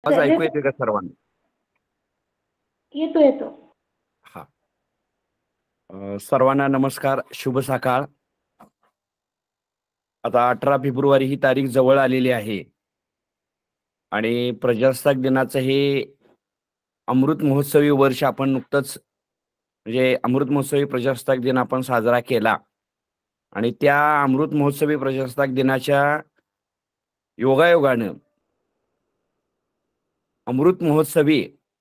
आज ऐकू येते का सर्वांना? येतो येतो. हा. सर्वांना नमस्कार, शुभ सकाळ. आता 18 फेब्रुवारी ही तारीख जवळ आलेली आहे आणि प्रजासत्ताक दिनाचं हे अमृत महोत्सवी वर्ष आपण नुकतंच म्हणजे अमृत महोत्सवी प्रजासत्ताक दिन आपण साजरा केला आणि त्या अमृत महोत्सवी प्रजासत्ताक दिनाच्या योगायोगानं अमृत महोत्सवी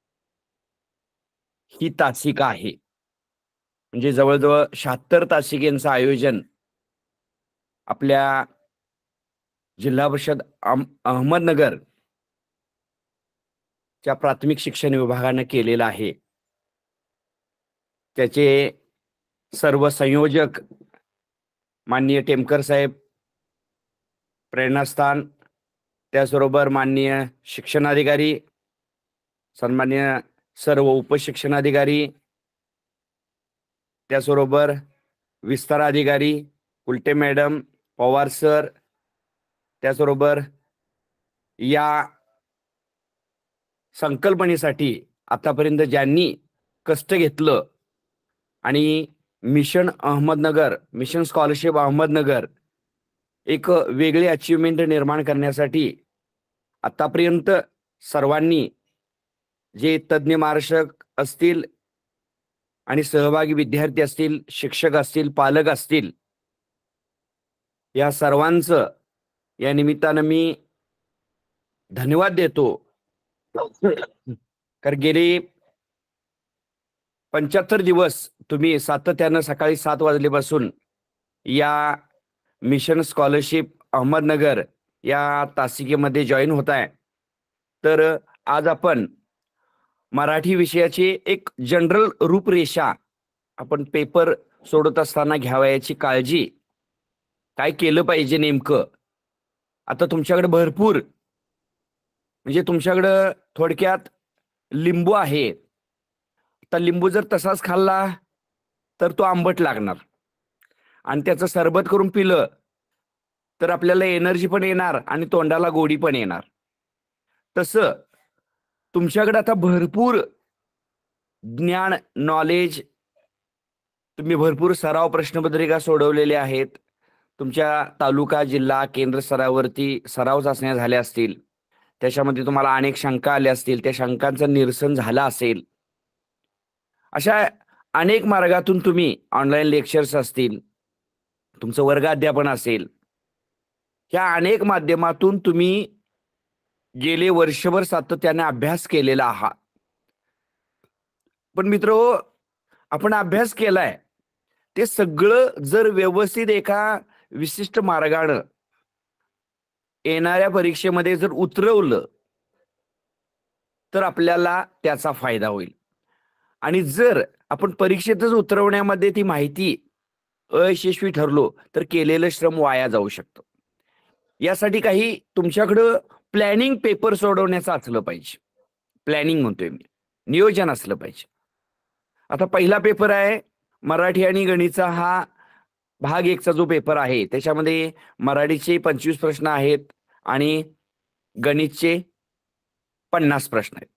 ही तासिका आहे. म्हणजे जवळजवळ 76 तासिकेचं आयोजन आपल्या जिल्हा परिषद अहमदनगर च्या प्राथमिक शिक्षण विभागाने केलेला आहे. त्याचे सर्व संयोजक माननीय टेमकर साहेब, प्रेरणास्थान, त्याचबरोबर माननीय शिक्षणाधिकारी, सन्माननीय सर्व उपशिक्षणाधिकारी, त्याचबरोबर विस्तार अधिकारी उलटे मॅडम, पवार सर, त्याचबरोबर या संकल्पनेसाठी आतापर्यंत ज्यांनी कष्ट घेतलं आणि mission Ahmednagar, mission scholarship Ahmednagar एक वेगळी अचीवमेंट निर्माण करण्यासाठी आतापर्यंत सर्वांनी जे तज्ञ मार्गदर्शक असतील आणि सहभागी विद्यार्थी असतील, शिक्षक असतील, पालक असतील, या सर्वांचं या निमित्तानं मी धन्यवाद देतो. कारण गेली 75 दिवस तुम्ही सातत्यानं सकाळी 7 वाजल्यापासून या मिशन स्कॉलरशिप अहमदनगर या तासिकेमध्ये जॉईन होत आहे. तर आज आपण मराठी विषयाची एक जनरल रूपरेषा आपण पेपर सोडत असताना घ्यावयाची काळजी, काय केलं पाहिजे नेमकं. आता तुमच्याकडे भरपूर म्हणजे तुमच्याकडं थोडक्यात लिंबू आहे. तर लिंबू जर तसाच खाल्ला तर तो आंबट लागणार आणि त्याचं सरबत करून पिलं तर आपल्याला एनर्जी पण येणार आणि तोंडाला गोडी पण येणार. तसं तुमच्याकडे आता भरपूर ज्ञान, नॉलेज, तुम्ही भरपूर सराव प्रश्नपत्रिका सोडवलेले आहेत. तुमच्या तालुका, जिल्हा, केंद्र स्तरावरती सराव चाचण्या झाल्या असतील. त्याच्यामध्ये तुम्हाला अनेक शंका आल्या असतील, त्या शंकांचं निरसन झालं असेल. अशा अनेक मार्गातून तुम्ही ऑनलाईन लेक्चर्स असतील, तुमचं वर्ग अध्यापन असेल, ह्या अनेक माध्यमातून तुम्ही गेले वर्षभर सातत्याने अभ्यास केलेला आहात. पण मित्रहो, आपण अभ्यास केलाय ते सगळं जर व्यवस्थित एका विशिष्ट मार्गाने येणाऱ्या परीक्षेमध्ये जर उतरवलं तर आपल्याला त्याचा फायदा होईल. आणि जर आपण परीक्षेतच उतरवण्यामध्ये ती माहिती अयशस्वी ठरलो तर केलेलं श्रम वाया जाऊ शकतं. यासाठी काही तुमच्याकडं प्लॅनिंग पेपर सोडवण्याचं असलं पाहिजे. प्लॅनिंग म्हणतोय मी, नियोजन असलं पाहिजे. आता पहिला पेपर आहे मराठी आणि गणितचा, हा भाग 1चा जो पेपर आहे त्याच्यामध्ये मराठीचे 25 प्रश्न आहेत आणि गणितचे 50 प्रश्न आहेत.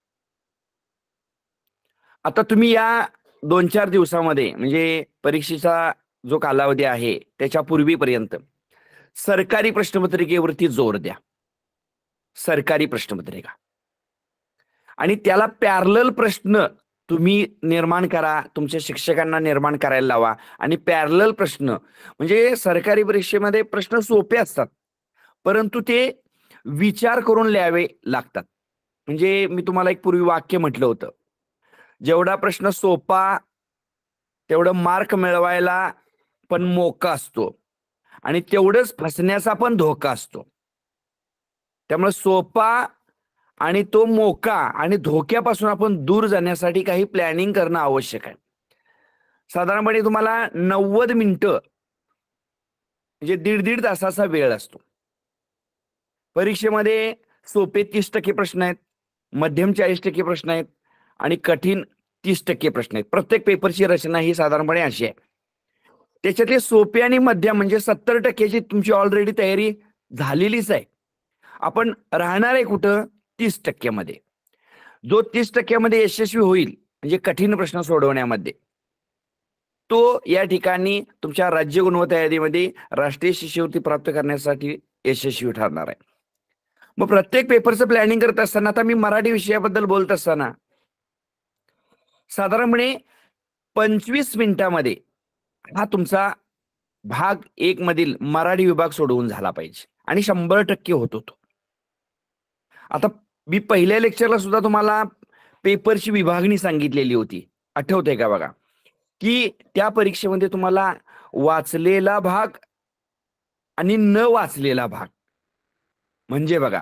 आता तुम्ही या 2-4 दिवसामध्ये म्हणजे परीक्षेचा जो कालावधी आहे त्याच्या पूर्वीपर्यंत सरकारी प्रश्नपत्रिकेवरती जोर द्या. सरकारी प्रश्नपत्रिका आणि त्याला पॅरलल प्रश्न तुम्ही निर्माण करा, तुमच्या शिक्षकांना निर्माण करायला लावा. आणि पॅरलल प्रश्न म्हणजे सरकारी परीक्षेमध्ये प्रश्न सोपे असतात परंतु ते विचार करून लिहावे लागतात. म्हणजे मी तुम्हाला एक पूर्वी वाक्य म्हटलं होतं, जेवढा प्रश्न सोपा तेवढं मार्क मिळवायला पण मोका असतो आणि तेवढंच फसण्याचा पण धोका असतो. त्यामुळे सोपा आणि तो मोका आणि धोक्यापासून आपण दूर जाण्यासाठी काही प्लॅनिंग करणं आवश्यक आहे. साधारणपणे तुम्हाला 90 मिनिटं म्हणजे 1.5 तासाचा वेळ असतो. परीक्षेमध्ये सोपे 30% प्रश्न आहेत, मध्यम 40% प्रश्न आहेत आणि कठीण 30% प्रश्न आहेत. प्रत्येक पेपरची रचना ही साधारणपणे अशी आहे. त्याच्यातले सोपे आणि मध्यम म्हणजे 70% ची तुमची ऑलरेडी तयारी झालेलीच आहे. आपण राहणार आहे कुठं 30%मध्ये. जो 30%मध्ये यशस्वी होईल म्हणजे कठीण प्रश्न सोडवण्यामध्ये, तो या ठिकाणी तुमच्या राज्य गुणवत्ता यादीमध्ये राष्ट्रीय शिष्यवृत्ती प्राप्त करण्यासाठी यशस्वी ठरणार आहे. मग प्रत्येक पेपरचं प्लॅनिंग करत असताना, आता मी मराठी विषयाबद्दल बोलत असताना साधारणपणे 25 मिनिटामध्ये हा तुमचा भाग 1 मधील मराठी विभाग सोडवून झाला पाहिजे आणि 100% होतो तो. आता मी पहिल्या लेक्चरला सुद्धा तुम्हाला पेपरची विभागणी सांगितलेली होती, आठवतंय का बघा, की त्या परीक्षेमध्ये तुम्हाला वाचलेला भाग आणि न वाचलेला भाग म्हणजे बघा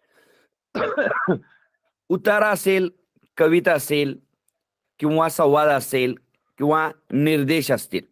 उतारा असेल, कविता असेल किंवा संवाद असेल किंवा निर्देश असतील,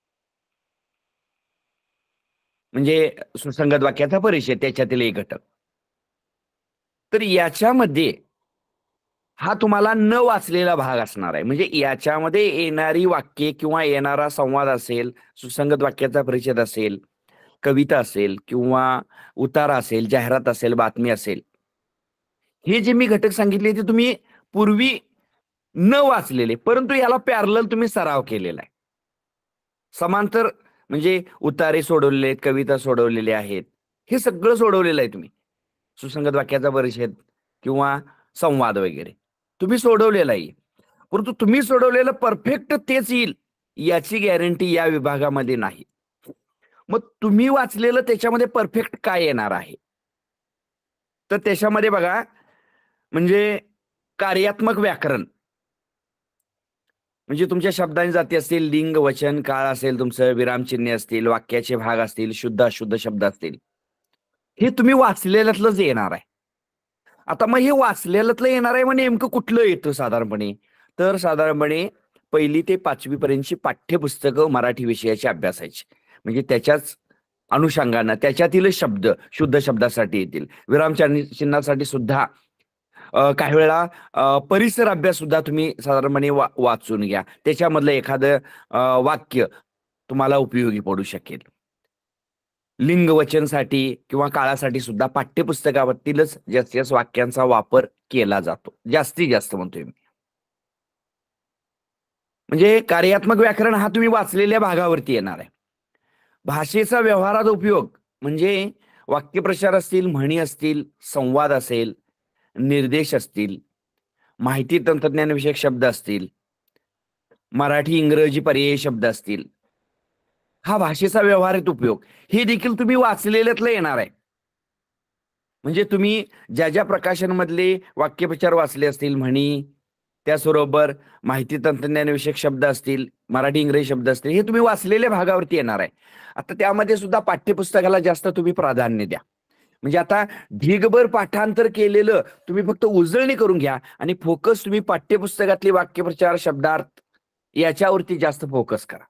म्हणजे सुसंगत वाक्याचा परिचय त्याच्यातील एक घटक. तर याच्यामध्ये हा तुम्हाला न वाचलेला भाग असणार आहे. म्हणजे याच्यामध्ये येणारी वाक्ये किंवा येणारा संवाद असेल, सुसंगत वाक्याचा परिच्छेद असेल, कविता असेल किंवा उतारा असेल, जाहिरात असेल, बातमी असेल, हे जे मी घटक सांगितले ते तुम्ही पूर्वी न वाचलेले, परंतु याला पॅरलल तुम्ही सराव केलेला आहे. समांतर म्हणजे उतारे सोडवलेले आहेत, कविता सोडवलेले आहेत, हे सगळं सोडवलेलं आहे तुम्ही. सुसंगत वाक्याचा परिच्छेद किंवा संवाद वगैरे तुम्ही सोडवलेला आहे. परंतु तुम्ही सोडवलेलं परफेक्ट तेच येईल याची गॅरंटी या विभागामध्ये नाही. मग तुम्ही वाचलेलं त्याच्यामध्ये परफेक्ट काय येणार आहे, तर त्याच्यामध्ये बघा, म्हणजे कार्यात्मक व्याकरण म्हणजे तुमच्या शब्दांची जाती असतील, लिंग, वचन, काळ असेल, तुमचं विरामचिन्हे असतील, वाक्याचे भाग असतील, शुद्ध अशुद्ध शब्द असतील, हे तुम्ही वाचलेल्यातलंच येणार आहे. आता मग हे वाचलेल्यातलं येणार आहे, मग नेमकं कुठलं येतं साधारणपणे, तर साधारणपणे 1ली ते 5वी पर्यंतची पाठ्यपुस्तकं मराठी विषयाची अभ्यासायची, म्हणजे त्याच्याच अनुषंगानं त्याच्यातील शब्द शुद्ध शब्दासाठी येतील, विरामचिन्हासाठी सुद्धा काही वेळा परिसर अभ्यास सुद्धा तुम्ही साधारणपणे वाचून घ्या. त्याच्यामधलं एखादं वाक्य तुम्हाला उपयोगी पडू शकेल. लिंग वचनसाठी किंवा काळासाठी सुद्धा पाठ्यपुस्तकावरतीलच जास्तीत वाक्यांचा वापर केला जातो, जास्तीत जास्त म्हणतोय मी. म्हणजे कार्यात्मक व्याकरण हा तुम्ही वाचलेल्या भागावरती येणार आहे. भाषेचा व्यवहारात उपयोग म्हणजे वाक्यप्रचार असतील, म्हणी असतील, संवाद असेल, निर्देश असतील, माहिती तंत्रज्ञान विषयक शब्द असतील, मराठी इंग्रजी पर्यायी शब्द असतील, हा भाषेचा व्यवहारात उपयोग हे देखील तुम्ही वाचलेल्यातलं येणार आहे. म्हणजे तुम्ही ज्या ज्या प्रकाशनमधले वाक्यप्रचार वाचले असतील, म्हणी, त्याचबरोबर माहिती तंत्रज्ञान विषयक शब्द असतील, मराठी इंग्रजी शब्द असतील, हे तुम्ही वाचलेल्या भागावरती येणार आहे. आता त्यामध्ये सुद्धा पाठ्यपुस्तकाला जास्त तुम्ही प्राधान्य द्या. म्हणजे आता ढीगभर पाठांतर केलेलं तुम्ही फक्त उजळणी करून घ्या आणि फोकस तुम्ही पाठ्यपुस्तकातले वाक्यप्रचार, शब्दार्थ याच्यावरती जास्त फोकस करा.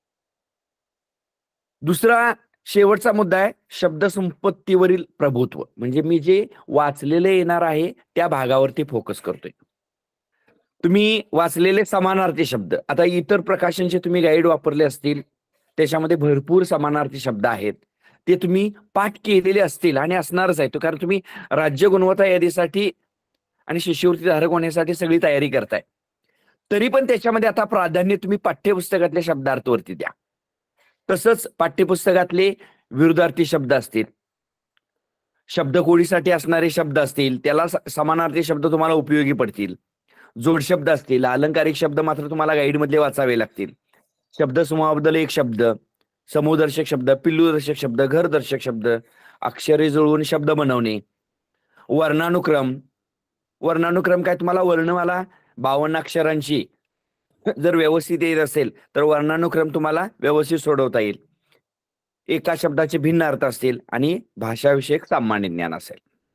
दुसरा शेवटचा मुद्दा आहे शब्दसंपत्तीवरील प्रभुत्व, म्हणजे मी जे वाचलेलं येणार आहे त्या भागावरती फोकस करतोय. तुम्ही वाचलेले समानार्थी शब्द, आता इतर प्रकाशनचे तुम्ही गाईड वापरले असतील, त्याच्यामध्ये भरपूर समानार्थी शब्द आहेत, ते तुम्ही पाठ केलेले असतील आणि असणारच आहे, कारण तुम्ही राज्य गुणवत्ता यादीसाठी आणि शिष्यवृत्ती धारक होण्यासाठी सगळी तयारी करताय. तरी पण त्याच्यामध्ये आता प्राधान्य तुम्ही पाठ्यपुस्तकातल्या शब्दार्थावरती द्या. तसंच पाठ्यपुस्तकातले विरुद्धार्थी शब्द असतील, शब्दकोळीसाठी असणारे शब्द असतील, त्याला समानार्थी शब्द तुम्हाला उपयोगी पडतील. जोडशब्द असतील, अलंकारिक शब्द मात्र तुम्हाला गाईड मधले वाचावे लागतील. शब्दसमूहाबद्दल एक शब्द, समूहदर्शक शब्द, पिल्लूदर्शक शब्द, घरदर्शक शब्द, अक्षरे जुळवून शब्द बनवणे, वर्णानुक्रम. वर्णानुक्रम काय, तुम्हाला वर्णमाला 52 अक्षरांची जर व्यवस्थित येत असेल तर वर्णानुक्रम तुम्हाला व्यवस्थित सोडवता येईल. एका शब्दाचे भिन्न अर्थ असतील आणि भाषाविषयक सामान्य ज्ञान असेल.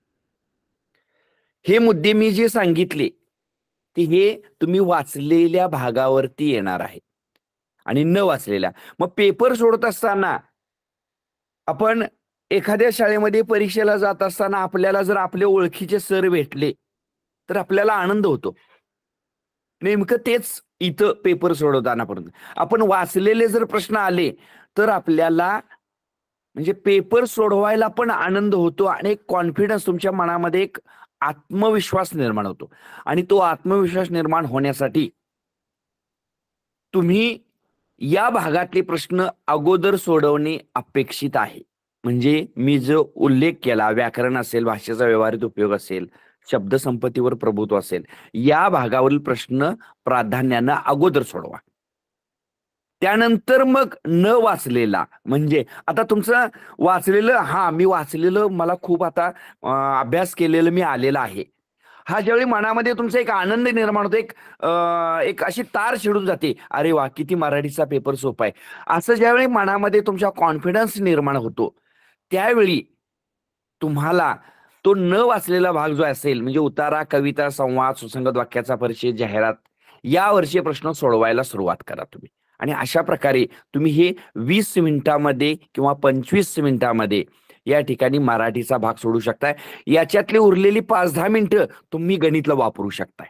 हे मुद्दे मी जे सांगितले ते हे तुम्ही वाचलेल्या भागावरती येणार आहे आणि न वाचलेल्या. मग पेपर सोडत असताना आपण एखाद्या शाळेमध्ये परीक्षेला जात असताना आपल्याला जर आपले ओळखीचे सर भेटले तर आपल्याला आनंद होतो. नेमकं तेच इथं पेपर सोडवताना पर्यंत आपण वाचलेले जर प्रश्न आले तर आपल्याला म्हणजे पेपर सोडवायला पण आनंद होतो आणि एक कॉन्फिडन्स तुमच्या मनामध्ये एक आत्मविश्वास निर्माण होतो. आणि तो आत्मविश्वास निर्माण होण्यासाठी तुम्ही या भागातले प्रश्न अगोदर सोडवणे अपेक्षित आहे. म्हणजे मी जो उल्लेख केला, व्याकरण असेल, भाषेचा व्यवहारित उपयोग असेल, शब्दसंपत्तीवर प्रभुत्व असेल, या भागावरील प्रश्न प्राधान्यानं अगोदर सोडवा. त्यानंतर मग न वाचलेला, म्हणजे आता तुमचं वाचलेलं, मी वाचलेलं, मला खूप आता अभ्यास केलेलं मी आलेला आहे, हा ज्यावेळी मनामध्ये तुमचा एक आनंद निर्माण होतो, एक अशी तार शिडून जाते, अरे वा किती मराठीचा पेपर सोपा आहे, असं ज्यावेळी मनामध्ये तुमच्या कॉन्फिडन्स निर्माण होतो, त्यावेळी तुम्हाला तो न वाचलेला भाग जो असेल, म्हणजे उतारा, कविता, संवाद, सुसंगत वाक्याचा परिचय, जाहिरात, या वर्षी प्रश्न सोडवायला सुरुवात करा तुम्ही. आणि अशा प्रकारे तुम्ही हे 20 मिनिटामध्ये किंवा 25 मिनिटामध्ये या ठिकाणी मराठीचा भाग सोडू शकताय. याच्यातली उरलेली 5-10 मिनिटं तुम्ही गणितला वापरू शकताय.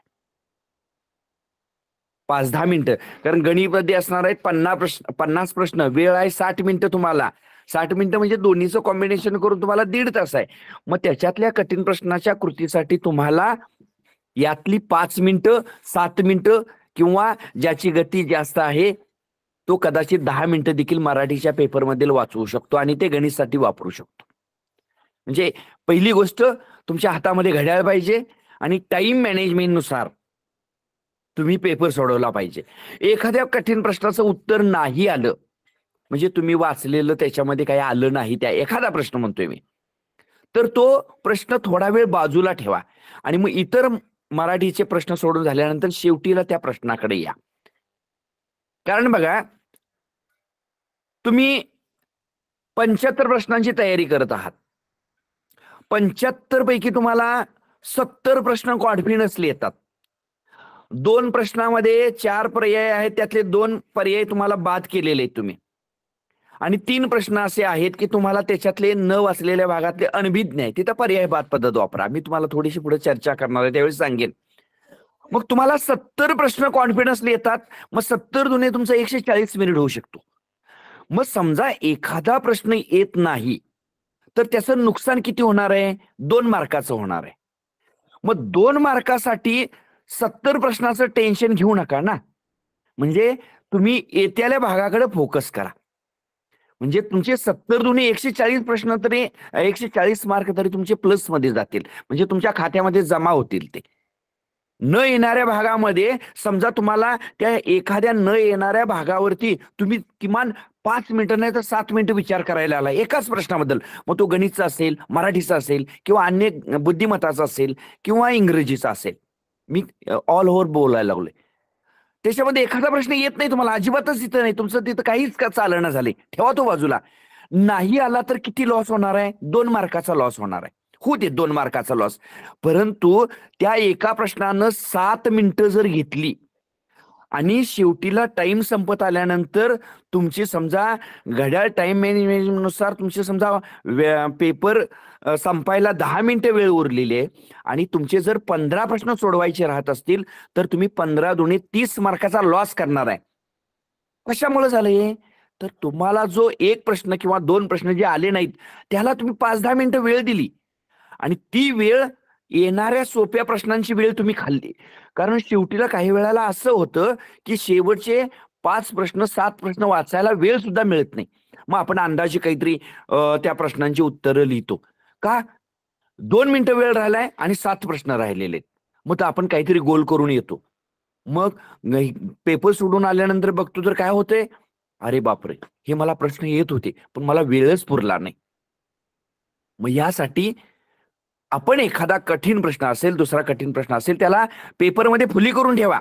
5-10 मिनिटं, कारण गणितमध्ये असणार आहेत 50 प्रश्न, वेळ आहे 60 मिनिटं. तुम्हाला 60 मिनिटं म्हणजे दोन्हीचं कॉम्बिनेशन करून तुम्हाला 1.5 तास आहे. मग त्याच्यातल्या कठीण प्रश्नाच्या कृतीसाठी तुम्हाला यातली 5 मिनिटं, 7 मिनिटं, किंवा ज्याची गती जास्त आहे तो कदाचित 10 मिनिटं देखील मराठीच्या पेपरमध्ये वाचवू शकतो आणि ते गणितसाठी वापरू शकतो. म्हणजे पहिली गोष्ट, तुमच्या हातामध्ये घड्याळ पाहिजे आणि टाइम मॅनेजमेंटनुसार तुम्ही पेपर सोडवला पाहिजे. एखाद्या कठीण प्रश्नाचं उत्तर नाही आलं, म्हणजे तुम्ही वाचलेलं त्याच्यामध्ये काही आलं नाही, त्या एखादा प्रश्न म्हणतोय मी, तर तो प्रश्न थोडा वेळ बाजूला ठेवा आणि मग इतर मराठीचे प्रश्न सोडून झाल्यानंतर शेवटीला त्या प्रश्नाकडे या. कारण बघा, तुम्ही 75 प्रश्नांची तयारी करत आहात, 75 पैकी तुम्हाला 70 प्रश्न कॉन्फिडन्सली येतात. 2 प्रश्नामध्ये 4 पर्याय आहेत, त्यातले 2 पर्याय तुम्हाला बाद केलेले आहेत तुम्ही, आणि 3 प्रश्न असे आहेत की तुम्हाला त्याच्यातले न वाचलेल्या भागातले अनभिज्ञ आहे, तिथं पर्याय बाद पद्धत वापरा. मी तुम्हाला थोडीशी पुढे चर्चा करणार आहे, त्यावेळी सांगेन. मग तुम्हाला 70 प्रश्न कॉन्फिडन्सली येतात, मग 70 दुने तुमचा 140 मिनिट होऊ शकतो. मग समजा एखादा प्रश्न येत नाही, तर त्याचं नुकसान किती होणार आहे? 2 मार्काचं होणार आहे. मग 2 मार्कासाठी 70 प्रश्नाचं टेन्शन घेऊ नका ना. म्हणजे तुम्ही येत्याल्या भागाकडे फोकस करा. म्हणजे तुमचे 70 दुने 140 प्रश्न तरी, 140 मार्क तरी तुमचे प्लस मध्ये जातील, म्हणजे तुमच्या खात्यामध्ये जमा होतील. ते न येणाऱ्या भागामध्ये समजा तुम्हाला त्या एखाद्या न येणाऱ्या भागावरती तुम्ही किमान 5 मिनिटं नाही तर 7 मिनिटं विचार करायला आला एकाच प्रश्नाबद्दल, मग तो गणितचा असेल, मराठीचा असेल, किंवा अन्य बुद्धिमत्ताचा असेल, किंवा इंग्रजीचा असेल, मी ऑल ओव्हर बोलायला लागलोय, त्याच्यामध्ये एखादा प्रश्न येत नाही तुम्हाला, अजिबातच तिथं नाही, तुमचं तिथं काहीच का चालना झाले, ठेवा तो बाजूला. नाही आला तर किती लॉस होणार आहे? 2 मार्काचा लॉस होणार आहे. होऊ दे 2 मार्काचा लॉस, परंतु त्या एका प्रश्नानं 7 मिनिटं जर घेतली आणि शेवटीला टाइम संपत आल्यानंतर तुमची समजा घड्याळ टाइम मॅनेजमेंटनुसार तुमचे समजा पेपर संपायला 10 मिनिटं वेळ उरलेली आहे, आणि तुमचे जर 15 प्रश्न सोडवायचे राहत असतील, तर तुम्ही 15 दुणे 30 मार्काचा लॉस करणार आहे. कशामुळे झालंय? तर तुम्हाला जो एक प्रश्न किंवा 2 प्रश्न जे आले नाहीत, त्याला तुम्ही 5-10 मिनिटं वेळ दिली, आणि ती वेळ येणाऱ्या सोप्या प्रश्नांची वेळ तुम्ही खाल्ली. कारण शेवटीला काही वेळाला असं होतं की शेवटचे 5 प्रश्न 7 प्रश्न वाचायला वेळ सुद्धा मिळत नाही. मग आपण अंदाजे काहीतरी त्या प्रश्नांची उत्तरं लिहितो का, 2 मिनिटं वेळ राहिलाय आणि 7 प्रश्न राहिलेले, मग आपण काहीतरी गोल करून येतो. मग पेपर सोडून आल्यानंतर बघतो तर काय होतंय, अरे बापरे, हे मला प्रश्न येत होते पण मला वेळच पुरला नाही. मग यासाठी आपण एखादा कठीण प्रश्न असेल, दुसरा कठीण प्रश्न असेल, त्याला पेपरमध्ये फुली करून ठेवा.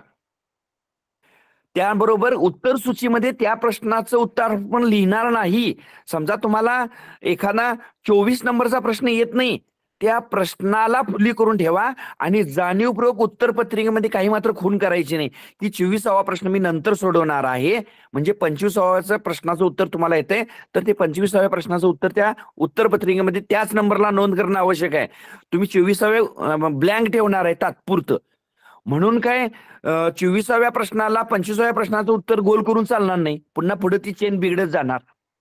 त्याबरोबर उत्तर सूचीमध्ये त्या प्रश्नाचं उत्तर पण लिहिणार नाही. समजा तुम्हाला एखादा 24 नंबरचा प्रश्न येत नाही, त्या प्रश्नाला फुली करून ठेवा आणि जाणीवपूर्वक उत्तर पत्रिकेमध्ये काही मात्र खून करायची नाही की 24वा प्रश्न मी नंतर सोडवणार आहे, म्हणजे 25व्या प्रश्नाचं उत्तर तुम्हाला येतंय तर ते 25व्या प्रश्नाचं उत्तर त्या उत्तर पत्रिकेमध्ये त्याच नंबरला नोंद करणं आवश्यक आहे. तुम्ही 24व्या ब्लँक ठेवणार आहे तात्पुरतं, म्हणून काय 24व्या प्रश्नाला 25व्या प्रश्नाचं उत्तर गोल करून चालणार नाही, पुन्हा पुढे ती चेन बिघडत जाणार.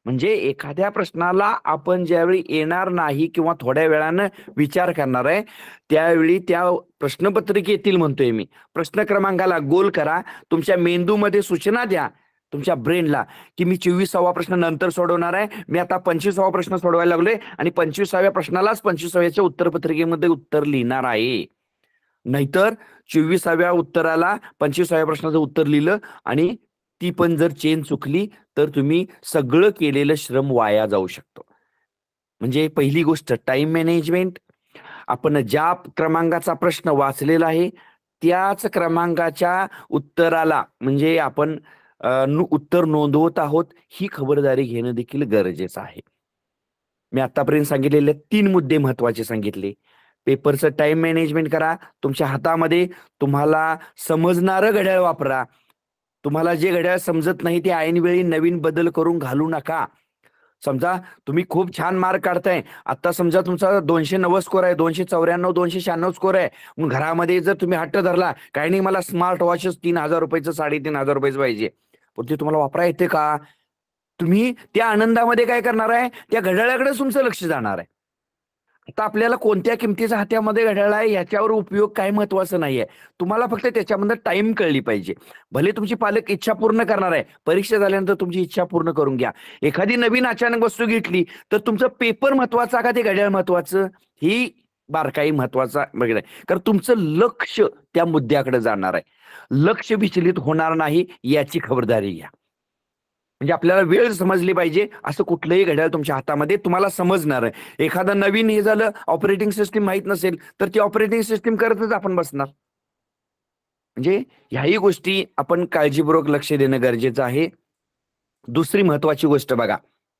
म्हणजे एखाद्या प्रश्नाला आपण ज्यावेळी येणार नाही किंवा थोड्या वेळानं विचार करणार आहे, त्यावेळी त्या प्रश्नपत्रिकेतील म्हणतोय मी, प्रश्न क्रमांकाला गोल करा, तुमच्या मेंदूमध्ये सूचना द्या तुमच्या ब्रेनला की मी 24वा प्रश्न नंतर सोडवणार आहे, मी आता 25वा प्रश्न सोडवायला लागलोय आणि 25व्या प्रश्नालाच 25व्याच्या उत्तरपत्रिकेमध्ये उत्तर लिहिणार आहे. नाहीतर 24व्या उत्तराला 25व्या प्रश्नाचं उत्तर लिहिलं आणि ती पण जर चेन चुकली तर तुम्ही सगळं केलेलं श्रम वाया जाऊ शकतो. म्हणजे पहिली गोष्ट टाइम मॅनेजमेंट. आपण ज्या क्रमांकाचा प्रश्न वाचलेला आहे त्याच क्रमांकाच्या उत्तराला म्हणजे आपण उत्तर नोंदवत आहोत ही खबरदारी घेणं देखील गरजेचं आहे. मी आतापर्यंत सांगितलेले 3 मुद्दे महत्वाचे सांगितले. पेपरचं टाइम मॅनेजमेंट करा, तुमच्या हातामध्ये तुम्हाला समजणारं घड्याळ वापरा. तुम्हाला जे घड्याळ समजत नाही ते ऐनवेळी नवीन बदल करून घालू नका. समजा तुम्ही खूप छान मार्क काढताय, आता समजा तुमचा 290 स्कोर आहे, 294 296 स्कोर आहे, मग घरामध्ये जर तुम्ही हट्ट धरला काही नाही मला स्मार्ट वॉचच 3,000 रुपयाचं 3,500 रुपयाचं पाहिजे, पण ते तुम्हाला वापरा येते का? तुम्ही त्या आनंदामध्ये काय करणार आहे, त्या घड्याळाकडे तुमचं लक्ष जाणार आहे. आता आपल्याला कोणत्या किमतीचा हात्यामध्ये घड्याळ आहे याच्यावर उपयोग काय महत्वाचं नाहीये, तुम्हाला फक्त त्याच्यामध्ये टाइम कळली पाहिजे. भले तुमची पालक इच्छा पूर्ण करणार आहे, परीक्षा झाल्यानंतर तुमची इच्छा पूर्ण करून घ्या. एखादी नवीन अचानक वस्तू घेतली तर तुमचं पेपर महत्वाचा का ते घड्याळ महत्वाचं, ही बारकाई महत्वाचा वगैरे, कारण तुमचं लक्ष त्या मुद्द्याकडे जाणार आहे. लक्ष विचलित होणार नाही याची खबरदारी घ्या. म्हणजे आपल्याला वेळ समजली पाहिजे, असं कुठलंही घड्याळ तुमच्या हातामध्ये तुम्हाला समजणार आहे. एखादं नवीन हे झालं, ऑपरेटिंग सिस्टीम माहित नसेल तर ती ऑपरेटिंग सिस्टीम करतच आपण बसणार. म्हणजे ह्याही गोष्टी आपण काळजीपूर्वक लक्ष देणं गरजेचं आहे. दुसरी महत्वाची गोष्ट बघा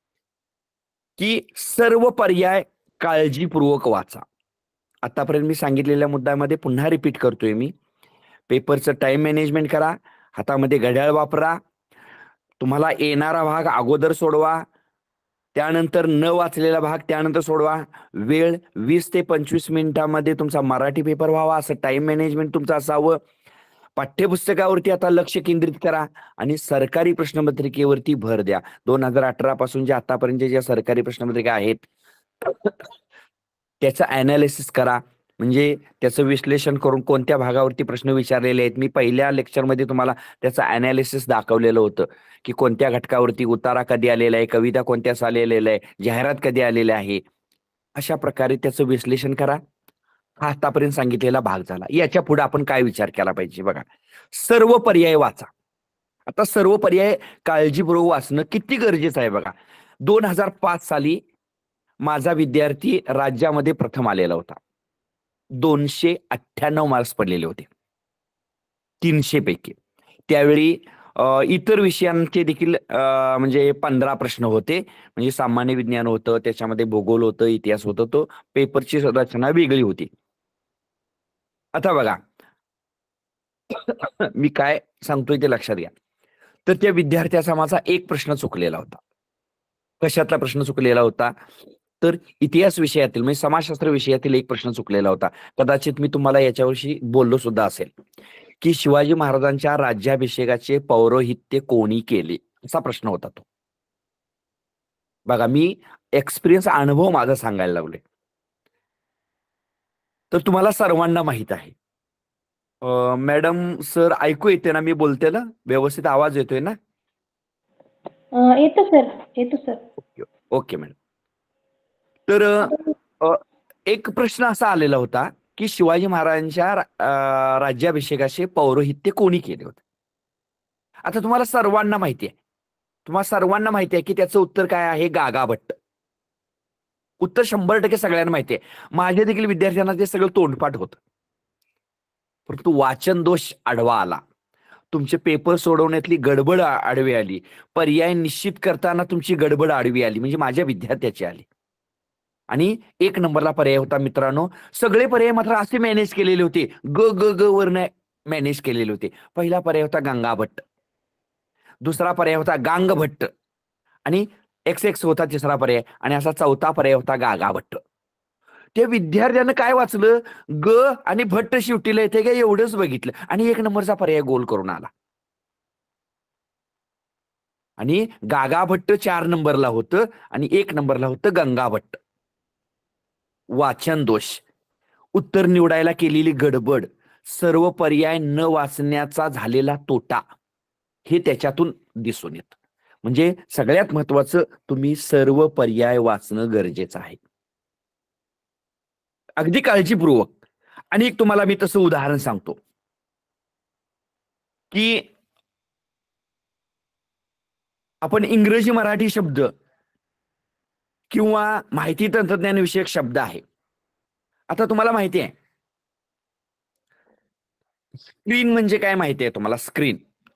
की सर्व पर्याय काळजीपूर्वक वाचा. आतापर्यंत मी सांगितलेल्या मुद्द्यामध्ये पुन्हा रिपीट करतोय मी. पेपरचं टाइम मॅनेजमेंट करा, हातामध्ये घड्याळ वापरा, तुम्हाला येणारा भाग अगोदर सोडवा, त्यानंतर न वाचलेला भाग त्यानंतर सोडवा. वेळ 20 ते 25 मिनिटांमध्ये तुमचा मराठी पेपर व्हावा असं टाइम मॅनेजमेंट तुमचं असावं. पाठ्यपुस्तकावरती आता लक्ष केंद्रित करा आणि सरकारी प्रश्नपत्रिकेवरती भर द्या. 2018 पासून जे आतापर्यंत ज्या सरकारी प्रश्नपत्रिका आहेत त्याचं अनालिसिस करा. म्हणजे त्याचं विश्लेषण करून कोणत्या भागावरती प्रश्न विचारलेले आहेत. मी पहिल्या लेक्चरमध्ये तुम्हाला त्याचं अनालिसिस दाखवलेलं होतं की कोणत्या घटकावरती उतारा कधी आलेला आहे, कविता कोणत्या आलेलेला आहे, जाहिरात कधी आलेली आहे. अशा प्रकारे त्याचं विश्लेषण करा. हा आतापर्यंत सांगितलेला भाग झाला. याच्या पुढे आपण काय विचार केला पाहिजे बघा, सर्व पर्याय वाचा. आता सर्व पर्याय काळजीपूर्वक वाचणं किती गरजेचं आहे बघा. 2005 साली माझा विद्यार्थी राज्यामध्ये प्रथम आलेला होता. 298 मार्क्स पडलेले होते 300 पैकी. त्यावेळी इतर विषयांचे देखील म्हणजे 15 प्रश्न होते. म्हणजे सामान्य विज्ञान होतं, त्याच्यामध्ये भूगोल होतं, इतिहास होतं. तो पेपरची रचना वेगळी होती. आता बघा मी काय सांगतोय ते लक्षात घ्या. तर त्या विद्यार्थ्याचा माझा एक प्रश्न चुकलेला होता. कशातला प्रश्न चुकलेला होता, तर इतिहास विषयातील म्हणजे समाजशास्त्र विषयातील एक प्रश्न चुकलेला होता. कदाचित मी तुम्हाला याच्याविषयी बोललो सुद्धा असेल की शिवाजी महाराजांच्या राज्याभिषेकाचे पौरोहित्य कोणी केले, असा प्रश्न होता तो. बघा मी एक्सपिरियन्स अनुभव माझा सांगायला लागलोय. तर तुम्हाला सर्वांना माहित आहे. मॅडम सर ऐकू येते ना मी बोलते ना, व्यवस्थित आवाज येतोय ना? येतो सर, येतो सर. Okay okay madam. तर एक प्रश्न असा आलेला होता की शिवाजी महाराजांच्या राज्याभिषेकाचे पौरोहित्य कोणी केले होते. आता तुम्हाला सर्वांना माहिती आहे की त्याचं उत्तर काय आहे, गागा भट्ट. उत्तर 100% सगळ्यांना माहिती आहे. माझ्या देखील विद्यार्थ्यांना ते सगळं तोंडपाठ होतं, परंतु वाचन दोष आडवा आला. तुमचे पेपर सोडवण्यातली गडबड आडवी आली, पर्याय निश्चित करताना तुमची गडबड आडवी आली, म्हणजे माझ्या विद्यार्थ्याची आली. आणि 1 नंबरला पर्याय होता मित्रांनो. सगळे पर्याय मात्र असे मॅनेज केलेले होते, ग ग ग वरनं मॅनेज केलेले होते. पहिला पर्याय होता गंगा भट्ट, दुसरा पर्याय होता गांग भट्ट आणि XX होता तिसरा पर्याय, आणि असा चौथा पर्याय होता गागा भट्ट. त्या विद्यार्थ्यानं काय वाचलं, ग आणि भट्ट शिवटीला येते का एवढंच बघितलं आणि 1 नंबरचा पर्याय गोल करून आला. आणि गागा भट्ट 4 नंबरला होतं आणि 1 नंबरला होतं गंगा भट्ट. वाचन दोष, उत्तर निवडायला केलेली गडबड, सर्व पर्याय न वाचण्याचा झालेला तोटा, हे त्याच्यातून दिसून येतं. म्हणजे सगळ्यात महत्वाचं, तुम्ही सर्व पर्याय वाचणं गरजेचं आहे, अगदी काळजीपूर्वक. आणि एक तुम्हाला मी तसं उदाहरण सांगतो की आपण इंग्रजी मराठी शब्द किंवा माहिती तंत्रज्ञान विषयक शब्द आहे. आता तुम्हाला माहिती आहे स्क्रीन म्हणजे काय, माहिती आहे तुम्हाला स्क्रीन.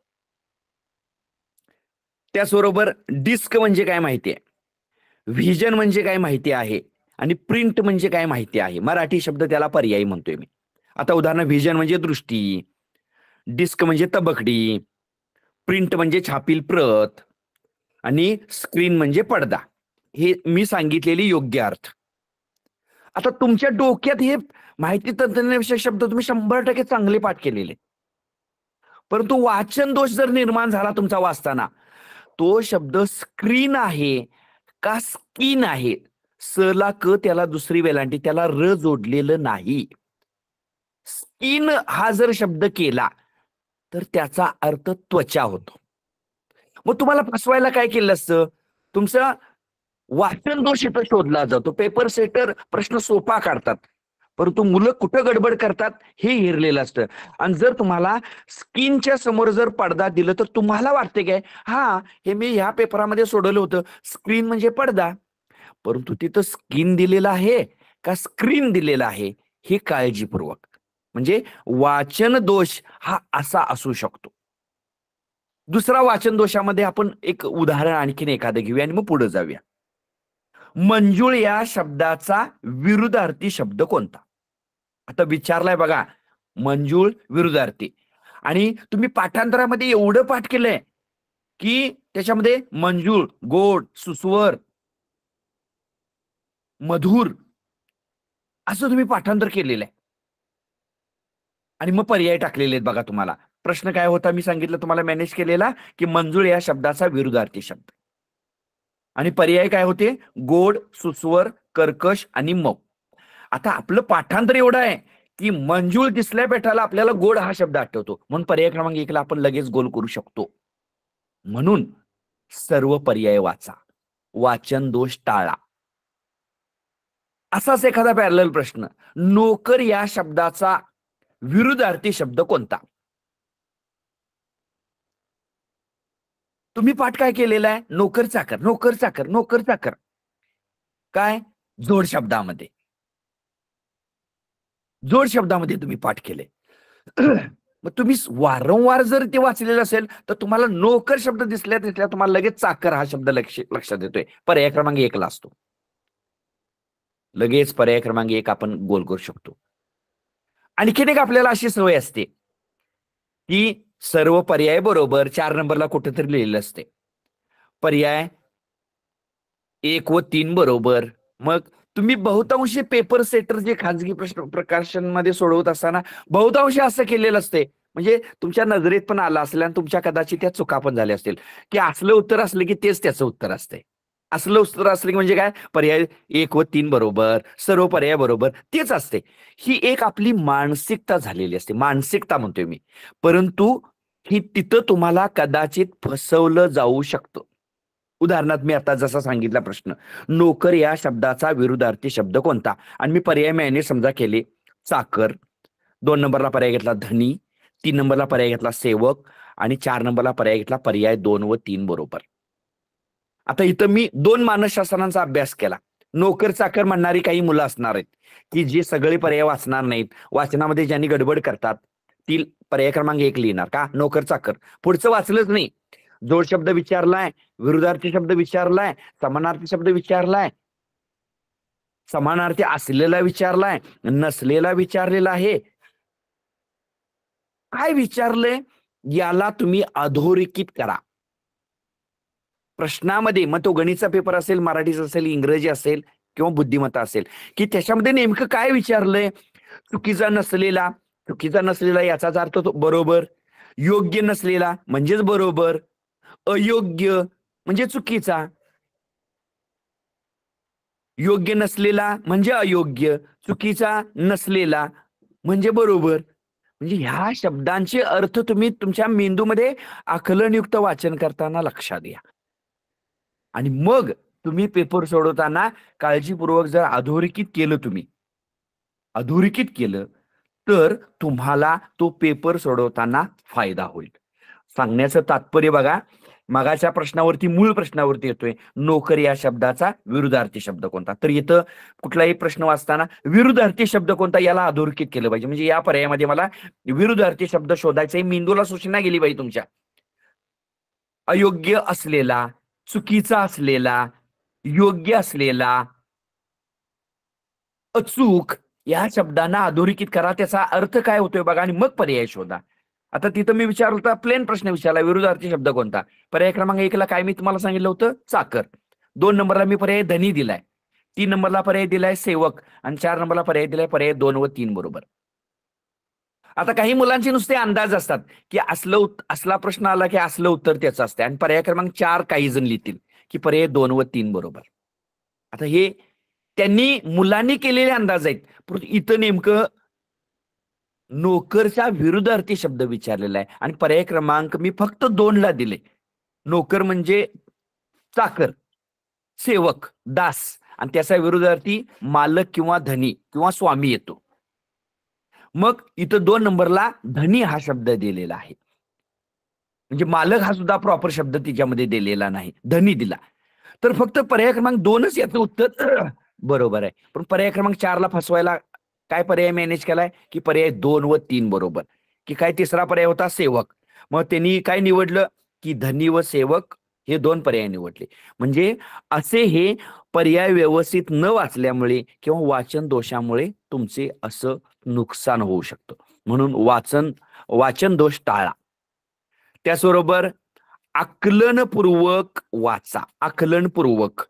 त्याचबरोबर डिस्क म्हणजे काय माहिती आहे, व्हिजन म्हणजे काय माहिती आहे, आणि प्रिंट म्हणजे काय माहिती आहे. मराठी शब्द त्याला पर्यायी म्हणतोय मी. आता उदाहरण, व्हिजन म्हणजे दृष्टी, डिस्क म्हणजे तबकडी, प्रिंट म्हणजे छापील प्रत, आणि स्क्रीन म्हणजे पडदा. हे मी सांगितलेली योग्य अर्थ. आता तुमच्या डोक्यात हे माहिती तंत्रज्ञानाविषयक शब्द तुम्ही 100% चांगले पाठ केलेले, परंतु वाचन दोष जर निर्माण झाला तुमचा वाचताना, तो शब्द स्क्रीन आहे का स्किन आहे, स ला क त्याला दुसरी वेलांटी, त्याला र जोडलेलं नाही. स्किन हा जर शब्द केला तर त्याचा अर्थ त्वचा होतो. मग तुम्हाला फसवायला काय केलं असतं, तुमचा वाचन दोष इथं शोधला जातो. पेपर सेटर प्रश्न सोपा काढतात, परंतु मुलं कुठं गडबड करतात हे हिरलेलं असतं. आणि जर तुम्हाला स्किनच्या समोर जर पडदा दिलं तर तुम्हाला वाटते काय, हा हे मी ह्या पेपरामध्ये सोडवलं होतं, स्क्रीन म्हणजे पडदा, परंतु तिथं स्किन दिलेलं आहे का स्क्रीन दिलेलं आहे, हे काळजीपूर्वक. म्हणजे वाचन दोष हा असा असू शकतो. दुसरा वाचन दोषामध्ये आपण एक उदाहरण आणखीन एखादं घेऊया आणि मग पुढे जाऊया. मंजुळ या शब्दाचा विरुद्धार्थी शब्द कोणता? आता विचारलाय बघा, मंजुळ विरुद्धार्थी. आणि तुम्ही पाठांतरामध्ये एवढं पाठ केलंय की त्याच्यामध्ये मंजुळ, गोड, सुस्वर, मधुर असं तुम्ही पाठांतर केलेलं आहे, आणि मग पर्याय टाकलेले आहेत बघा. तुम्हाला प्रश्न काय होता, मी सांगितलं तुम्हाला मॅनेज केलेला, की मंजुळ या शब्दाचा विरुद्धार्थी शब्द, आणि पर्याय काय होते, गोड, सुस्वर, कर्कश आणि मऊ. आता आपलं पाठांतर एवढं आहे की मंजुळ दिसल्या बेटाला आपल्याला गोड हा शब्द आठवतो, म्हणून पर्याय क्रमांक 1 ला आपण लगेच गोल करू शकतो. म्हणून सर्व पर्याय वाचा, वाचन दोष टाळा. असाच एखादा पॅरलल प्रश्न, नोकर या शब्दाचा विरुद्धार्थी शब्द कोणता? तुम्ही पाठ काय केलेला आहे, नोकर चाकर, नोकर चाकर, नोकर चाकर, काय जोड शब्दामध्ये, जोड शब्दामध्ये तुम्ही पाठ केले. मग तुम्ही वारंवार जर ते वाचलेलं असेल तर तुम्हाला नोकर शब्द दिसल्या दिसल्या तुम्हाला लगेच चाकर हा शब्द लक्षात येतोय, पर्याय क्रमांक 1 ला असतो. लगेच पर्याय क्रमांक 1 आपण गोल करू शकतो. आणखीन एक आपल्याला अशी सवय असते की सर्व पर्याय बरोबर 4 नंबरला कुठेतरी लिहिलेलं असते, पर्याय 1 व 3 बरोबर. मग तुम्ही बहुतांशी पेपर सेटर जे खाजगी प्रश्न प्रकाशनमध्ये सोडवत असताना बहुतांशी असं केलेलं असते, म्हणजे तुमच्या नजरेत पण आलं असेल आणि तुमच्या कदाचित त्या चुका पण झाल्या असतील, की असलं उत्तर असलं की तेच त्याचं उत्तर असते. असलं उत्तर असलं की म्हणजे काय, पर्याय 1 व 3 बरोबर, सर्व पर्याय बरोबर तेच असते. ही एक आपली मानसिकता झालेली असते, मानसिकता म्हणतोय मी, परंतु ही तिथं तुम्हाला कदाचित फसवलं जाऊ शकतं. उदाहरणार्थ मी आता जसा सांगितला प्रश्न, नोकर या शब्दाचा विरुद्धार्थी शब्द कोणता, आणि मी पर्याय मॅनेज समजा केले, चाकर, 2 नंबरला पर्याय घेतला धनी, 3 नंबरला पर्याय घेतला सेवक, आणि 4 नंबरला पर्याय घेतला पर्याय 2 व 3 बरोबर. आता इथं मी 2 मानसशास्त्रांचा अभ्यास केला. नोकर चाकर म्हणणारी काही मुलं असणार आहेत की जे सगळे पर्याय वाचणार नाहीत, वाचनामध्ये ज्यांनी गडबड करतात, ती पर्याय क्रमांक 1 लिहिणार का, नोकर चाकर, पुढचं वाचलंच नाही. जोड शब्द विचारलाय, विरुद्धार्थी शब्द विचारलाय, समानार्थी शब्द विचारलाय, समानार्थी असलेला विचारलाय, नसलेला विचारलेला आहे, काय विचारलंय याला तुम्ही अधोरेखित करा प्रश्नामध्ये. मग तो गणितचा पेपर असेल, मराठीचा असेल, इंग्रजी असेल किंवा बुद्धिमत्ता असेल, की त्याच्यामध्ये नेमकं काय विचारलंय. चुकीचा नसलेला, चुकीचा नसलेला याचाच अर्थ तो बरोबर, योग्य नसलेला म्हणजेच बरोबर, अयोग्य म्हणजे चुकीचा, योग्य नसलेला म्हणजे अयोग्य, चुकीचा नसलेला म्हणजे बरोबर. म्हणजे ह्या शब्दांचे अर्थ तुम्ही तुमच्या मेंदूमध्ये आकलनयुक्त वाचन करताना लक्षात घ्या. आणि मग तुम्ही पेपर सोडवताना काळजीपूर्वक जर अधोरेखित केलं तर तुम्हाला तो पेपर सोडवताना फायदा होईल. सांगण्याचं तात्पर्य बघा, मगाच्या प्रश्नावरती मूळ प्रश्नावरती येतोय, नोकर या शब्दाचा विरुद्धार्थी शब्द कोणता. तर इथं कुठलाही प्रश्न वाचताना विरुद्धार्थी शब्द कोणता याला अधोरेखित केलं पाहिजे. म्हणजे या पर्यायामध्ये मला विरुद्धार्थी शब्द शोधायचे, मेंदूला सूचना गेली पाहिजे तुमच्या. अयोग्य असलेला, चुकीचा असलेला, योग्य असलेला, अचूक या शब्दांना अधोरेखित करा, त्याचा अर्थ काय होतोय बघा आणि मग पर्याय शोधा. आता तिथं मी विचारलं होता, प्लेन प्रश्न विचारला, विरुद्धार्थी शब्द कोणता. पर्याय क्रमांक 1ला काय मी तुम्हाला सांगितलं होतं, चाकर. 2 नंबरला मी पर्याय धनी दिलाय, 3 नंबरला पर्याय दिलाय सेवक, आणि 4 नंबरला पर्याय दिलाय पर्याय 2 व 3 बरोबर. आता काही मुलांचे नुसते अंदाज असतात की असला प्रश्न आला की असलं उत्तर त्याचं असते, आणि पर्याय क्रमांक 4 काही जण लिहितील की पर्याय 2 व 3 बरोबर. आता हे त्यांनी मुलांनी केलेले अंदाज आहेत, परंतु इथं नेमकं नोकरचा विरुद्धार्थी शब्द विचारलेला आहे आणि पर्याय क्रमांक मी फक्त 2ला दिले. नोकर म्हणजे चाकर, सेवक, दास, आणि त्याचा विरुद्धार्थी मालक किंवा धनी किंवा स्वामी येतो. मग इथं 2 नंबरला धनी हा शब्द दिलेला आहे, म्हणजे मालक हा सुद्धा प्रॉपर शब्द तिच्यामध्ये दिलेला नाही, धनी दिला. तर फक्त पर्याय क्रमांक 2च याचं उत्तर बरोबर आहे. पण पर्याय क्रमांक 4ला फसवायला काय पर्याय मॅनेज केलाय की पर्याय 2 व 3 बरोबर, की काय तिसरा पर्याय होता सेवक. मग त्यांनी काय निवडलं की धनी व सेवक हे 2 पर्याय निवडले. म्हणजे असे हे पर्याय व्यवस्थित न वाचल्यामुळे किंवा वाचन दोषामुळे तुमचे असं नुकसान होऊ शकतं. म्हणून वाचन दोष टाळा. त्याचबरोबर आकलनपूर्वक वाचा. आकलनपूर्वक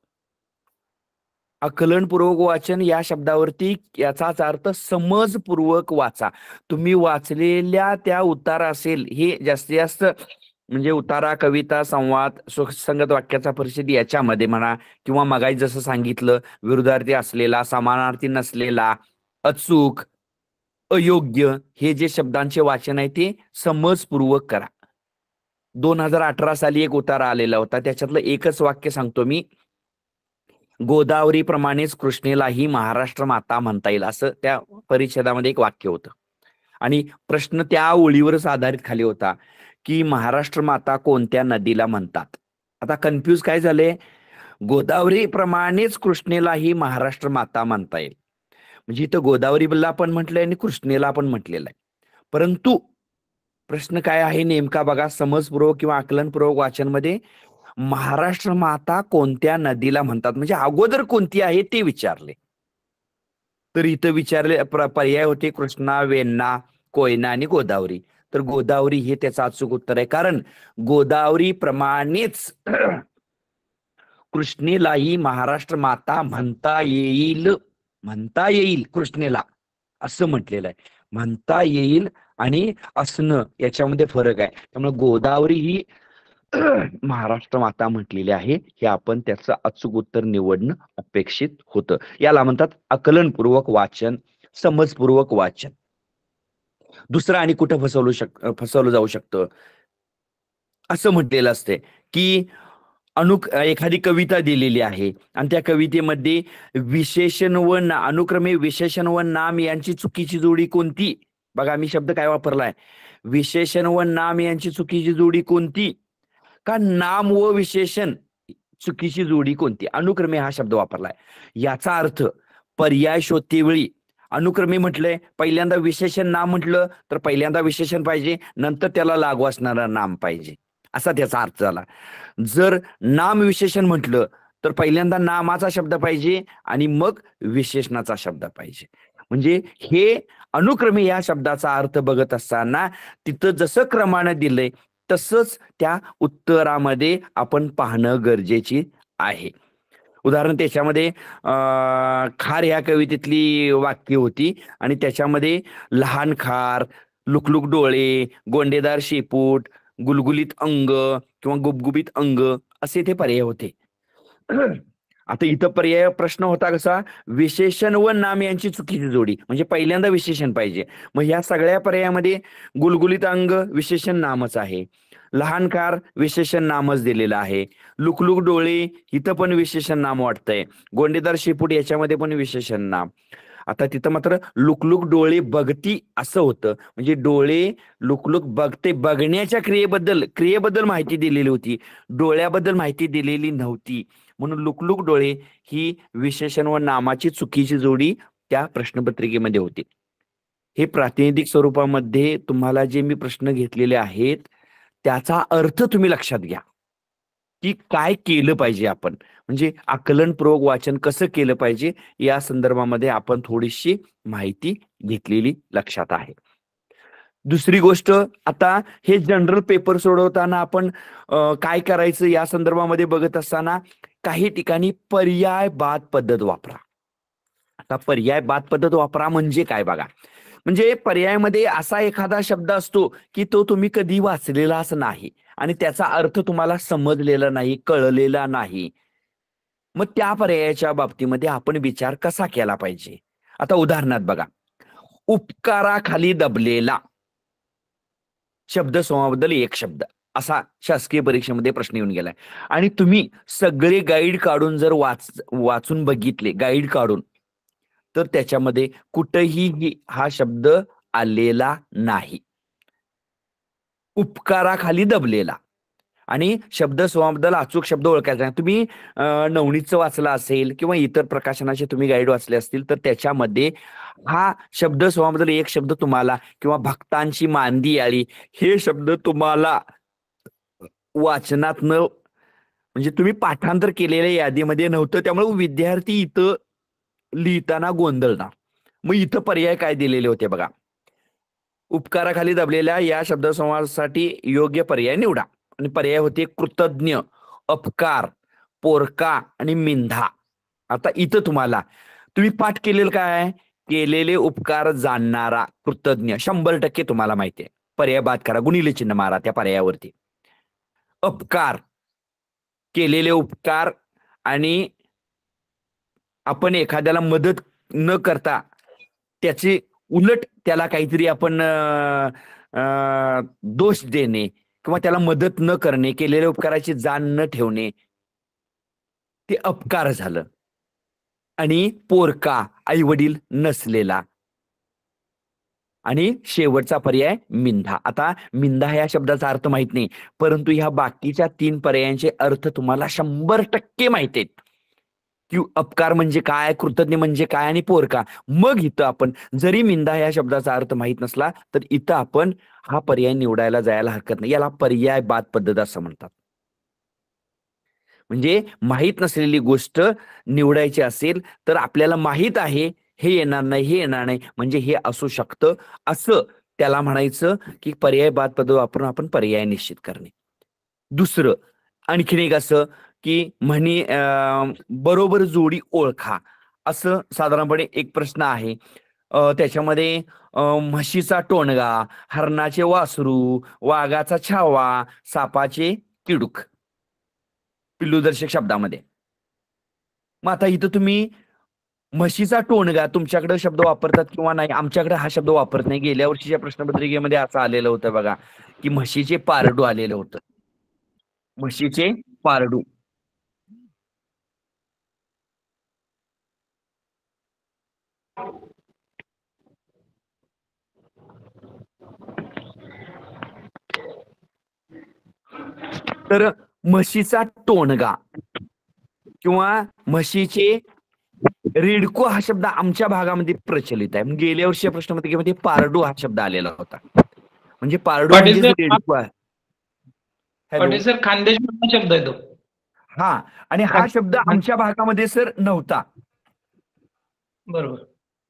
वाचन या शब्दावरती याचाच अर्थ समजपूर्वक वाचा. तुम्ही वाचलेल्या त्या उतारा असेल, हे जास्तीत जास्त म्हणजे उतारा, कविता, संवाद, सुसंगत वाक्याचा परिच्छेद याच्यामध्ये म्हणा, किंवा मगाई जसं सांगितलं विरुद्धार्थी असलेला, समानार्थी नसलेला, अचूक, अयोग्य हे जे शब्दांचे वाचन आहे ते समजपूर्वक करा. 2018 साली एक उतारा आलेला होता, त्याच्यातलं एकच वाक्य सांगतो मी. गोदावरीप्रमाणेच कृष्णेलाही महाराष्ट्र माता म्हणता येईल, असं त्या परिच्छेदामध्ये एक वाक्य होतं. आणि प्रश्न त्या ओळीवरच आधारित खाली होता की महाराष्ट्र माता कोणत्या नदीला म्हणतात. आता कन्फ्यूज काय झाले, गोदावरीप्रमाणेच कृष्णेलाही महाराष्ट्र माता म्हणता येईल, म्हणजे इथं गोदावरीला पण म्हटलंय आणि कृष्णेला पण म्हटलेलं आहे. परंतु प्रश्न काय आहे नेमका बघा, समजपूर्वक किंवा आकलनपूर्वक वाचन मध्ये महाराष्ट्र माता कोणत्या नदीला म्हणतात, म्हणजे अगोदर कोणती आहे ते विचारले. तर इथं विचारले पर्याय होते कृष्णा, वेण्णा, कोयना आणि गोदावरी. तर गोदावरी हे त्याचं अचूक उत्तर आहे, कारण गोदावरी प्रमाणेच कृष्णेलाही महाराष्ट्र माता म्हणता येईल कृष्णेला, असं म्हटलेलं आहे. म्हणता येईल आणि असणं याच्यामध्ये फरक आहे. त्यामुळे गोदावरी ही महाराष्ट्र माता म्हटलेली आहे, हे आपण त्याचं अचूक उत्तर निवडणं अपेक्षित होतं. याला म्हणतात आकलनपूर्वक वाचन, समजपूर्वक वाचन. दुसरं आणि कुठं फसवलं जाऊ शकतं, असं म्हटलेलं असते की एखादी कविता दिलेली आहे आणि त्या कवितेमध्ये विशेषण व अनुक्रमे विशेषण व नाम यांची चुकीची जोडी कोणती. बघा मी शब्द काय वापरलाय, विशेषण व नाम यांची चुकीची जोडी कोणती, का नाम व विशेषण चुकीची जोडी कोणती. अनुक्रमे हा शब्द वापरलाय, याचा अर्थ पर्याय शोधतेवेळी अनुक्रमे म्हटलंय, पहिल्यांदा विशेषण नाम म्हटलं तर पहिल्यांदा विशेषण पाहिजे, नंतर त्याला लागू असणारा नाम पाहिजे, असा त्याचा अर्थ झाला. जर नाम विशेषण म्हटलं तर पहिल्यांदा नामाचा शब्द पाहिजे आणि मग विशेषणाचा शब्द पाहिजे. म्हणजे हे अनुक्रमे या शब्दाचा अर्थ बघत असताना तिथं जसं क्रमानं दिलंय तसंच त्या उत्तरामध्ये आपण पाहणं गरजेची आहे. उदाहरण त्याच्यामध्ये खार ह्या कवितेतली वाक्य होती आणि त्याच्यामध्ये लहान खार, लुकलुक डोळे, गोंडेदार शेपूट, गुलगुलीत अंग किंवा गुबगुबीत अंग असे ते पर्याय होते. आता इथं पर्याय प्रश्न होता कसा, विशेषण व नाम यांची चुकीची जोडी, म्हणजे पहिल्यांदा विशेषण पाहिजे. मग ह्या सगळ्या पर्यायामध्ये गुलगुलीत अंग विशेषण नामच आहे, लहान कार विशेषण नामच दिलेलं आहे, लुकलुक डोळे इथं पण विशेषण नाम वाटतंय, गोंडेदार शेपूट याच्यामध्ये पण विशेषण नाम. आता तिथं मात्र लुकलुक डोळे बघती असं होतं, म्हणजे डोळे लुकलुक बघते, बघण्याच्या क्रियेबद्दल माहिती दिलेली होती, डोळ्याबद्दल माहिती दिलेली नव्हती. म्हणून लुकलुक डोळे ही विशेषण व नामाची चुकीची जोडी त्या प्रश्नपत्रिकेमध्ये होती. हे प्रातिनिधिक स्वरूपामध्ये तुम्हाला जे मी प्रश्न घेतलेले आहेत त्याचा अर्थ तुम्ही लक्षात घ्या की काय केलं पाहिजे आपण, म्हणजे आकलनपूर्वक वाचन कसं केलं पाहिजे या संदर्भामध्ये आपण थोडीशी माहिती घेतलेली लक्षात आहे. दुसरी गोष्ट, आता हे जनरल पेपर सोडवताना आपण काय करायचं या संदर्भामध्ये बघत असताना काही ठिकाणी पर्याय बाद पद्धत वापरा. आता पर्याय बाद पद्धत वापरा म्हणजे काय बघा, म्हणजे पर्यायामध्ये असा एखादा शब्द असतो की तो तुम्ही कधी वाचलेलाच नाही आणि त्याचा अर्थ तुम्हाला समजलेला नाही, कळलेला नाही. मग त्या पर्यायाच्या बाबतीमध्ये आपण विचार कसा केला पाहिजे. आता उदाहरणात बघा, उपकाराखाली दबलेला शब्द समूहाबद्दल एक शब्द असा शासकीय परीक्षेमध्ये प्रश्न येऊन गेलाय आणि तुम्ही सगळे गाईड काढून जर वाचून बघितले गाईड काढून, तर त्याच्यामध्ये कुठेही हा शब्द आलेला नाही. उपकाराखाली दबलेला आणि शब्द समूहाबद्दल अचूक शब्द ओळखायचा. तुम्ही नवनीतचं वाचलं असेल किंवा इतर प्रकाशनाचे तुम्ही गाईड वाचले असतील तर त्याच्यामध्ये हा शब्द समूहाबद्दल एक शब्द तुम्हाला, किंवा भक्तांची मांदी आली हे शब्द तुम्हाला वाचनात म्हणजे तुम्ही पाठांतर केलेल्या यादीमध्ये नव्हतं, त्यामुळे विद्यार्थी इथं लिहिताना गोंधळणार. मग इथं पर्याय काय दिलेले होते बघा, उपकाराखाली दबलेल्या या शब्दसमूहासाठी योग्य पर्याय निवडा आणि पर्याय होते कृतज्ञ, अपकार, पोरका आणि मिंधा. आता इथं तुम्ही पाठ केलेलं काय, केलेले उपकार जाणणारा कृतज्ञ 100% तुम्हाला माहिती आहे. पर्याय बाद करा, गुणिले चिन्ह मारा त्या पर्यायावरती. अपकार, केलेले उपकार आणि आपण एखाद्याला मदत न करता त्याची उलट त्याला काहीतरी आपण दोष देणे किंवा त्याला मदत न करणे, केलेल्या उपकाराची जाण न ठेवणे, ते अपकार झालं. आणि पोरका, आई वडील नसलेला. आणि शेवटचा पर्याय मिंधा. आता मिंधा या शब्दाचा अर्थ माहित नाही, परंतु ह्या बाकीच्या 3 पर्यायांचे अर्थ तुम्हाला 100% माहित आहेत की अपकार म्हणजे काय, कृतज्ञ म्हणजे काय आणि पोरका. मग इथं आपण जरी मिंधा या शब्दाचा अर्थ माहित नसला तर इथं आपण हा पर्याय निवडायला जायला हरकत नाही. याला पर्याय बाद पद्धत असं म्हणतात. म्हणजे माहित नसलेली गोष्ट निवडायची असेल तर आपल्याला माहित आहे हे येणार नाही, हे येणार नाही, म्हणजे हे असू शकतं असं त्याला म्हणायचं की पर्याय बाद पद्धत वापरून आपण पर्याय निश्चित करणे. दुसरं आणखीन एक असं की म्हणी बरोबर जोडी ओळखा असं साधारणपणे एक प्रश्न आहे. त्याच्यामध्ये म्हशीचा टोणगा, हरणाचे वासरू, वाघाचा छावा, सापाचे किडूक पिल्लूदर्शक शब्दामध्ये. मग आता इथं तुम्ही म्हशीचा टोणगा तुमच्याकडे शब्द वापरतात किंवा नाही, आमच्याकडे हा शब्द वापरत नाही. गेल्या वर्षीच्या प्रश्नपत्रिकेमध्ये असं आलेलं होतं बघा की म्हशीचे पारडू आलेलं होतं. म्हशीचे पारडू. तर म्हशीचा टोणगा किंवा म्हशीचे रेडको हा शब्द आमच्या भागामध्ये प्रचलित आहे. गेल्या वर्षी प्रश्नपत्रिकेमध्ये पारडू हा शब्द आलेला होता. म्हणजे पारडू म्हणजे रेडको आहे. सर खानदेश शब्द आहे तो. हा, आणि हा शब्द आमच्या भागामध्ये सर नव्हता. बरोबर,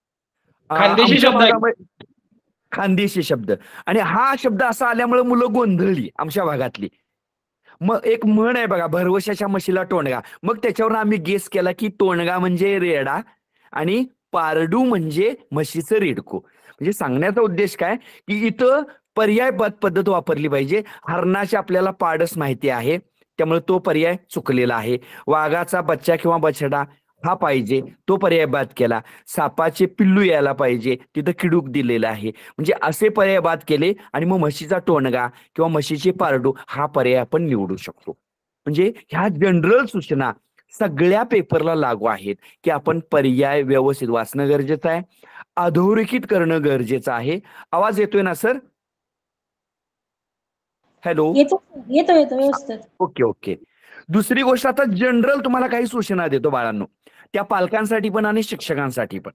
खानदेशी शब्द. आणि हा शब्द असा आल्यामुळे मुलं गोंधळली आमच्या भागातली. मग एक म्हण आहे बघा, भरवशाच्या म्हशीला टोणगा. मग त्याच्यावर आम्ही गेस केला की टोणगा म्हणजे रेडा आणि पारडू म्हणजे म्हशीचं रेडको. म्हणजे सांगण्याचा उद्देश काय की इथं पर्याय पद्धत वापरली पाहिजे. हरणाची आपल्याला पाडस माहिती आहे, त्यामुळे तो पर्याय चुकलेला आहे. वाघाचा बच्चा किंवा बछडा हा पाहिजे, तो पर्याय बाद केला. सापाचे पिल्लू यायला पाहिजे, तिथं किडूक दिलेला आहे. म्हणजे असे पर्याय बाद केले आणि मग म्हशीचा टोणगा किंवा म्हशीचे पारडू हा पर्याय आपण निवडू शकतो. म्हणजे ह्या जनरल सूचना सगळ्या पेपरला लागू आहेत की आपण पर्याय व्यवस्थित वाचणं गरजेचं आहे, अधोरेखित करणं गरजेचं आहे. आवाज येतोय ना सर? हॅलो. येतो येतो व्यवस्थित. Okay okay. दुसरी गोष्ट, आता जनरल तुम्हाला काही सूचना देतो बाळांनो, त्या पालकांसाठी पण आणि शिक्षकांसाठी पण,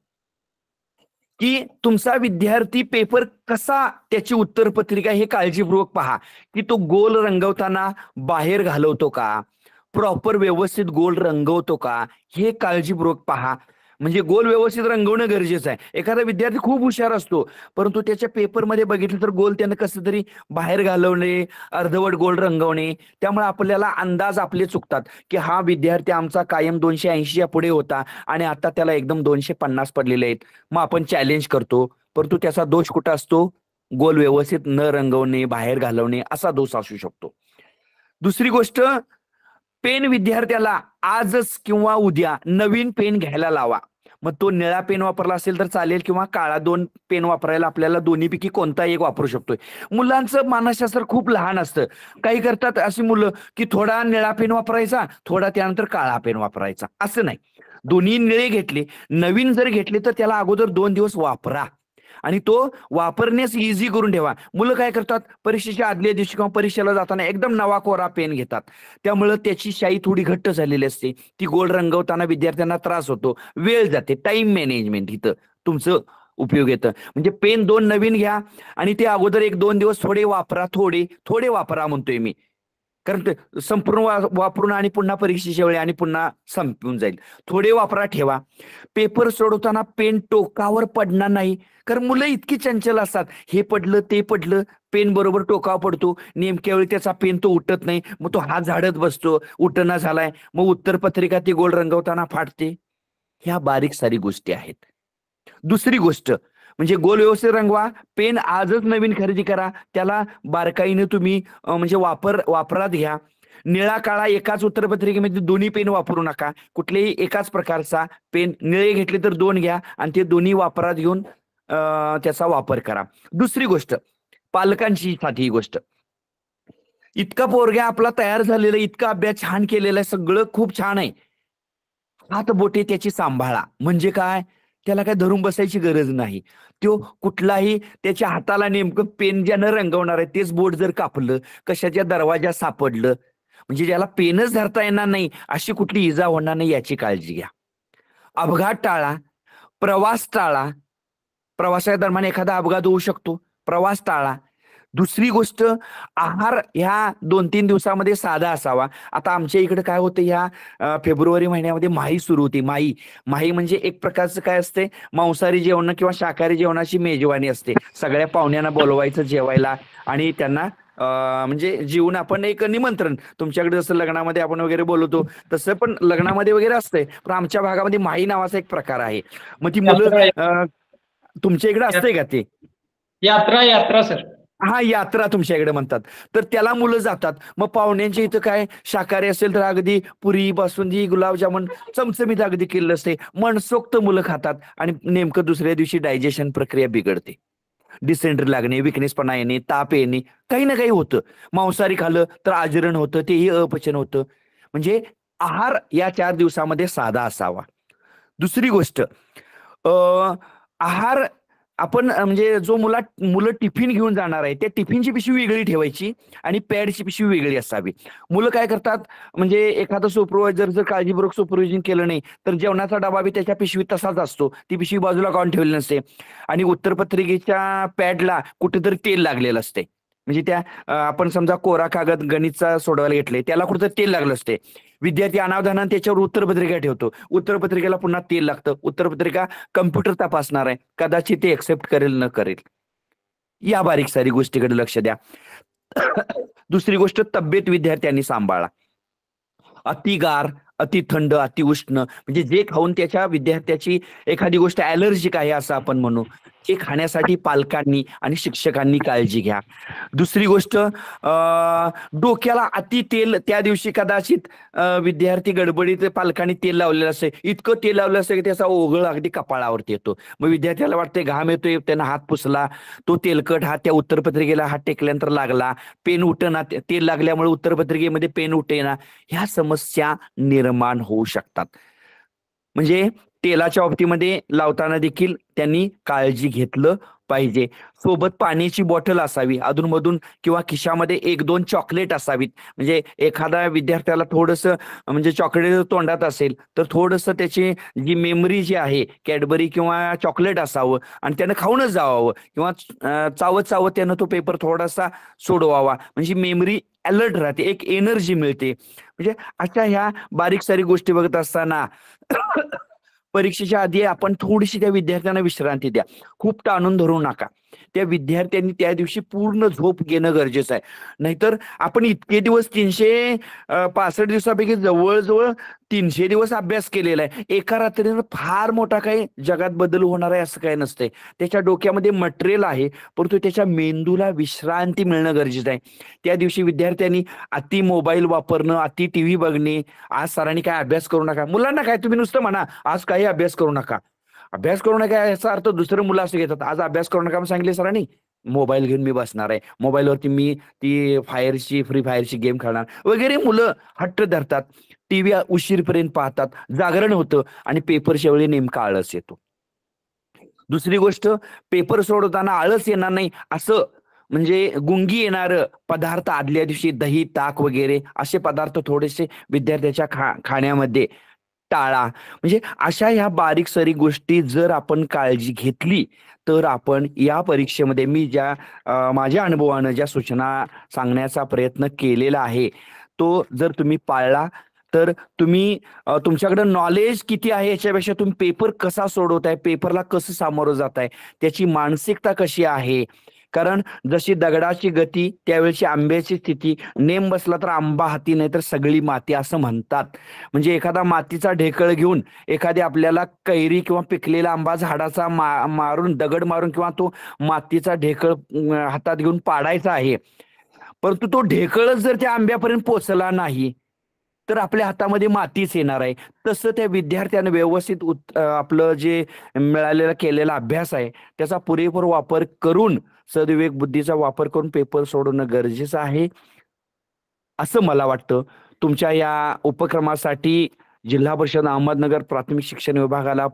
की तुमचा विद्यार्थी पेपर कसा, त्याची उत्तरपत्रिका हे काळजीपूर्वक पहा की तो गोल रंगवताना बाहेर घालवतो का, प्रॉपर व्यवस्थित गोल रंगवतो का, हे काळजीपूर्वक पहा. म्हणजे गोल व्यवस्थित रंगवणं गरजेचं आहे. एखादा विद्यार्थी खूप हुशार असतो, परंतु त्याच्या पेपरमध्ये बघितलं तर गोल त्यानं कसं तरी बाहेर घालवणे, अर्धवट गोल रंगवणे, त्यामुळे आपल्याला अंदाज आपले चुकतात की हा विद्यार्थी आमचा कायम 280 पुढे होता आणि आता त्याला एकदम 250 पडलेले आहेत. मग आपण चॅलेंज करतो, परंतु त्याचा दोष कुठं असतो? गोल व्यवस्थित न रंगवणे, बाहेर घालवणे, असा दोष असू शकतो. दुसरी गोष्ट, पेन विद्यार्थ्याला आजच किंवा उद्या नवीन पेन घ्यायला लावा. मग तो निळा पेन वापरला असेल तर चालेल किंवा काळा, 2 पेन वापरायला आपल्याला दोन्हीपैकी कोणता एक वापरू शकतोय. मुलांचं मानसशास्त्र खूप लहान असतं. काही करतात अशी मुलं की थोडा निळा पेन वापरायचा, थोडा त्यानंतर काळा पेन वापरायचा. असं नाही, दोन्ही निळे घेतले, नवीन जर घेतले तर त्याला अगोदर 2 दिवस वापरा आणि तो वापरण्यास इझी करून ठेवा. मुलं काय करतात, परीक्षेच्या आदल्या दिवशी किंवा परीक्षेला जाताना एकदम नवा कोरा पेन घेतात, त्यामुळं त्याची शाई थोडी घट्ट झालेली असते, ती गोल रंगवताना विद्यार्थ्यांना त्रास होतो, वेळ जाते. टाइम मॅनेजमेंट इथं तुमचं उपयोग येतं. म्हणजे पेन 2 नवीन घ्या आणि ते अगोदर 1-2 दिवस थोडे वापरा, थोडे वापरा म्हणतोय मी, कारण ते संपूर्ण वापरून आणि पुन्हा परीक्षेच्या वेळी आणि पुन्हा संपून जाईल. थोडे वापरा, ठेवा. पेपर सोडवताना पेन टोकावर पडणार नाही, कारण मुलं इतकी चंचल असतात, हे पडलं ते पडलं, पेन बरोबर टोकावर पडतो, नेमक्या वेळी त्याचा पेन तो उठत नाही, मग तो हात झाडत बसतो, उठना झालाय, मग उत्तरपत्रिका ती गोल रंगवताना फाटते. ह्या बारीक सारी गोष्टी आहेत. दुसरी गोष्ट म्हणजे गोल व्यवस्थित रंगवा, पेन आजच नवीन खरेदी करा, त्याला बारकाईने तुम्ही म्हणजे वापरात घ्या. निळा काळा एकाच उत्तरपत्रिकेमध्ये दोन्ही पेन वापरू नका. कुठलेही एकाच प्रकारचा पेन, निळे घेतले तर 2 घ्या आणि ते दोन्ही वापरात घेऊन त्याचा वापर करा. दुसरी गोष्ट, पालकांची साठी ही गोष्ट, इतका पोरगा आपला तयार झालेला, इतका अभ्यास छान केलेला आहे, सगळं खूप छान आहे, हात बोटे त्याची सांभाळा. म्हणजे काय, त्याला काय धरून बसायची गरज नाही. तो कुठलाही त्याच्या हाताला नेमकं पेन ज्यानं रंगवणार आहे तेच बोट जर कापलं, कशाच्या दरवाजा सापडलं, म्हणजे ज्याला पेनच धरता येणार नाही, अशी कुठली इजा होणार नाही याची काळजी घ्या. अपघात टाळा, प्रवास टाळा. प्रवासाच्या दरम्यान एखादा अपघात होऊ शकतो, प्रवास टाळा. दुसरी गोष्ट, आहार ह्या 2-3 दिवसामध्ये साधा असावा. आता आमच्या इकडे काय होतं, ह्या फेब्रुवारी महिन्यामध्ये माही सुरू होती. माही म्हणजे एक प्रकारचं काय असते, मांसाहारी जेवण किंवा शाकाहारी जेवणाची मेजवानी असते. सगळ्या पाहुण्यांना बोलवायचं जेवायला आणि त्यांना म्हणजे जीवन आपण एक निमंत्रण, तुमच्याकडे जसं लग्नामध्ये आपण वगैरे बोलवतो तसं पण लग्नामध्ये वगैरे असतंय, पण आमच्या भागामध्ये माही नावाचा एक प्रकार आहे. मग ती मुलं तुमच्या इकडे असते का ते? यात्रा सर. हा, यात्रा तुमच्याकडे म्हणतात. तर त्याला मुलं जातात. मग पाहुण्यांच्या इथं काय, शाकाहारी असेल तर अगदी पुरी, बासुंदी, गुलाबजामुन चमचमीत अगदी केलेलं असते, मनसोक्त मुलं खातात आणि नेमकं दुसऱ्या दिवशी डायजेशन प्रक्रिया बिघडते. डिसेंट्री लागणे, विकनेसपणा येणे, ताप येणे, काही ना काही होतं. मांसाहारी खाल्लं तर आजरण होतं, तेही अपचन होतं. म्हणजे आहार या 4 दिवसामध्ये साधा असावा. दुसरी गोष्ट, आहार आपण म्हणजे जो मुलं टिफिन घेऊन जाणार आहे त्या टिफिनची पिशवी वेगळी ठेवायची आणि पॅडची पिशवी वेगळी असावी. मुलं काय करतात, म्हणजे एखादं सुपरवायझर जर काळजीपूर्वक सुपरविजन केलं नाही तर जेवणाचा डबा बी त्याच्या पिशवीत तसाच असतो, ती पिशवी बाजूला काढून ठेवली नसते आणि उत्तरपत्रिकेच्या पॅडला कुठेतरी तेल लागलेलं असते. म्हणजे त्या आपण समजा कोरा कागद गणितचा सोडवायला घेतले, त्याला कुठेतरी तेल लागलं असते. विद्यार्थी अनावधानाने त्याच्यावर उत्तरपत्रिका ठेवतो, उत्तरपत्रिकेला पुन्हा तेल लागतं. उत्तरपत्रिका कम्प्युटर तपासणार आहे, कदाचित ते एक्सेप्ट करेल न करेल. या बारीक सारी गोष्टीकडे लक्ष द्या. दुसरी गोष्ट, तब्येत विद्यार्थ्यांनी सांभाळा. अति गार, अति थंड, अति उष्ण म्हणजे जे खाऊन त्याच्या विद्यार्थ्याची एखादी गोष्ट ॲलर्जिक आहे असं आपण म्हणू, हे खाण्यासाठी पालकांनी आणि शिक्षकांनी काळजी घ्या. दुसरी गोष्ट, डोक्याला अति तेल त्या दिवशी कदाचित विद्यार्थी गडबडीत पालकांनी तेल लावलेलं असते, इतकं तेल लावलेलं असतं की त्याचा ओघळ अगदी कपाळावरती येतो. मग विद्यार्थ्याला वाटते घाम येतोय, त्यानं हात पुसला, तो तेलकट हात त्या उत्तरपत्रिकेला हात टेकल्यानंतर लागला, पेन उठेना, तेल लागल्यामुळे उत्तरपत्रिकेमध्ये पेन उठेना, ह्या समस्या निर्माण होऊ शकतात. म्हणजे तेलाच्या बाबतीमध्ये लावताना देखील त्यांनी काळजी घेतलं पाहिजे. सोबत पाण्याची बॉटल असावी अधूनमधून, किंवा खिशामध्ये 1-2 चॉकलेट असावीत. म्हणजे एखाद्या विद्यार्थ्याला थोडंसं म्हणजे चॉकलेट तोंडात असेल तर थोडंसं त्याची जी मेमरी जी आहे, कॅडबरी किंवा चॉकलेट असावं आणि त्यानं खाऊनच जावावं, किंवा चावत चावत त्यानं तो पेपर थोडासा सोडवावा. म्हणजे मेमरी अलर्ट राहते, एक एनर्जी मिळते. म्हणजे अशा ह्या बारीक सारीक गोष्टी बघत असताना परीक्षेच्या आधी आपण थोडीशी त्या विद्यार्थ्यांना विश्रांती द्या. खूप ताणून धरू नका. त्या विद्यार्थ्यांनी त्या दिवशी पूर्ण झोप घेणं गरजेचं आहे. नाहीतर आपण इतके दिवस 365 दिवसापैकी जवळजवळ 300 दिवस अभ्यास केलेला आहे. एका रात्रीनं फार मोठा काही जगात बदल होणार आहे असं काही नसतंय. त्याच्या डोक्यामध्ये मटेरियल आहे, परंतु त्याच्या मेंदूला विश्रांती मिळणं गरजेचं आहे. त्या दिवशी विद्यार्थ्यांनी अति मोबाईल वापरणं, अति टीव्ही बघणे, आज सरांनी काय अभ्यास करू नका, मुलांना काय तुम्ही नुसतं म्हणा आज काही अभ्यास करू नका, अभ्यास करू नका याचा अर्थ दुसरं मुलं असं घेतात, आज अभ्यास करू नका सांगितले सरांनी, मोबाईल घेऊन मी बसणार आहे, मोबाईलवरती मी ती फ्री फायरची गेम खेळणार वगैरे मुलं हट्ट धरतात. टीव्ही उशीरपर्यंत पाहतात, जागरण होतं आणि पेपरच्या वेळी नेमका आळस येतो. दुसरी गोष्ट, पेपर सोडवताना आळस येणार नाही असं म्हणजे गुंगी येणारं पदार्थ आदल्या दिवशी दही ताक वगैरे असे पदार्थ थोडेसे विद्यार्थ्याच्या खाण्यामध्ये टाळा. म्हणजे अशा ह्या बारीक सारीक गोष्टी जर आपण काळजी घेतली तर आपण या परीक्षेमध्ये मी ज्या माझ्या अनुभवानं ज्या सूचना सांगण्याचा प्रयत्न केलेला आहे तो जर तुम्ही पाळला तर तुम्ही तुमच्याकडे नॉलेज किती आहे याच्यापेक्षा तुम्ही पेपर कसा सोडवताय, पेपरला कसं सामोरं जाताय, त्याची मानसिकता कशी आहे. कारण जशी दगडाची गती त्यावेळेची आंब्याची स्थिती, नेम बसला तर आंबा हाती नाही तर सगळी माती असं म्हणतात. म्हणजे एखादा मातीचा ढेकळ घेऊन एखादी आपल्याला कैरी किंवा पिकलेला आंबा झाडाचा मारून दगड मारून किंवा तो मातीचा ढेकळ हातात घेऊन पाडायचा आहे, परंतु तो ढेकळच जर त्या आंब्यापर्यंत पोचला नाही तर आपल्या हातामध्ये मातीच येणार आहे. तसं त्या विद्यार्थ्यानं व्यवस्थित आपलं जे मिळालेला केलेला अभ्यास आहे त्याचा पुरेपूर वापर करून, सद्विवेक बुद्धीचा वापर करून पेपर सोडवणं गरजेचं आहे असं मला वाटतं. तुमच्या या उपक्रमासाठी जिल्हा परिषद अहमदनगर प्राथमिक शिक्षण विभागाला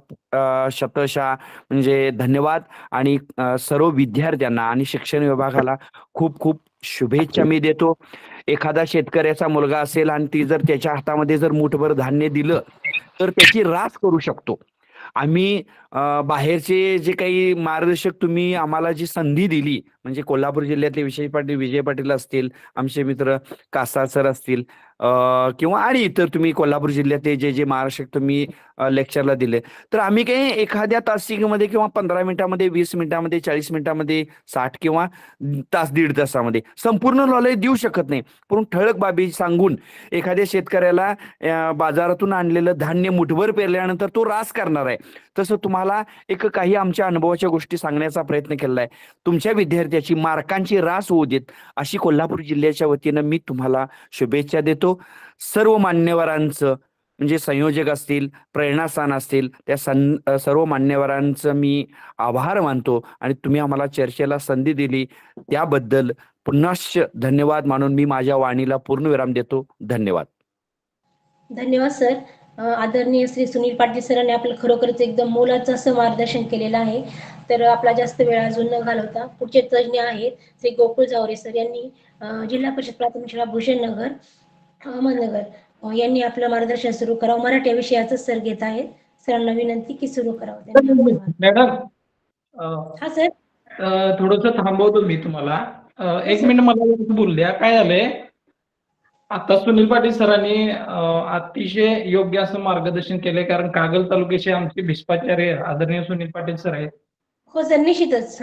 शतशः म्हणजे धन्यवाद आणि सर्व विद्यार्थ्यांना आणि शिक्षण विभागाला खूप खूप शुभेच्छा मी देतो. एखादा शेतकऱ्याचा मुलगा असेल आणि ती जर त्याच्या हातामध्ये जर मूठभर धान्य दिलं तर त्याची रास करू शकतो. आम्ही बाहेरचे जे काही मार्गदर्शक तुम्ही आम्हाला जी संधी दिली, म्हणजे कोल्हापूर जिल्ह्यातले विजय पाटील असतील, आमचे मित्र कासार सर असतील, किंवा आणि इतर तुम्ही कोल्हापूर जिल्ह्यातले जे मार्गदर्शक तुम्ही लेक्चरला दिले, तर आम्ही काही एखाद्या तासिकेमध्ये किंवा 15 मिनिटामध्ये, 20 मिनिटामध्ये, 40 मिनिटामध्ये, 60 किंवा तास दीड तासामध्ये संपूर्ण नॉलेज देऊ शकत नाही. पण ठळक बाबी सांगून एखाद्या शेतकऱ्याला बाजारातून आणलेलं धान्य मुठभर पेरल्यानंतर तो रास करणार आहे, तसं तुम्हाला काही आमच्या अनुभवाच्या गोष्टी सांगण्याचा प्रयत्न केला आहे. तुमच्या विद्यार्थ्याची मार्कांची रास होऊ देत अशी कोल्हापूर जिल्ह्याच्या वतीनं मी तुम्हाला शुभेच्छा देतो. सर्व मान्यवरांचं म्हणजे संयोजक असतील, प्रेरणास्थान असतील, त्या सर्व मान्यवरांचं मी आभार मानतो आणि तुम्ही आम्हाला चर्चेला संधी दिली त्याबद्दल पुनश्च धन्यवाद मानून मी माझ्या वाणीला पूर्णविराम देतो. धन्यवाद. धन्यवाद सर. आदरणीय श्री सुनील पाटील सरांनी आपलं खरोखरच एकदम मोलाचं असं मार्गदर्शन केलेलं आहे. तर आपला जास्त वेळ अजून न घालवता पुढचे तज्ज्ञ आहेत श्री गोकुळ जावरे सर यांनी जिल्हा परिषद प्राथमिक शाळा भूषणनगर अहमदनगर यांनी आपलं मार्गदर्शन सुरू करावं. मराठी विषयाचं सर घेत आहेत. सरांना विनंती की सुरू करावं. मॅडम हा सर. थोडस थांबवतो मी तुम्हाला. 1 मिनिट मला बोलू द्या. काय झालंय, आता सुनील पाटील सरांनी अतिशय योग्य असं मार्गदर्शन केलंय, कारण कागल तालुक्याचे आमचे भिष्पाचार्य आदरणीय सुनील पाटील सर आहेत. हो सर, निश्चितच.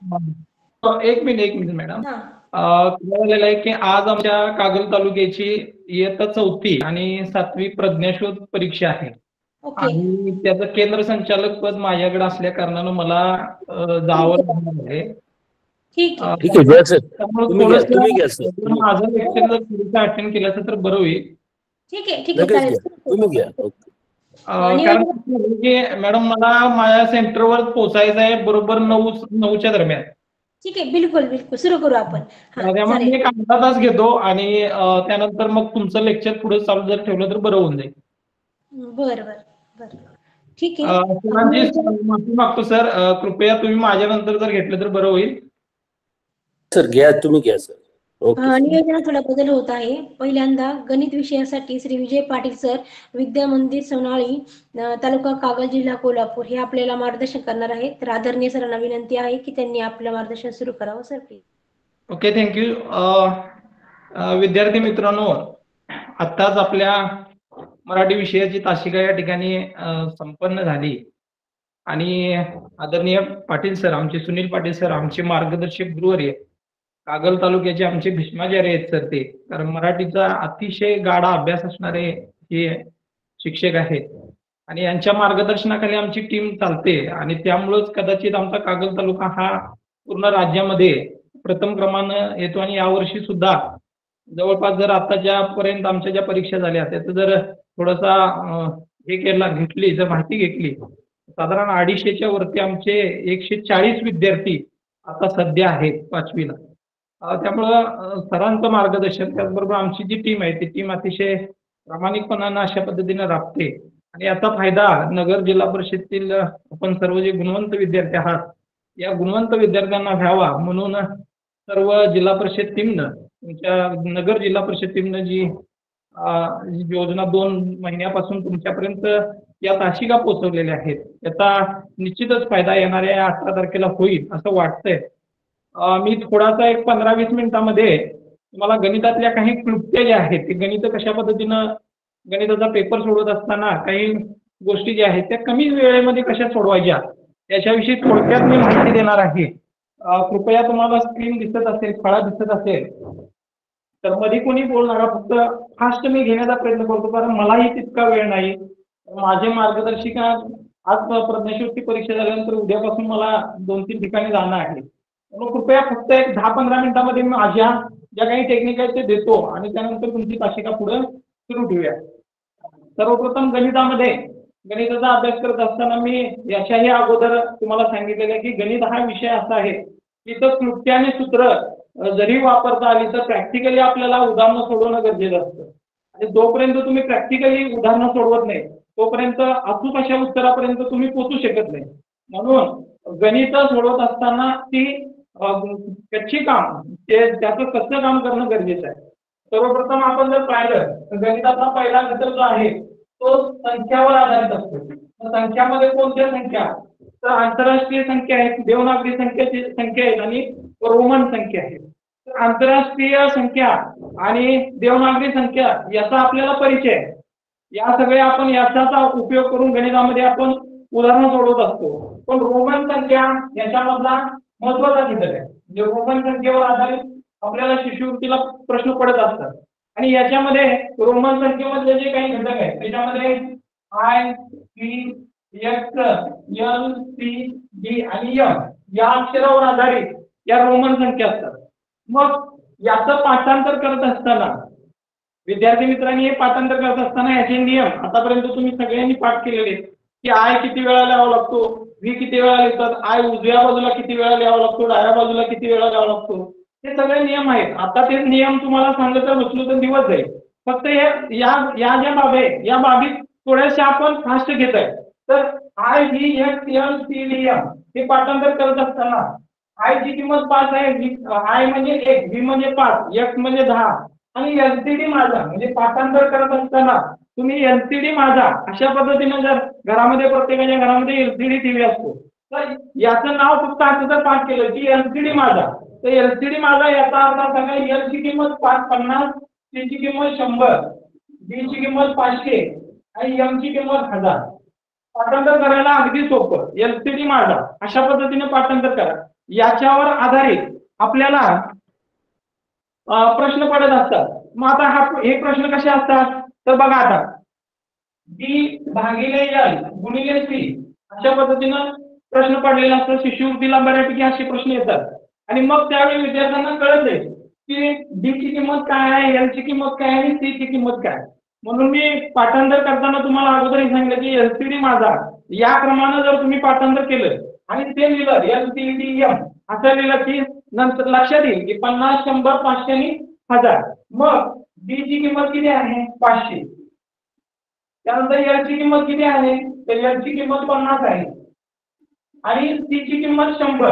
1 मिनिट मॅडम. झालेलं आहे की आज आमच्या कागल तालुक्याची इयत्ता 4थी आणि 7वी प्रज्ञाशोध परीक्षा आहे. ओके. आणि त्याचं केंद्र संचालक पद माझ्याकडे असल्या कारणानं मला जावं लागणार आहे. ठीक आहे. ठीक आहे, घ्या सर. त्यामुळे तुम्ही घ्या, तुम्ही घ्या थोडंसं सर. माझं लेक्चर जर थोडंसं अटेंड केलं असतं तर बरं होईल. ठीक आहे, ठीक आहे, लगेच चालेल. घ्या, तुम्ही घ्या. ओके. कारण की मॅडम मला माझ्या सेंटरवर पोहोचायचं आहे बरोबर 9च्या दरम्यान. ठीक आहे, बिलकुल बिलकुल सुरू करू आपण. हा, त्यामुळे मी चालेल. एक अर्धा तास घेतो आणि त्यानंतर मग तुमचं लेक्चर पुढे चालू जर ठेवलं तर बरं होऊन जाईल. बरं बरं बरं, ठीक आहे. सरांची माफी मागतो सर, कृपया तुम्ही माझ्यानंतर जर घेतलं तर बरं होईल. सर घ्या, तुम्ही घ्या सर. ओके. नियोजनात थोडा बदल होत आहे. पहिल्यांदा गणित विषयासाठी श्री विजय पाटील सर, विद्या मंदिर सोनाळी, तालुका कागल, जिल्हा कोल्हापूर हे आपल्याला मार्गदर्शन करणार आहेत. तर आदरणीय सरांना विनंती आहे की त्यांनी आपलं मार्गदर्शन सुरू करावं. Sir please. Okay, thank you. विद्यार्थी मित्रांनो, आत्ताच आपल्या मराठी विषयाची तासिका या ठिकाणी संपन्न झाली आणि आदरणीय पाटील सर, आमचे सुनील पाटील सर, आमचे मार्गदर्शक गुरुवर्य, कागल तालुक्याचे आमचे भीष्माचार्य आहेत सर ते. कारण मराठीचा अतिशय गाढा अभ्यास असणारे हे शिक्षक आहेत आणि यांच्या मार्गदर्शनाखाली आमची टीम चालते आणि त्यामुळेच कदाचित आमचा कागल तालुका हा पूर्ण राज्यामध्ये प्रथम क्रमांक येतो. आणि यावर्षी सुद्धा जवळपास जर आताच्या पर्यंत आमच्या ज्या परीक्षा झाल्या त्याचं जर थोडासा हे घेतली जर माहिती घेतली, साधारण 250च्या वरती आमचे 140 विद्यार्थी आता सध्या आहेत 5वीला. त्यामुळं सरांचं मार्गदर्शन त्याचबरोबर आमची जी टीम आहे ती टीम अतिशय प्रामाणिकपणानं अशा पद्धतीने राबते आणि याचा फायदा नगर जिल्हा परिषदेतील आपण सर्व जे गुणवंत विद्यार्थी आहात या गुणवंत विद्यार्थ्यांना व्हावा म्हणून सर्व जिल्हा परिषद टीमनं, तुमच्या नगर जिल्हा परिषद टीमनं जी योजना 2 महिन्यापासून तुमच्यापर्यंत या तासिका पोहोचवलेल्या आहेत त्याचा निश्चितच फायदा येणाऱ्या 18 तारखेला होईल असं वाटतंय. मी थोडासा एक 15-20 मिनिटांमध्ये तुम्हाला गणितातल्या काही क्लुप्त्या ज्या आहेत ते गणित कशा पद्धतीनं गणिताचा पेपर सोडवत असताना काही गोष्टी ज्या आहेत त्या कमी वेळेमध्ये कशा सोडवायच्या याच्याविषयी थोडक्यात मी माहिती देणार आहे. कृपया तुम्हाला स्क्रीन दिसत असेल, फळा दिसत असेल तर मध्ये कोणी बोलणारा फक्त फास्ट मी घेण्याचा प्रयत्न करतो कारण मलाही तितका वेळ नाही. माझे मार्गदर्शिका आज प्रज्ञाशक्ती परीक्षा झाल्यानंतर उद्यापासून मला 2-3 ठिकाणी जाणं आहे. म्हणून कृपया फक्त एक 10-15 मिनिटांमध्ये माझ्या ज्या काही टेक्निक आहेत ते देतो आणि त्यानंतर तुमची तासिका पुढे सुरू ठेवूया. सर्वप्रथम गणितामध्ये गणिताचा अभ्यास करत असताना मी याच्याही अगोदर तुम्हाला सांगितलेलं आहे की गणित हा विषय असा आहे की तो क्लुप्त्या आणि सूत्र जरी वापरता आली तर प्रॅक्टिकली आपल्याला उदाहरणं सोडवणं गरजेचं असतं आणि जोपर्यंत तुम्ही प्रॅक्टिकली उदाहरणं सोडवत नाही तोपर्यंत अचूक अशा उत्तरापर्यंत तुम्ही पोहोचू शकत नाही. म्हणून गणित सोडवत असताना ती कच्ची काम त्याचं कसं काम करणं गरजेचं आहे. सर्वप्रथम आपण जर पाहिलं तर गणिताचा पहिला घटक जो आहे तो संख्यावर आधारित असतो. संख्यामध्ये कोणत्या संख्या तर आंतरराष्ट्रीय संख्या आहेत, देवनागरी संख्या आहेत आणि रोमन संख्या आहेत. तर आंतरराष्ट्रीय संख्या आणि देवनागरी संख्या याचा आपल्याला परिचय आहे. या सगळ्या आपण याचा उपयोग करून गणितामध्ये आपण उदाहरणं सोडवत असतो. पण रोमन संख्या याच्यामधला महत्वाचा घटक आहे. म्हणजे रोमन संख्येवर आधारित आपल्याला शिष्यवृत्तीला प्रश्न पडत असतात आणि याच्यामध्ये रोमन संख्येमधले जे काही घटक आहेत त्याच्यामध्ये I, P, X, L, C, D आणि M या अक्षरावर आधारित या रोमन संख्या असतात. मग याचं पाठांतर करत असताना विद्यार्थी मित्रांनी हे पाठांतर करत असताना याचे नियम आतापर्यंत तुम्ही सगळ्यांनी पाठ केलेले की I किती वेळा लिहावा लागतो, V किती वेळा लिहितात, I उजव्या बाजूला किती वेळा लिहावा लागतो, डाव्या बाजूला किती वेळा लिहावा लागतो, हे सगळे नियम आहेत. आता ते नियम तुम्हाला सांगत तर बसलो तर दिवस जाईल. फक्त या ज्या बाबी या बाबी थोड्याशा आपण फास्ट घेत आहे. तर I, V, X, L, C, D, M हे पाठांतर करत असताना I ची किंमत 5 आहे, I म्हणजे 1, V म्हणजे 5, X म्हणजे 10 आणि LCD माझा म्हणजे पाठांतर करत असताना तुम्ही LCD माझा अशा पद्धतीने जर घरामध्ये प्रत्येकाच्या घरामध्ये LCD टीव्ही असतो तर याचं नाव फक्त असं जर पाठ केलं की LCD माझा तर LCD माझा याचा अर्थ असा की L ची किंमत 50, C ची किंमत 100, D ची किंमत 500 आणि M ची किंमत 1000. पाठांतर करायला अगदी सोपं. LCD माझा अशा पद्धतीने पाठांतर करा. याच्यावर आधारित आपल्याला प्रश्न पडत असतात. मग आता हे प्रश्न कसे असतात तर बघा आता बी भागिले एल गुणिले सी अशा पद्धतीनं प्रश्न पडलेला असतो. शिष्यवृत्तीला बऱ्यापैकी असे प्रश्न येतात आणि मग त्यावेळी विद्यार्थ्यांना कळते की डी ची किंमत काय आहे, एल ची किंमत काय आहे आणि सी ची किंमत काय. म्हणून मी पाठांतर करताना तुम्हाला अगोदर सांगितलं की एलसीडी माझा या क्रमानं जर तुम्ही पाठांतर केलं आणि ते लिहिलं एलसीडी एम असं लिहिलं की नंतर लक्षात येईल की 50, 100, 500 आणि 1000. मग डी ची किंमत किती आहे 500. त्यानंतर एल ची किंमत किती आहे, तर एल ची किंमत 50 आहे आणि सी ची किंमत 100.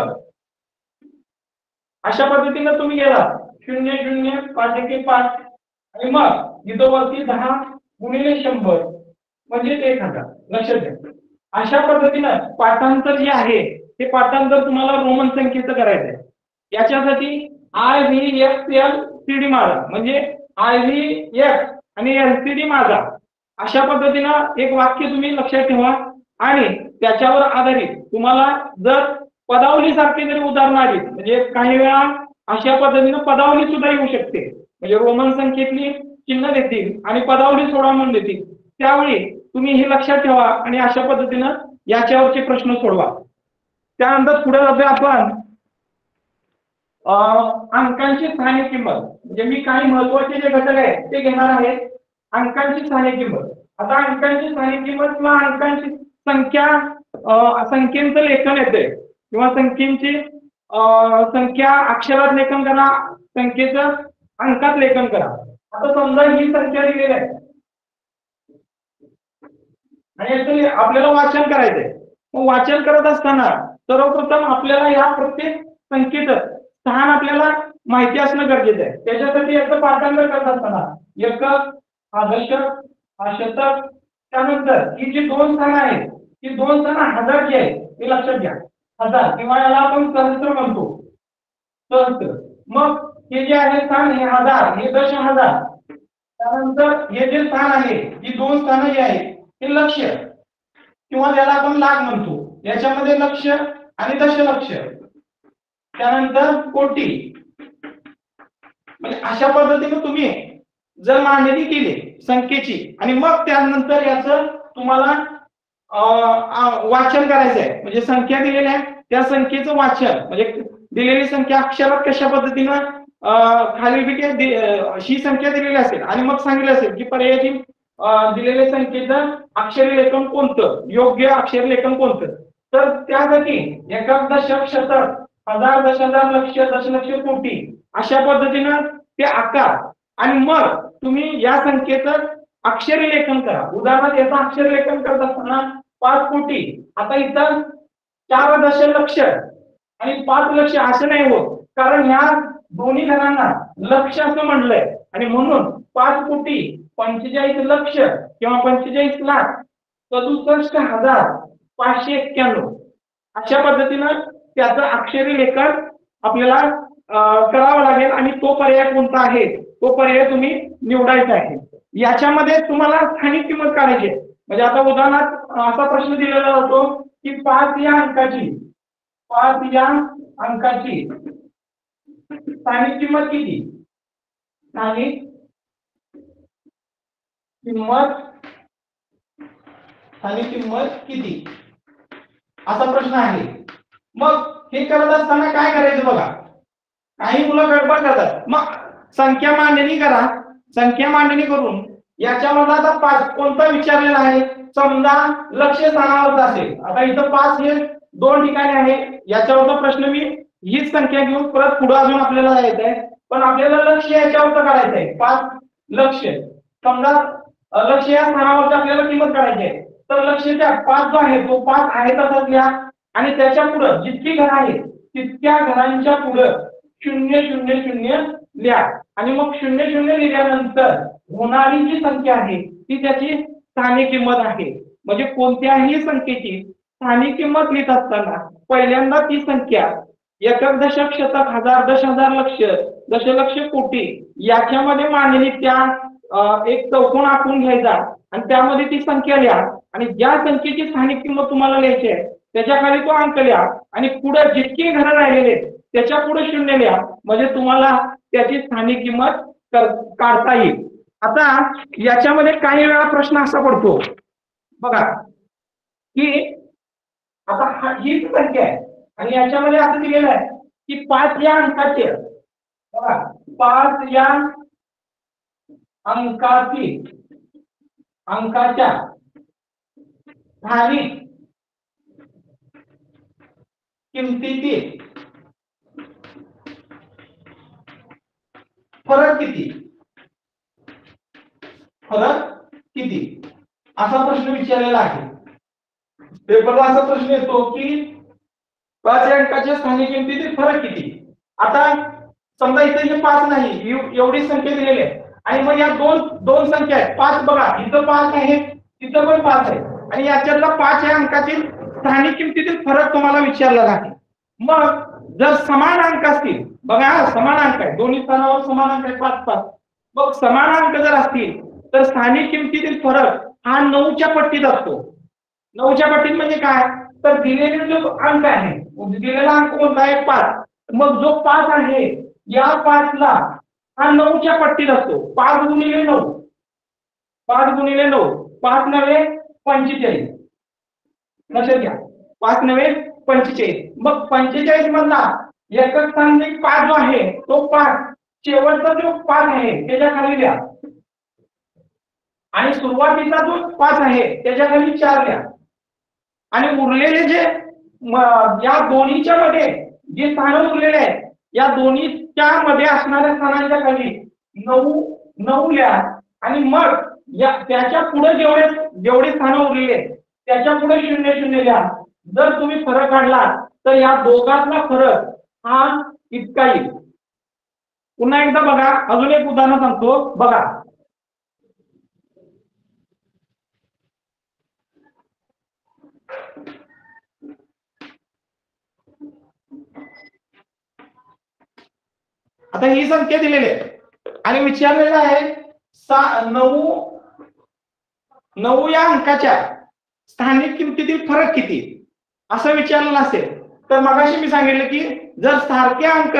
अशा पद्धतीने तुम्ही गेला 0 0 5 1 5 आणि मग इथं वरती 10 गुणिले 100 म्हणजे 1000. लक्षात घ्या. अशा पद्धतीनं पाठांतर जे आहे ते पाठांतर तुम्हाला रोमन संख्येचं करायचं आहे. याच्यासाठी I V X L C D माझा म्हणजे आय व्ही एक्स आणि एल सी डी माझा अशा पद्धतीनं एक वाक्य तुम्ही लक्षात ठेवा आणि त्याच्यावर आधारित तुम्हाला जर पदावली सारखी जरी उदाहरणं आली म्हणजे काही वेळा अशा पद्धतीनं पदावली सुद्धा येऊ शकते. म्हणजे रोमन संख्येतली चिन्ह देतील आणि पदावली सोडा म्हणून देतील. त्यावेळी तुम्ही हे लक्षात ठेवा आणि अशा पद्धतीनं याच्यावरचे प्रश्न सोडवा. त्यानंतर पुढे जातोय आपण अंकांची स्थानिक किंमत. म्हणजे मी काही महत्वाचे जे घटक आहेत ते घेणार आहे. अंकांची स्थानिक किंमत. आता अंकांची स्थानिक किंमत किंवा अंकांची संख्या संख्येचं लेखन येते किंवा संख्येची संख्या अक्षरात लेखन करा, संख्येचं अंकात लेखन करा. आता समजा ही संख्या दिलेली आहे आणि याचं आपल्याला वाचन करायचंय. मग वाचन करत असताना सर्वप्रथम आपल्याला या प्रत्येक संख्येचं स्थान आपल्याला माहिती असणं गरजेचं आहे. त्याच्यासाठी याचं पाठांतर करत असताना एकक, हा दशक, हा शतक, त्यानंतर ही जी 2 स्थान आहेत ती 2 स्थान हजार जी आहेत हे लक्षात घ्या. 1000 किंवा याला आपण सहस्त्र म्हणतो, सहस्त्र. मग हे जे आहे स्थान हे 1000, हे 10,000. त्यानंतर हे जे स्थान आहे ही 2 स्थानं जी आहेत हे लक्ष किंवा त्याला आपण लाख म्हणतो. याच्यामध्ये लक्ष आणि दशलक्ष, त्यानंतर कोटी. म्हणजे अशा पद्धतीने तुम्ही जर मांडणी केली संख्येची आणि मग त्यानंतर याचं तुम्हाला वाचन करायचं आहे. म्हणजे संख्या दिलेल्या आहे त्या संख्येचं वाचन म्हणजे दिलेली संख्या अक्षरात कशा पद्धतीनं खाली ही संख्या दिलेली असेल आणि मग सांगितलं असेल की पर्यायाची दिलेल्या संख्येचं अक्षरी लेखन कोणतं, योग्य अक्षरी लेखन कोणतं. तर त्यासाठी एकक, दशक, शतक, हजार, 10,000, लक्ष, दशलक्ष, कोटी अशा पद्धतीनं ते आकार आणि मग तुम्ही या संख्येचं अक्षरी लेखन करा. उदाहरणार्थ याचं अक्षरी लेखन करत असताना 5 कोटी. आता इथं 4 दशलक्ष आणि 5 लक्ष असं नाही होत कारण ह्या दोन्ही घरांना लक्ष असं म्हणलंय आणि म्हणून 5 कोटी 45 लक्ष किंवा 45 लाख 67,591 अशा पद्धतीनं त्याचं अक्षरी लेखन आपल्याला करावं लागेल आणि तो पर्याय कोणता आहे तो पर्याय तुम्ही निवडायचा आहे. याच्यामध्ये तुम्हाला स्थानिक किंमत काढायची आहे. म्हणजे आता उदाहरणार्थ असा प्रश्न दिलेला होतो की 5 या अंकाची स्थानिक किंमत किती, स्थानिक किंमत किती असा प्रश्न आहे. मग हे करत असताना काय करायचं बघा, काही मुलं गडबड करतात. मग संख्या मांडणी करा. संख्या मांडणी करून याच्यामध्ये आता 5 कोणता विचारलेला आहे. समजा लक्ष स्थानावरचा असेल. आता इथं 5 हे 2 ठिकाणी आहे. याच्यावरचा प्रश्न मी हीच संख्या घेऊन परत पुढे अजून आपल्याला जायचं आहे पण आपल्याला लक्ष याच्यावरचं काढायचं आहे. 5 लक्ष समजा लक्ष या स्थानावरची आपल्याला किंमत काढायची आहे. तर लक्षच्या 5 जो आहे तो 5 आहे तसाच लिहा आणि त्याच्या पुढे जितकी घर आहेत तितक्या घरांच्या पुढे 000 लिहा आणि मग 000 लिहिल्यानंतर होणारी जी संख्या आहे ती त्याची स्थानिक किंमत आहे. म्हणजे कोणत्याही संख्येची स्थानिक किंमत लिहित असताना पहिल्यांदा ती संख्या एकक, दशक, शतक, हजार, 10,000, लक्ष, दशलक्ष, कोटी याच्यामध्ये मांडणी त्या एक चौकोन आखून घ्यायचा आणि त्यामध्ये ती संख्या लिहा आणि ज्या संख्येची स्थानिक किंमत तुम्हाला लिहायची आहे त्याच्या खाली तो अंक लिहा आणि पुढे जितकी घरं राहिलेले त्याच्या पुढे 0 लिहा. म्हणजे तुम्हाला त्याची स्थानिक किंमत काढता येईल. आता याच्यामध्ये काही वेळा प्रश्न असा पडतो बघा की आता ही संख्या आहे आणि याच्यामध्ये असं दिलेलं आहे की 5 या अंकाचे, बघा 5 या अंकाच्या स्थानिक किमतीतील फरक किती, असा प्रश्न विचारलेला आहे पेपरला. असा प्रश्न येतो की 5 या अंकाच्या स्थानिक किमतीतील फरक किती. आता समजा इथे हे 5 नाही, एवढी संख्या दिलेली आहे आणि मग या दोन संख्या आहेत. 5 बघा इथं 5 आहे, तिथं पण 5 आहे आणि याच्यातला 5 या अंकातील स्थानिक किमतीतील फरक तुम्हाला विचारला आहे. मग जर समान अंक असतील, बघा समान अंक आहे, दोन्ही स्थानावर समान अंक आहे 5-5. मग समान अंक जर असतील तर स्थानिक किमतीतील फरक हा 9च्या पट्टीत असतो. 9च्या पट्टीत म्हणजे काय, तर दिलेले जो अंक आहे, दिलेला अंक कोणता आहे 5. मग जो 5 आहे या 5ला हा 9च्या पट्टीत असतो. 5 गुणिले 9, 5 गुणिले 9, 5 नव्हे 45. लक्षात घ्या, 5 नव्हे 45. मग 45 मधला एकच स्थानिक 5 जो आहे तो 5 शेवटचा जो 5 आहे त्याच्या खाली द्या आणि सुरुवातीचा जो 5 आहे त्याच्या खाली 4 द्या आणि उरलेले जे या दोन्हीच्या मध्ये जे स्थान उरलेले आहेत या दोन्हीच्या मध्ये असणाऱ्या स्थानांच्या खाली 9 लिहा आणि मग त्याच्या पुढे जेवढे स्थान उरलेले आहेत त्याच्या पुढे 0-0 लिहा. जर तुम्ही फरक काढला तर या दोघांतला फरक हा इतका येईल. पुन्हा एकदा बघा, अजून एक उदाहरण सांगतो बघा. आता ही संख्या दिलेली आहे आणि विचारलेलं आहे 9 या अंकाच्या स्थानिक किमतीतील फरक किती असं विचारलेलं असेल तर मगाशी मी सांगितलं की जर सारखे अंक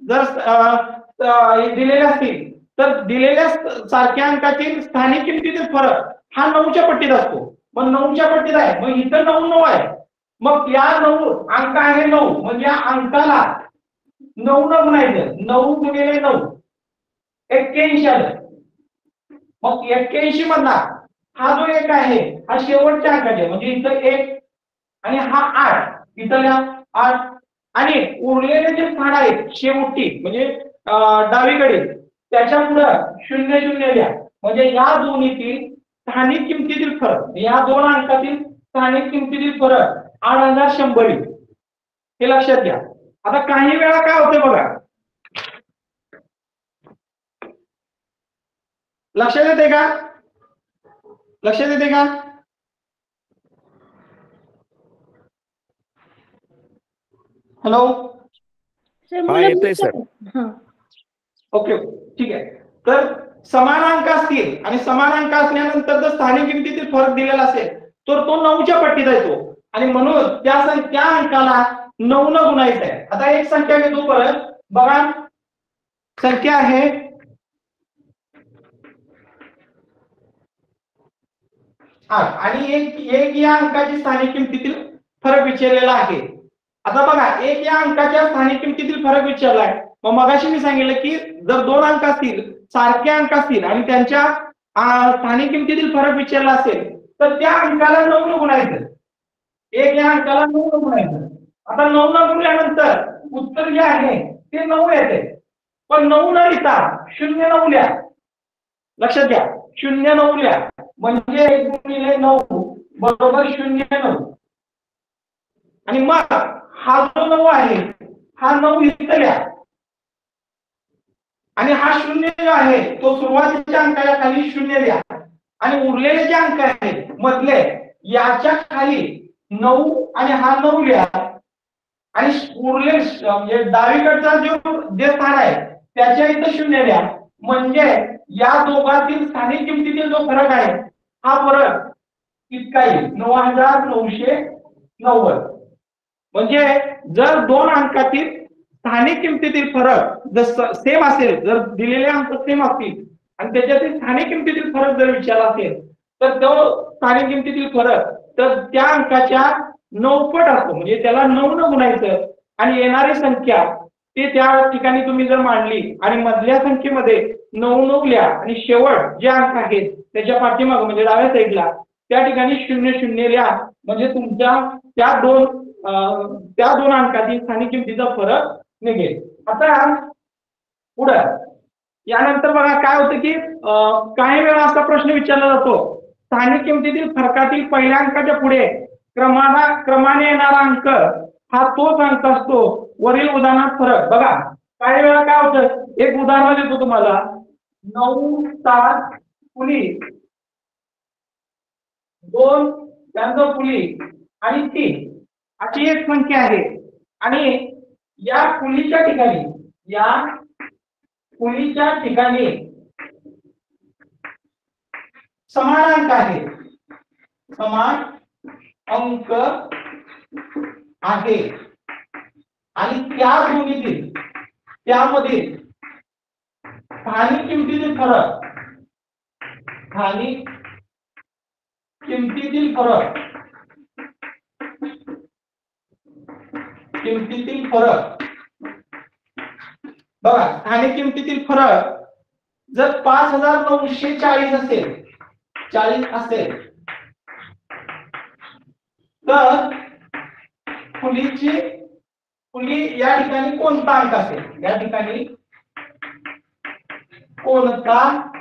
जर दिलेले असतील तर दिलेल्या सारख्या अंकातील स्थानिक किमतीतील फरक हा 9च्या पट्टीत असतो. मग 9च्या पट्टीत आहे, मग इथं 9 आहे, मग या 9 अंक आहे 9, म्हणजे या अंकाला 9 न गुणायचं. 9 गुणिले 9 81 आलं. मग 81 मधला हा जो 1 आहे हा शेवटच्या अंकाचे, म्हणजे इथं 1 आणि हा 8, इथल्या 8 आणि उरलेले जे स्थान आहेत शेवटी म्हणजे डावीकडे त्याच्या पुढे 0-0 द्या. म्हणजे या दोन्हीतील स्थानिक किमतीतील फरक, या दोन अंकातील स्थानिक किमतीतील फरक 8100 येईल. हे लक्षात घ्या. आता काही वेळा काय होते बघा, लक्षात येते का, लक्षात येते का? हॅलो, येतोय सर. ओके ठीक आहे. तर समान अंक असतील आणि समान अंक असल्यानंतर जर स्थानिक किमतीतील फरक दिलेला असेल तर तो 9च्या पट्टीत येतो आणि म्हणून त्या अंकाला 9 न गुणायचं आहे. आता एक संख्या घेतो परत बघा, संख्या आहे 8 आणि एक या अंकाची स्थानिक किमतीतील फरक विचारलेला आहे. आता बघा 1 या अंकाच्या स्थानिक किमतीतील फरक विचारलाय. मग मगाशी मी सांगितलं की जर 2 अंक असतील, सारखे अंक असतील आणि त्यांच्या स्थानिक किमतीतील फरक विचारला असेल तर त्या अंकाला 9 न गुणायचं. 1 या अंकाला 9 न गुणायचं. आता 9 न गुणल्यानंतर उत्तर जे आहे ते 9 येते, पण 9 न लिहिता 0-9 लिहा. लक्षात घ्या, 0-9 लिहा म्हणजे 1 गुणिले 9 बरोबर 0-9 आणि मग हा जो 9 आहे हा 9 इथं लिहा आणि हा 0 जो आहे तो सुरुवातीच्या अंकाच्या खाली 0 लिहा आणि उरलेले जे अंक आहेत मधले याच्या खाली 9 आणि हा 9 लिहा आणि उरले म्हणजे डावीकडचा जे स्थान आहे त्याच्या इथं 0 लिहा. म्हणजे या दोघांतील स्थानिक किमतीतील जो फरक आहे हा फरक इतका येईल 9990. म्हणजे जर 2 अंकातील स्थानिक किमतीतील फरक जर सेम असेल, जर दिलेले अंक सेम असतील आणि त्याच्यातील स्थानिक किमतीतील फरक जर विचारला असेल तर तो स्थानिक किमतीतील फरक तर त्या अंकाच्या 9 पट असतो, म्हणजे त्याला 9 न गुणायचं आणि येणारी संख्या ते त्या ठिकाणी तुम्ही जर मांडली आणि मधल्या संख्येमध्ये 9 लिहा आणि शेवट जे अंक आहेत त्याच्या पाठीमागे म्हणजे डाव्या साईडला त्या ठिकाणी 0 लिहा, म्हणजे तुमच्या त्या दोन अंकातील स्थानिक किमतीचा फरक निघेल. आता पुढं यानंतर बघा काय होतं की काही वेळा असा प्रश्न विचारला जातो, स्थानिक किमतीतील फरकातील पहिल्या अंकाच्या पुढे क्रमाने येणारा अंक हा तोच अंक असतो. वरील उदाहरणात फरक बघा. काही वेळा काय होतं, एक उदाहरण देतो तुम्हाला. 9 7 पुली 2 त्यानंतर पुली आणि 3 अशी एक संख्या आहे आणि या पुलीच्या ठिकाणी समान अंक आहे, समान अंक आहे आणि त्या दोन्हीतील त्यामधील स्थानिक किमतीतील फरक बघा. स्थानिक किमतीतील फरक जर 5940 असेल तर पुली या ठिकाणी कोणता अंक असेल, या ठिकाणी कोणता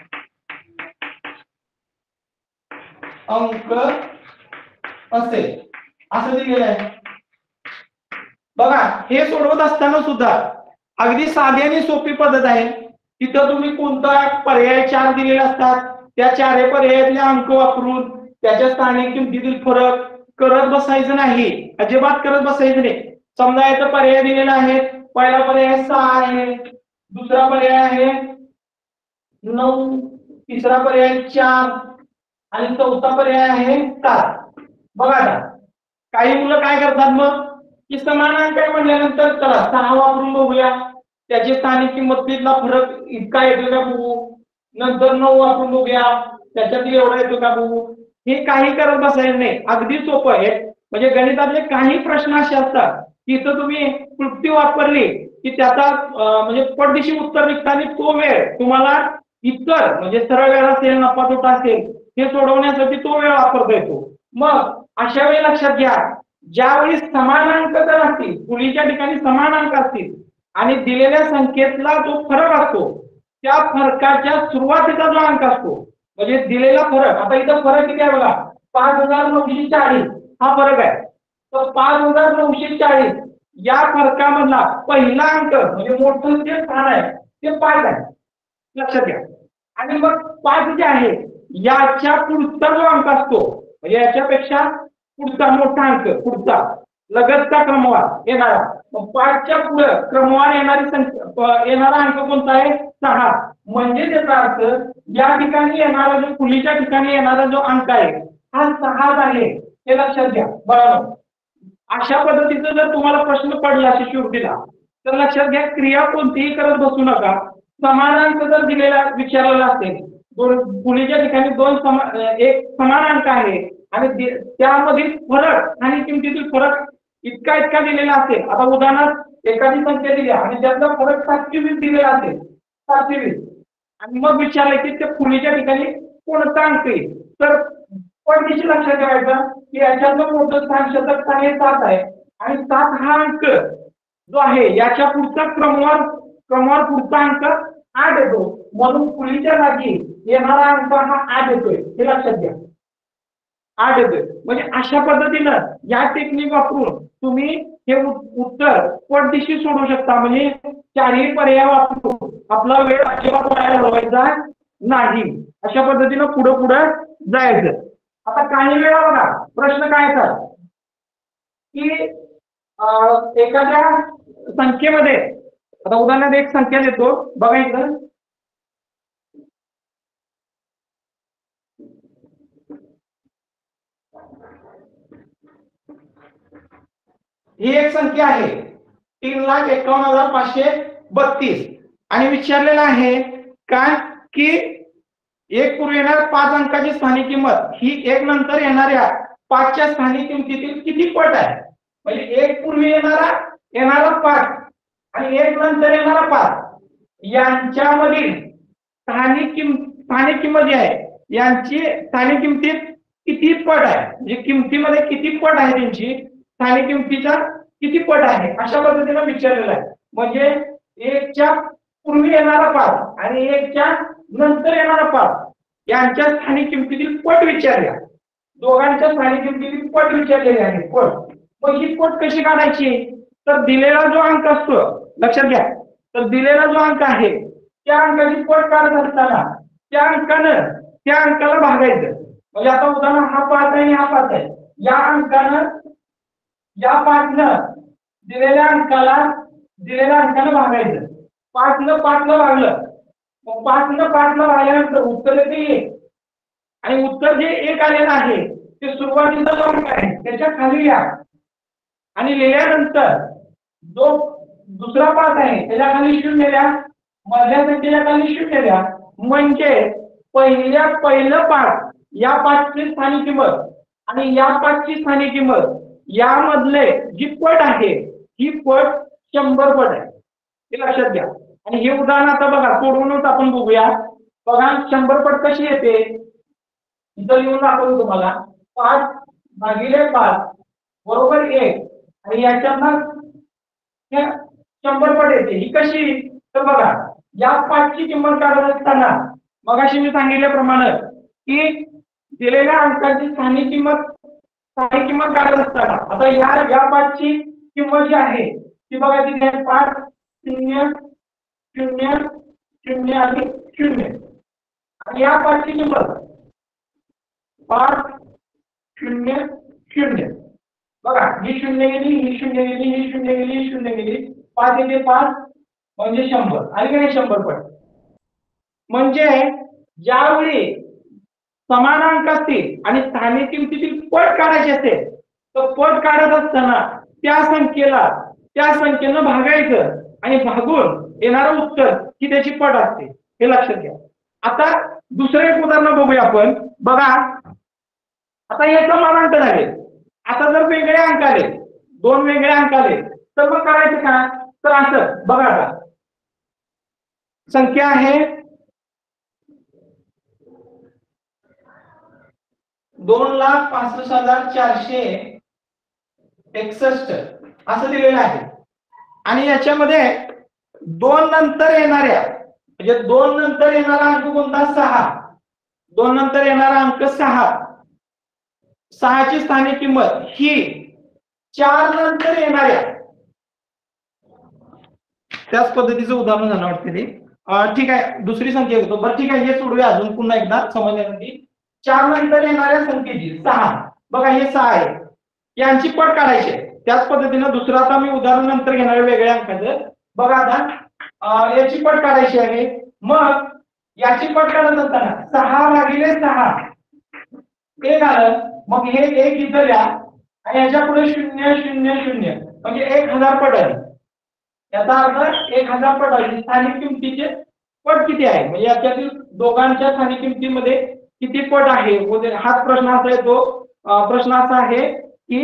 अंक असेल असं दिलेलं आहे बघा. हे सोडवत असताना सुद्धा अगदी साधी आणि सोपी पद्धत आहे. तिथं तुम्ही कोणता पर्याय 4 दिलेले असतात, त्या 4 पर्यायातले अंक वापरून त्याच्या स्थानिक किमतीतील फरक करत बसायचं नाही, अजिबात करत बसायचं नाही. समजा याचा पर्याय दिलेला आहे, पहिला पर्याय 6 आहे, दुसरा पर्याय आहे 9, तिसरा पर्याय 4 आणि चौथा पर्याय आहे 7. बघा आता काही मुलं काय करतात मग की समान अंक आहे म्हटल्यानंतर चला 6 वापरून बघूया, त्याची स्थानिक किंमतीतला फरक इतका येतो का बघू, नंतर 9 वापरून बघूया त्याच्यातील एवढा येतो का बघू. हे काही करत बसायचं नाही, अगदी सोपं आहे. म्हणजे गणितातले काही प्रश्न असे असतात की इथं तुम्ही क्लृप्ती वापरली की त्याचा म्हणजे पटदिशी उत्तर निघताना तो वेळ तुम्हाला इतर म्हणजे सरळ वेळ असेल, नफा तोटा असेल हे सोडवण्यासाठी तो वेळ वापरता येतो. मग अशा वेळी लक्षात घ्या, ज्यावेळी समान अंक जर असतील, पुलीच्या ठिकाणी समान अंक असतील आणि दिलेल्या संख्येतला जो फरक असतो त्या फरकाच्या सुरुवातीचा जो अंक असतो म्हणजे दिलेला फरक, आता इथं फरक किती आहे बघा, 5940 हा फरक आहे. तर 5940 या फरकामधला पहिला अंक म्हणजे मोठं जे स्थान आहे ते 5 आहे, लक्षात घ्या. आणि मग 5 जे आहे याच्या पुढचा जो अंक असतो म्हणजे याच्यापेक्षा पुढचा मोठा अंक, पुढचा लगतचा क्रमवार येणारा, मग 5च्या पुढे क्रमवार येणारा अंक कोणता आहे 6. म्हणजे त्याचा अर्थ या ठिकाणी येणारा जो पुलीच्या ठिकाणी येणारा जो अंक आहे हा 6 आहे, हे लक्षात घ्या. बरोबर. अशा पद्धतीचा जर तुम्हाला प्रश्न पडला शिष्यवृत्तीला तर लक्षात घ्या, क्रिया कोणतीही करत बसू नका. समान अंक जर दिलेला विचारलेला असेल, पुलीच्या ठिकाणी एक समान अंक आहे आणि त्यामधील फरक आणि किमतीतील फरक इतका दिलेला असेल. आता उदाहरणार्थ एखादी संख्या दिली आणि त्यातला फरक 720 दिलेला असेल, 720, आणि मग विचारलं की त्या पुलीच्या ठिकाणी कोणता अंक येईल, तर पटदिशी लक्षात ठेवायचं की याच्यातलं मोठं स्थान शतक स्थान हे 7 आहे आणि 7 हा अंक जो आहे याच्या पुढचा क्रमवार पुढचा अंक 8 येतो, म्हणून पुलीच्या जागी येणारा अंक हा 8 येतोय, हे लक्षात घ्या. 8 येतोय. म्हणजे अशा पद्धतीनं या टेक्निक वापरून तुम्ही हे उत्तर पटदिशी सोडवू शकता. म्हणजे 4ही पर्याय वापरून आपला वेळ अजिबात वाया घालवायचा नाही. अशा पद्धतीनं पुढे जायचं. आता काही वेळा बघा प्रश्न काय येतात की एखाद्या संख्येमध्ये, आता उदाहरणार्थ एक संख्या देतो बघा इकडं, ही एक संख्या आहे 3,51,532 आणि विचारलेलं आहे काय की एक पूर्वी येणाऱ्या 5 अंकाची स्थानिक किंमत ही एक नंतर येणाऱ्या 5च्या स्थानिक किमतीतील किती पट आहे? म्हणजे एक पूर्वी येणारा 5 आणि एक नंतर येणारा 5 यांच्यामधील स्थानिक किंमत जी आहे यांची स्थानिक किमतीत किती पट आहे, म्हणजे किमतीमध्ये किती पट आहे, त्यांची स्थानिक किमतीचा किती पट आहे, अशा पद्धतीने विचारलेलं आहे. म्हणजे एकच्या पूर्वी येणारा 5 आणि एकच्या नंतर येणारा 5 यांच्या स्थानिक किमतीतील पट विचारल्या. दोघांच्या स्थानिक किमतीतील पट विचारलेले आहे. पट. मग ही पट कशी काढायची? तर दिलेला जो अंक असतो, लक्षात घ्या, तर दिलेला जो अंक आहे त्या अंकाची पट काढत असताना त्या अंकाला भागायचं. म्हणजे आता उदाहरण हा 5 आहे आणि हा 5 आहे. या अंकानं या 5नं दिलेल्या अंकानं भागायचं. 5नं 5ला भागलं, मग 5नं 5ला भागल्यानंतर उत्तर येते 1 आणि उत्तर जे 1 आलेलं आहे ते सुरुवातीचा जो अंक आहे त्याच्या खाली लिहा आणि लिहिल्यानंतर जो दुसरा 5 आहे त्याच्या खाली 0 लिहा, मधल्या संख्येच्या खाली 0 लिहा. म्हणजे पहिलं 5 या 5ची स्थानिक किंमत आणि या 5ची स्थानिक किंमत यामधले जी पट आहे ही पट 100 पट आहे, हे लक्षात घ्या. आणि हे उदाहरण आता बघा सोडवूनच आपण बघूया. बघा 100 पट कशी येते, इथं लिहून दाखवतो तुम्हाला. 5 भागिले 5 बरोबर 1 आणि याच्यातनं 100 पट येते. ही कशी? तर बघा या 5ची किंमत काढत असताना मगाशी मी सांगितल्याप्रमाणे की दिलेल्या अंकाची स्थानिक किंमत काढत असताना आता या 5ची किंमत जी आहे ती बघा किती आहे? 5 0 0 0 आणि 0 आणि या 5ची किंमत 5 0 0. बघा ही 0 गेली, ही 0 गेली, ही 0 गेली, ही 0 गेली, 5 येते 5 म्हणजे 100 आणि काय 100 पट. म्हणजे ज्यावेळी समान अंक असतील आणि स्थानिक किमतीतील पट काढायचे असेल तर पट काढत असताना त्या संख्येनं भागायचं आणि भागून येणारं उत्तर ही त्याची पट असते, हे लक्षात घ्या. आता दुसरं एक उदाहरण बघूया आपण. बघा आता हे समान अंक झाले. आता जर वेगळे अंक आले, 2 वेगळे अंक आले तर मग करायचं का? तर असं बघा, आता संख्या आहे 2,65,461 असं दिलेलं आहे आणि याच्यामध्ये 2 नंतर येणाऱ्या म्हणजे 2 नंतर येणारा अंक कोणता? 6. 2 नंतर येणारा अंक 6. 6ची स्थानिक किंमत ही 4 नंतर येणाऱ्या त्याच पद्धतीचं उदाहरण झालं वाटतं ते. ठीक आहे, दुसरी संख्या घेतो. बरं ठीक आहे, हे सोडूया अजून पुन्हा एकदा समजण्यासाठी. 4 नंतर येणाऱ्या संख्येची 6, बघा हे 6 आहे, यांची पट काढायची. त्याच पद्धतीने दुसरं आता मी उदाहरण नंतर घेणार वेगळ्या अंकाचं. बघा आता याची पट काढायची आहे. मग याची पट काढत असताना 6 भागिले 6 1 आलं, मग हे 1 इथं द्या आणि याच्या पुढे 0 0 0 म्हणजे 1000 पट आहे. याचा अर्थ 1000 पट आहे. स्थानिक किमतीचे पट किती आहे, म्हणजे याच्यातील दोघांच्या स्थानिक किमतीमध्ये किती पट आहे हाच प्रश्न असा येतो. प्रश्न असा आहे की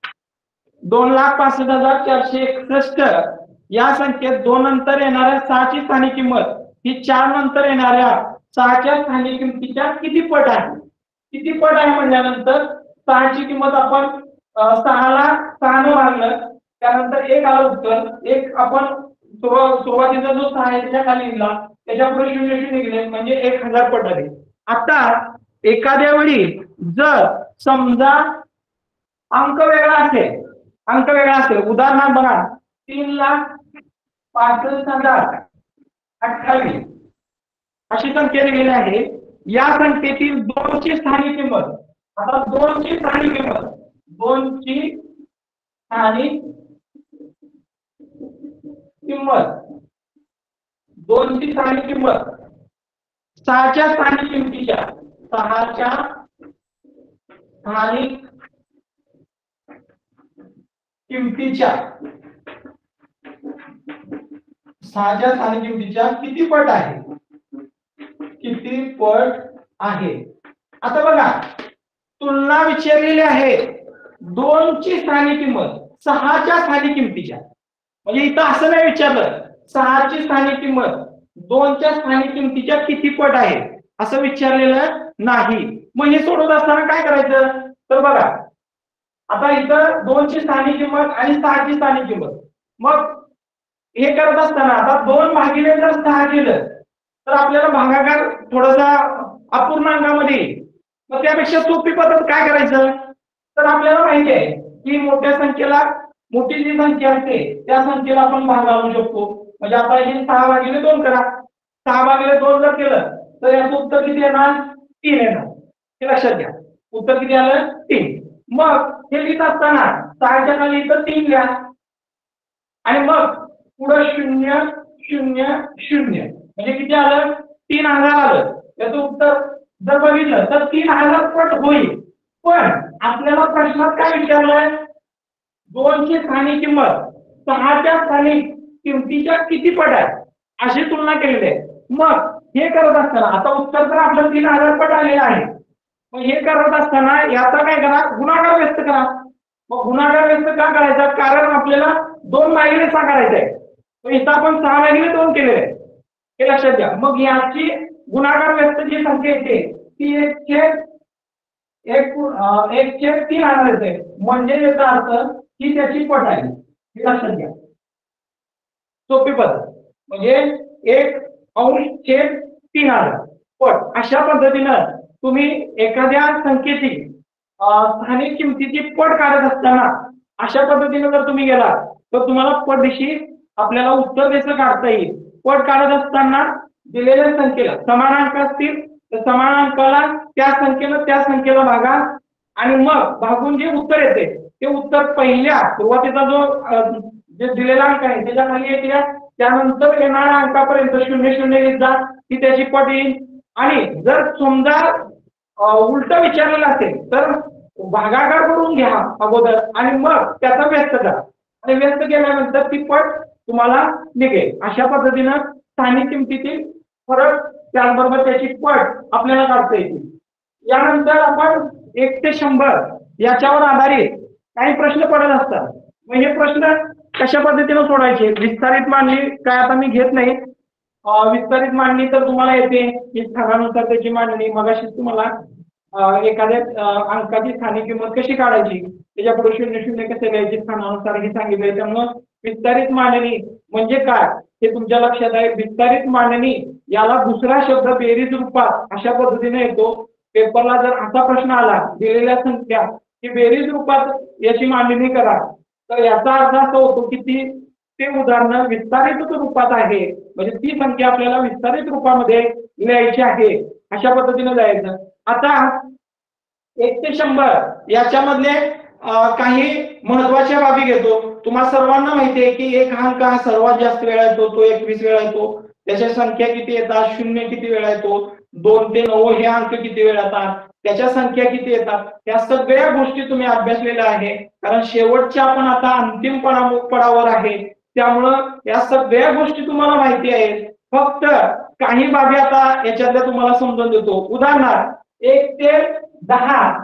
2,65,461 या संख्येत 2 नंतर येणाऱ्या 6ची स्थानिक किंमत ही 4 नंतर येणाऱ्या 6च्या स्थानिक किमतीच्या किती पट आहे. किती पट आहे म्हणल्यानंतर 6ची किंमत आपण 6नं भागलं, त्यानंतर 1 आलं उत्तर. 1 आपण सुरुवातीचा जो 6 आहे त्याच्या खाली लिहिला, त्याच्या पुढे 0 0 गेले म्हणजे 1000 पट आले. आता एखाद्या वेळी जर समजा अंक वेगळा असेल, उदाहरणार्थ बघा 3,65,028 अशी संख्या दिलेली आहे. या संख्येतील 2ची स्थानिक किंमत, आता 2ची स्थानिक किंमत 6च्या स्थानिक किमतीच्या 6च्या स्थानिक किमतीच्या किती पट आहे. किती पट आहे. आता बघा तुलना विचारलेली आहे 2 ची स्थानिक किंमत 6 च्या स्थानिक किंमतीच्या. म्हणजे इथं असं नाही विचारलं 6 ची स्थानिक किंमत 2 च्या स्थानिक किंमतीच्या किती पट आहे असं विचारलेलं नाही. मग हे सोडवत असताना काय करायचं तर बघा आता इथं 2 ची स्थानिक किंमत आणि 6 ची स्थानिक किंमत. मग हे करत असताना आता 2 भागिले जर 6 केलं तर आपल्याला भागाकार थोडासा अपूर्णांकामध्ये येईल. मग त्यापेक्षा सोपी पद्धत काय करायचं तर आपल्याला माहिती आहे की मोठ्या संख्येला मोठी जी संख्या असते त्या संख्येला आपण भाग लावू शकतो. म्हणजे आता हे 6/2 करा. 6/2 जर केलं तर याचं उत्तर किती येणार 3 येणार. हे लक्षात घ्या उत्तर किती आलं 3. मग हे लिहित असताना 6च्या खाली इथं 3 लिहा आणि मग पुढे 0 0 0 म्हणजे किती आलं 3000 आलं. याचं उत्तर जर बघितलं तर 3000 पट होईल. पण आपल्याला प्रश्नात काय विचारलंय 2 ची स्थानिक किंमत 6 च्या स्थानिक किमतीच्या किती पट आहे अशी तुलना केलेली आहे. मग हे करत असताना आता उत्तर तर आपलं 3000 पट आलेलं आहे. मग हे करत असताना याचा काय करा गुणाकार व्यस्त करा. मग गुणाकार व्यस्त का करायचा कारण आपल्याला 2/6 करायचं आहे. तर इथं आपण 6/2 केलेलं आहे हे लक्षात घ्या. मग याची गुणाकार व्यस्त जी संख्या येते ती 1/3 आणणार येते. म्हणजे याचा अर्थ ही त्याची पट आहे हे लक्षात घ्या. सोपी पद्धत म्हणजे 1/3 पट. अशा पद्धतीनं तुम्ही एखाद्या संख्येची स्थानिक किमतीची पट काढत असताना अशा पद्धतीने जर तुम्ही गेला तर तुम्हाला पट दिशी आपल्याला उत्तर द्यायचं काढता येईल. पट काढत असताना दिलेल्या संख्येला समान अंक असतील तर समान अंकाला त्या संख्येला भागा आणि मग भागून जे उत्तर येते ते उत्तर पहिल्या सुरुवातीचा जो जे दिलेला अंक आहे त्याच्या खाली येते. त्यानंतर येणाऱ्या अंकापर्यंत 0 0 येत जा ती त्याची पट येईल. आणि जर समजा उलट विचारलेलं असेल तर भागाकार करून घ्या अगोदर आणि मग त्याचा व्यस्त करा आणि व्यस्त केल्यानंतर ती पट तुम्हाला निघेल. अशा पद्धतीनं स्थानिक किमतीतील फरक त्याचबरोबर त्याची पट आपल्याला काढता येतील. यानंतर आपण 1 ते 100 याच्यावर आधारित काही प्रश्न पडत असतात. मग हे प्रश्न कशा पद्धतीने सोडायचे विस्तारित मांडणी काय आता मी घेत नाही. विस्तारित मांडणी तर तुम्हाला येते की स्थानानुसार त्याची मांडणी मगाशीच तुम्हाला एखाद्या अंकाची स्थानिक किंमत कशी काढायची त्याच्या पुढे 0 0 कसे घ्यायचे स्थानानुसार हे सांगितलंय. त्यामुळे विस्तारित मांडणी म्हणजे काय हे तुमच्या लक्षात आहे. विस्तारित मांडणी याला दुसरा शब्द बेरीज रूपात अशा पद्धतीने येतो. पेपरला जर असा प्रश्न आला दिलेल्या संख्या की बेरीज रूपात याची मांडणी करा तर याचा अर्थ असा होतो की ते उदाहरण विस्तारित रूपात आहे. म्हणजे ती संख्या आपल्याला विस्तारित रूपामध्ये लिहायची आहे अशा पद्धतीने जायचं. आता 1 ते 100 याच्यामधले काही महत्वाच्या बाबी घेतो. तुम्हाला सर्वांना माहिती आहे की एक अंक हा सर्वात जास्त वेळा येतो तो 21 वेळा येतो. त्याच्या संख्या किती येतात 0 किती वेळा येतो 2 ते 9 हे अंक किती वेळा येतात त्याच्या संख्या किती येतात या सगळ्या गोष्टी तुम्ही अभ्यासलेल्या आहे. कारण शेवटच्या आपण आता अंतिम पडावर आहे त्यामुळं या सगळ्या गोष्टी तुम्हाला माहिती आहेत. फक्त काही बाबी आता याच्यातल्या तुम्हाला समजून देतो. उदाहरणार्थ 1 ते 10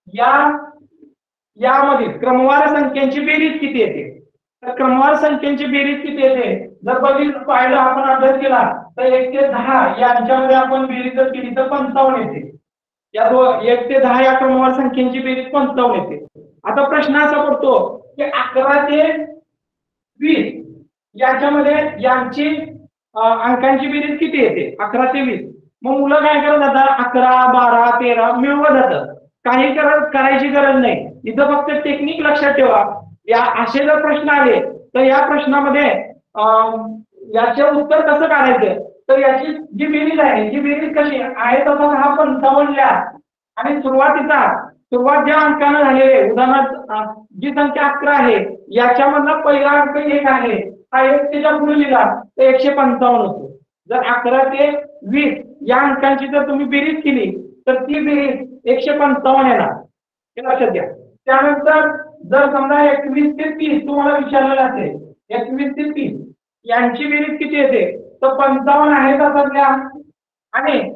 यामधील क्रमवार संख्यांची बेरीज किती येते. तर क्रमवार संख्यांची बेरीज किती येते जर पाहिलं आपण अभ्यास केला तर 1 ते 10 यांच्यामध्ये आपण बेरीज जर केली तर 55 येते. या 1 ते 10 या क्रमवार संख्यांची बेरीज 55 येते. आता प्रश्न असा पडतो की 11 ते 20 याच्यामध्ये यांची अंकांची बेरीज किती येते 11 ते 20. मग मुलं काय करत जातात 11 12 13 मिळवत जातात. काही करायची गरज नाही. इथं फक्त टेक्निक लक्षात ठेवा. या असे जर प्रश्न आले तर या प्रश्नामध्ये याचे उत्तर कसं काढायचं तर याची जी बेरीज आहे जी बेरीज कशी आहे तसा हा 55 लिहा आणि सुरुवात ज्या अंकानं झालेले उदाहरणार्थ जी संख्या 11 आहे याच्यामधला पहिला अंक 1 आहे हा 1 त्याच्या पुढे लिहिला तर 155 होतो. जर 11 ते 20 या अंकांची जर तुम्ही बेरीज केली तर ती बेरीज 155 येणार हे लक्षात घ्या. त्यानंतर जर समजा 21 ते 30 तुम्हाला विचारलेलं असेल 21 ते 30 यांची बेरीज किती येते तर 55 आहे तसंच लिहा आणि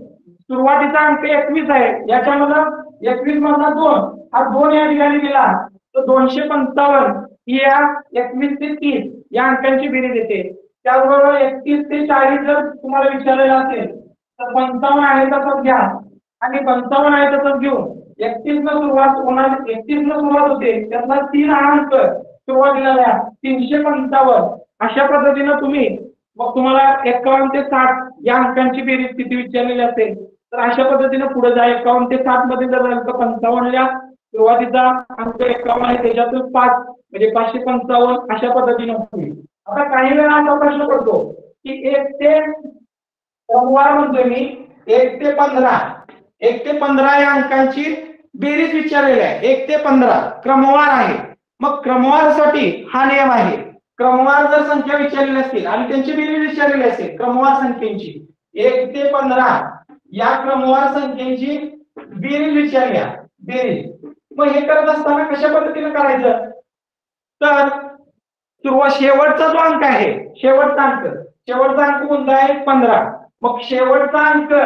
सुरुवातीचा अंक 21 आहे, याच्यामध्ये 21 मधला 2 हा 2 या ठिकाणी दिला तर 255 ही या 21 ते 30 या अंकांची बेरीज येते. त्याचबरोबर 31 ते 40 जर तुम्हाला विचारलेलं असेल तर 55 आहे तसंच घ्या आणि 55 आहे तसंच घेऊ. 31 न सुरुवात होणार, 31 न सुरुवात होते त्यातला 3 अंक सुरुवातीला द्या 355. अशा पद्धतीने तुम्ही मग तुम्हाला 51 ते 60 या अंकांची बेरीज किती विचारलेली असेल तर अशा पद्धतीने पुढे जा. 51 ते 60 मध्ये जर अंक 55 ला सुरुवातीचा अंक 51 आहे त्याच्यातून 5 म्हणजे 555 अशा पद्धतीने होईल. आता काही वेळा असा प्रश्न पडतो की 1 ते क्रमवार म्हणतोय मी 1 ते 15 या अंकांची बेरीज विचारलेली आहे. 1 ते 15 क्रमवार आहे. मग क्रमवारसाठी हा नियम आहे. क्रमवार जर संख्या विचारलेली असतील आणि त्यांची बेरीज विचारलेली असेल क्रमवार संख्येची 1 ते 15 या क्रमवार संख्येची बेरीज विचारल्या बेरीज. मग हे करत असताना कशा पद्धतीने करायचं तर सुरुवात शेवटचा जो अंक आहे शेवटचा अंक कोणता आहे 15. मग शेवटचा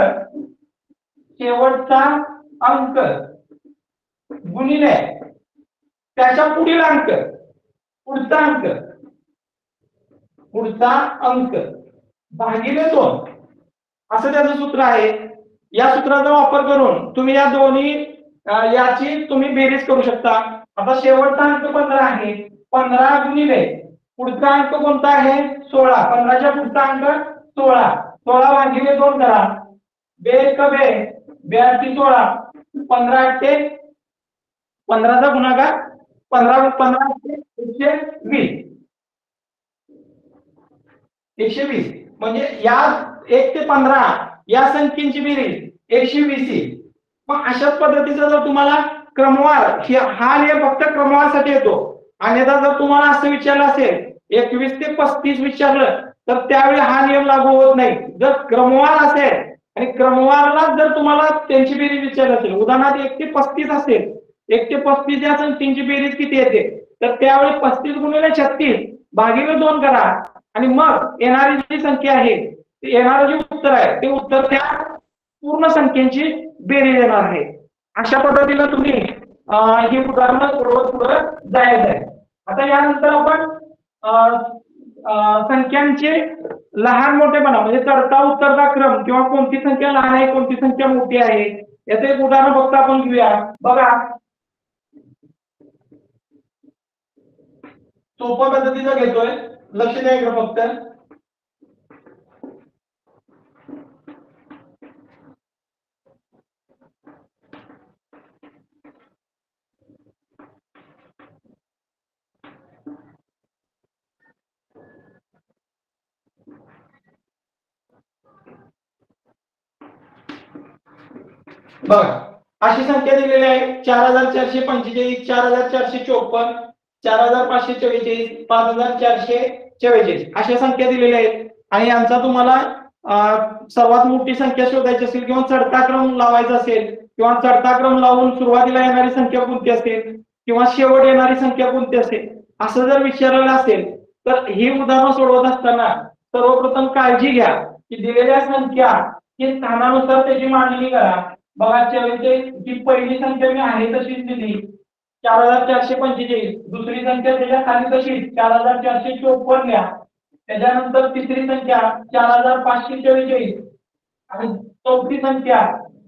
अंक गुणिले त्याच्या पुढील अंक पुढचा अंक भागिले 2 असं त्याचं सूत्र आहे. या सूत्राचा वापर करून तुम्ही या दोन्ही याची तुम्ही बेरीज करू शकता. आता शेवटचा अंक 15 आहे 15 गुणिले पुढचा अंक कोणता आहे 16. 15च्या पुढचा अंक 16 भागिले 2 करा. 16 15 ते 15चा गुणाकार 15 ते 120 म्हणजे या 1 ते 15 या संख्येची बेरीज 120 येईल. मग अशाच पद्धतीचा जर तुम्हाला क्रमवार हा नियम फक्त क्रमवारसाठी येतो. अन्यथा जर तुम्हाला असं विचारलं असेल 21 ते 35 विचारलं तर त्यावेळी हा नियम लागू होत नाही. जर क्रमवार असेल आणि क्रमवारला जर तुम्हाला त्यांची बेरीज विचारली असेल उदाहरणार्थ 1 ते 35 असेल 1 ते 35 या संख्येची बेरीज किती येते तर त्यावेळी 35 गुणिले 36 भागिले 2 करा आणि मग येणारी जी संख्या आहे येणारं जे उत्तर आहे ते उत्तर त्या पूर्ण संख्येची बेरीज येणार आहे. अशा पद्धतीने तुम्ही ही उदाहरणं सोडवत पुढे जायचं आहे. आता यानंतर आपण संख्यांचे लहान मोठेपणा म्हणजे चढता उतरता क्रम किंवा कोणती संख्या लहान आहे कोणती संख्या मोठी आहे याचं एक उदाहरण फक्त आपण घेऊया. बघा सोप्या पद्धतीचा घेतोय लक्ष द्यायचं फक्त. बघा अशी संख्या दिलेली आहे 4445 4454 4544 5444 अशा संख्या दिलेल्या आहेत. आणि यांचा तुम्हाला सर्वात मोठी संख्या शोधायची असेल किंवा चढता क्रम लावायचा असेल किंवा चढता क्रम लावून सुरुवातीला येणारी संख्या कोणती असेल किंवा शेवट येणारी संख्या कोणती असेल असं जर विचारलेलं असेल तर ही उदाहरणं सोडवत असताना सर्वप्रथम काळजी घ्या की दिलेल्या संख्या ही स्थानानुसार त्याची मांडणी करा. बघा जी पहिली संख्या मी आहे तशीच दिली 4445. दुसरी संख्या त्याच्या खाली तशीच 4454 लिहा. त्याच्यानंतर तिसरी संख्या 4544 आणि चौथी संख्या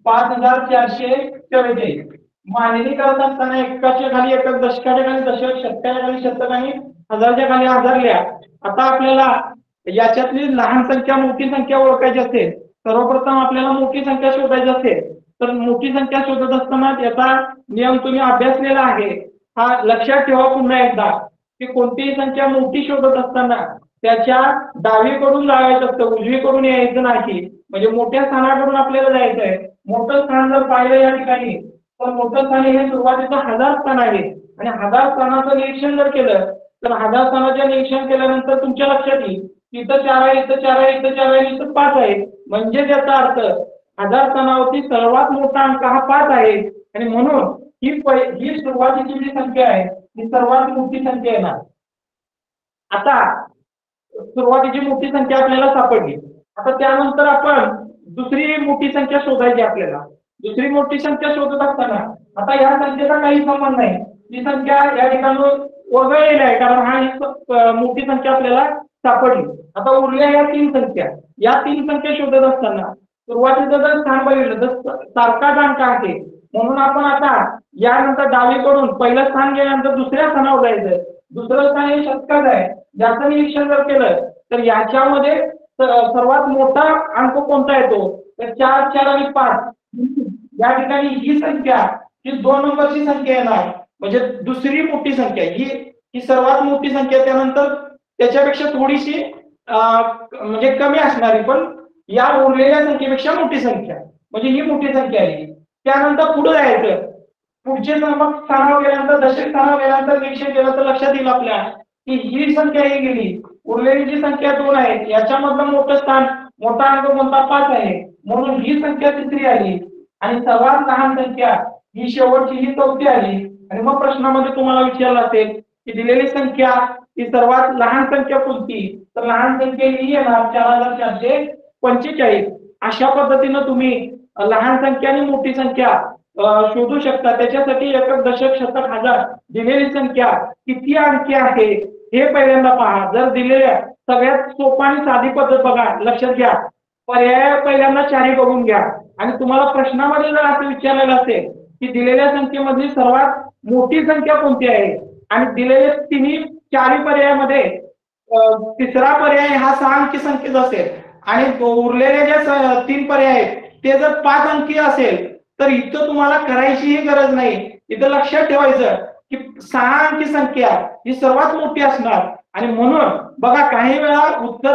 5444. मांडणी करत असताना एकाच्या खाली एकक दशकाच्या खाली दशक शतकाच्या खाली शतक आणि हजारच्या खाली हजार लिहा. आता आपल्याला याच्यातली लहान संख्या मोठी संख्या ओळखायची असेल सर्वप्रथम आपल्याला मोठी संख्या शोधायची असेल तर मोठी संख्या शोधत असताना याचा नियम तुम्ही अभ्यासलेला आहे. हा लक्षात ठेवा पुन्हा एकदा की कोणतीही संख्या मोठी शोधत असताना त्याच्या डावीकडून लावायचं असतं उजवीकडून यायचं नाही. म्हणजे मोठ्या स्थानाकडून आपल्याला जायचं आहे. मोठं स्थान जर पाहिलं या ठिकाणी तर मोठं स्थान हे सुरुवातीचं 1000 स्थान आहे आणि 1000 स्थानाचं निरीक्षण जर केलं तर 1000 स्थानाचं निरीक्षण केल्यानंतर तुमच्या लक्षात येईल इथं 4 आहे इथं 4 आहे इथं 4 आहे इथं 5 आहे. म्हणजे त्याचा अर्थ 1000 स्थानावरती सर्वात मोठा अंक हा 5 आहे आणि म्हणून ही सुरुवातीची जी संख्या आहे ही सर्वात मोठी संख्या येणार. आता सुरुवातीची मोठी संख्या आपल्याला सापडली. आता त्यानंतर आपण दुसरी मोठी मोठी संख्या शोधायची आपल्याला. दुसरी मोठी संख्या शोधत असताना आता या संख्येचा काही संबंध नाही, ही संख्या या ठिकाणी वगळलेली आहे कारण हा एक मोठी संख्या आपल्याला सापडली. आता उरल्या या 3 संख्या, या 3 संख्या शोधत असताना सुरुवातीचं जर स्थान बघितलं तर सारखाच अंक आहे, म्हणून आपण आता यानंतर डावीकडून पहिलं स्थान गेल्यानंतर दुसऱ्या स्थानावर जायचं. दुसरं स्थान हे शतकाचं आहे. ज्याचं निरीक्षण जर केलं तर याच्यामध्ये सर्वात मोठा अंक कोणता येतो तर 4, 4 आणि 5. या ठिकाणी ही संख्या ही 2 नंबरची संख्या येणार, म्हणजे दुसरी मोठी संख्या ही सर्वात मोठी संख्या. त्यानंतर त्याच्यापेक्षा थोडीशी म्हणजे कमी असणारी पण या उरलेल्या संख्येपेक्षा मोठी संख्या, म्हणजे ही मोठी संख्या आहे. त्यानंतर पुढे जायचं. पुढचे मग स्थानावर गेल्यानंतर दशक स्थानावर गेल्यानंतर निरीक्षण केलं तर लक्षात येईल आपल्या की ही संख्या ही गेली, उरलेली जी संख्या 2 आहे याच्यामधलं मोठं स्थान मोठा अंक कोणता 5 आहे, म्हणून ही संख्या तिसरी आली आणि सर्वात लहान संख्या ही शेवटची ही 4थी आली. आणि मग प्रश्नामध्ये तुम्हाला विचारलं असेल की दिलेली संख्या ही सर्वात लहान संख्या कोणती, तर लहान संख्या ही येणार 4445. अशा पद्धतीनं तुम्ही लहान संख्या आणि मोठी संख्या शोधू शकता. त्याच्यासाठी एकक, दशक, शतक, हजार दिलेली संख्या किती अंकी आहे हे पहिल्यांदा पहा. जर दिलेल्या सगळ्यात सोपा आणि साधी पद्धत बघा, लक्षात घ्या. पर्याय पहिल्यांदा 4 बघून घ्या आणि तुम्हाला प्रश्नामध्ये जर असं विचारलेलं असेल की दिलेल्या संख्येमधली सर्वात मोठी संख्या कोणती आहे आणि दिलेल्या 4 पर्यायामध्ये तिसरा पर्याय हा 6 अंकी संख्येचा असेल आणि उरलेले जे 3 पर्याय आहेत ते जर 5 अंकी असेल तर इथं तुम्हाला करायचीही गरज नाही. इथं लक्षात ठेवायचं की 6 अंकी संख्या ही सर्वात मोठी असणार आणि म्हणून बघा काही वेळा उत्तर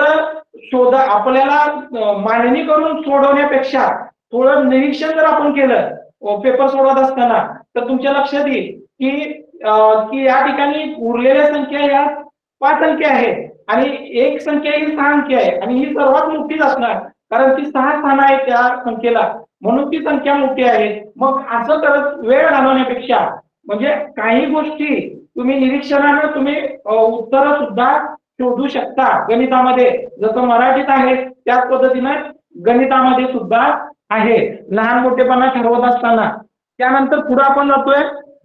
आपल्याला मांडणी करून सोडवण्यापेक्षा थोडं निरीक्षण जर आपण केलं पेपर सोडवत असताना तर तुमच्या लक्षात येईल की या ठिकाणी उरलेल्या संख्या या 5 अंकी आहेत आणि एक संख्या ही 6 अंकी आहे आणि ही सर्वात मोठीच असणार कारण ती 6 स्थान आहे त्या संख्येला, म्हणून ती संख्या मोठी आहे. मग असं करत वेळ घालवण्यापेक्षा म्हणजे काही गोष्टी तुम्ही निरीक्षणाने तुम्ही उत्तर सुद्धा शोधू शकता. गणितामध्ये जसं मराठीत आहे त्याच पद्धतीने गणितामध्ये सुद्धा आहे लहान मोठेपणा ठरवत असताना. त्यानंतर पुढे आपण जातोय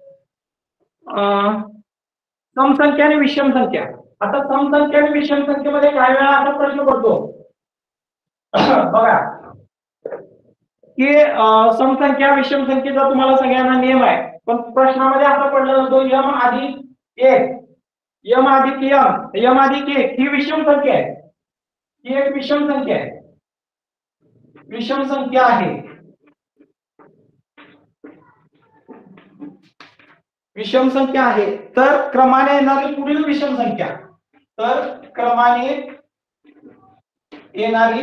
समसंख्या आणि विषम संख्या. आता समसंख्या आणि विषम संख्येमध्ये काही वेळा असा प्रश्न पडतो बघा की समसंख्या विषम संख्येचा तुम्हाला सगळ्यांना नियम आहे, पण प्रश्नामध्ये असं पडलं जातो यम अधिक 1, यम अधिक यम अधिक 1 ही विषम संख्या आहे. ही एक विषम संख्या आहे, विषम संख्या आहे. विषम संख्या आहे तर क्रमाने येणारी पुढील विषम संख्या, तर क्रमाने येणारी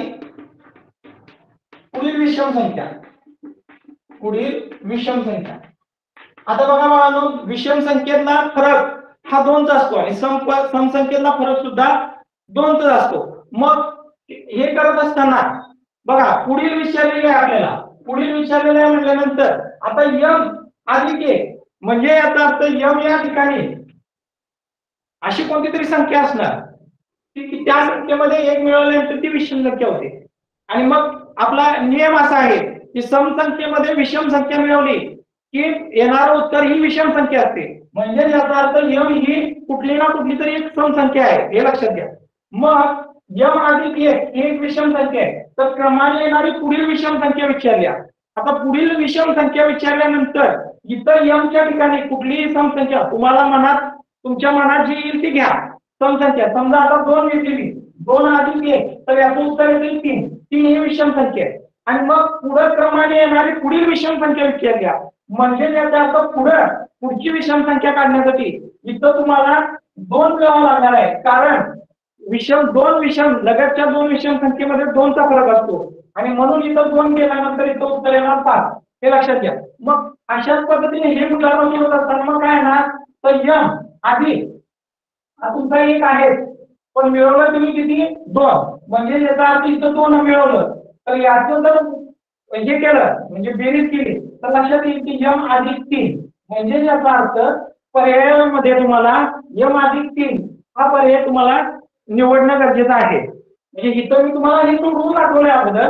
पुढील विषम संख्या, पुढील विषम संख्या. आता बघा बाळांनो, विषम संख्येतला फरक हा 2चा असतो आणि समसंख्येतला फरक सुद्धा 2चा असतो. मग हे करत असताना बघा पुढील विचारलेले आहे आपल्याला, पुढील विचारलेले आहे म्हटल्यानंतर आता यम अधिक 1 म्हणजे याचा अर्थ यम या ठिकाणी अशी कोणती तरी संख्या असणार की त्या संख्येमध्ये 1 मिळवल्यानंतर ती विषम संख्या होते. आणि मग आपला नियम असा आहे की समसंख्येमध्ये विषम संख्या मिळवली की येणारं उत्तर ही विषम संख्या असते. म्हणजे याचा अर्थ यम ही कुठली ना कुठली तरी एक समसंख्या आहे हे लक्षात घ्या. मग यम अधिक 1 ही एक विषम संख्या आहे तर क्रमाने येणारी पुढील विषम संख्या विचारल्या. आता पुढील विषम संख्या विचारल्यानंतर इथं यमच्या ठिकाणी कुठलीही समसंख्या तुम्हाला मनात तुमच्या मनात जी येईल ती घ्या समसंख्या. समजा आता 2 घेतली, 2 अधिक 1 तर याचं उत्तर येईल 3. 3 ही विषम संख्या आहे आणि मग पुढे क्रमाने येणारी पुढील विषम संख्या विचारल्या. म्हणजे याचा अर्थ पुढची विषम संख्या काढण्यासाठी इथं तुम्हाला 2 मिळवावं लागणार आहे कारण दोन विषम लगतच्या 2 विषम संख्येमध्ये 2चा फरक असतो आणि म्हणून इथं 2 केल्यानंतर इथं उत्तर येणार 5 हे लक्षात घ्या. मग अशाच पद्धतीने हे उदाहरण होत असताना मग काय येणार तर यम अधिक हा तुमचा 1 आहे पण मिळवलं तुम्ही किती 2 म्हणजे याचा अर्थ इथं 2 मिळवलं तर याचं जर हे केलं म्हणजे बेरीज केली तर लक्षात येईल की यम अधिक 3 म्हणजे याचा अर्थ पर्यायामध्ये तुम्हाला यम अधिक 3 हा पर्याय तुम्हाला निवडणं गरजेचं आहे. म्हणजे इथं मी तुम्हाला हे सोडवून दाखवलंय अगोदर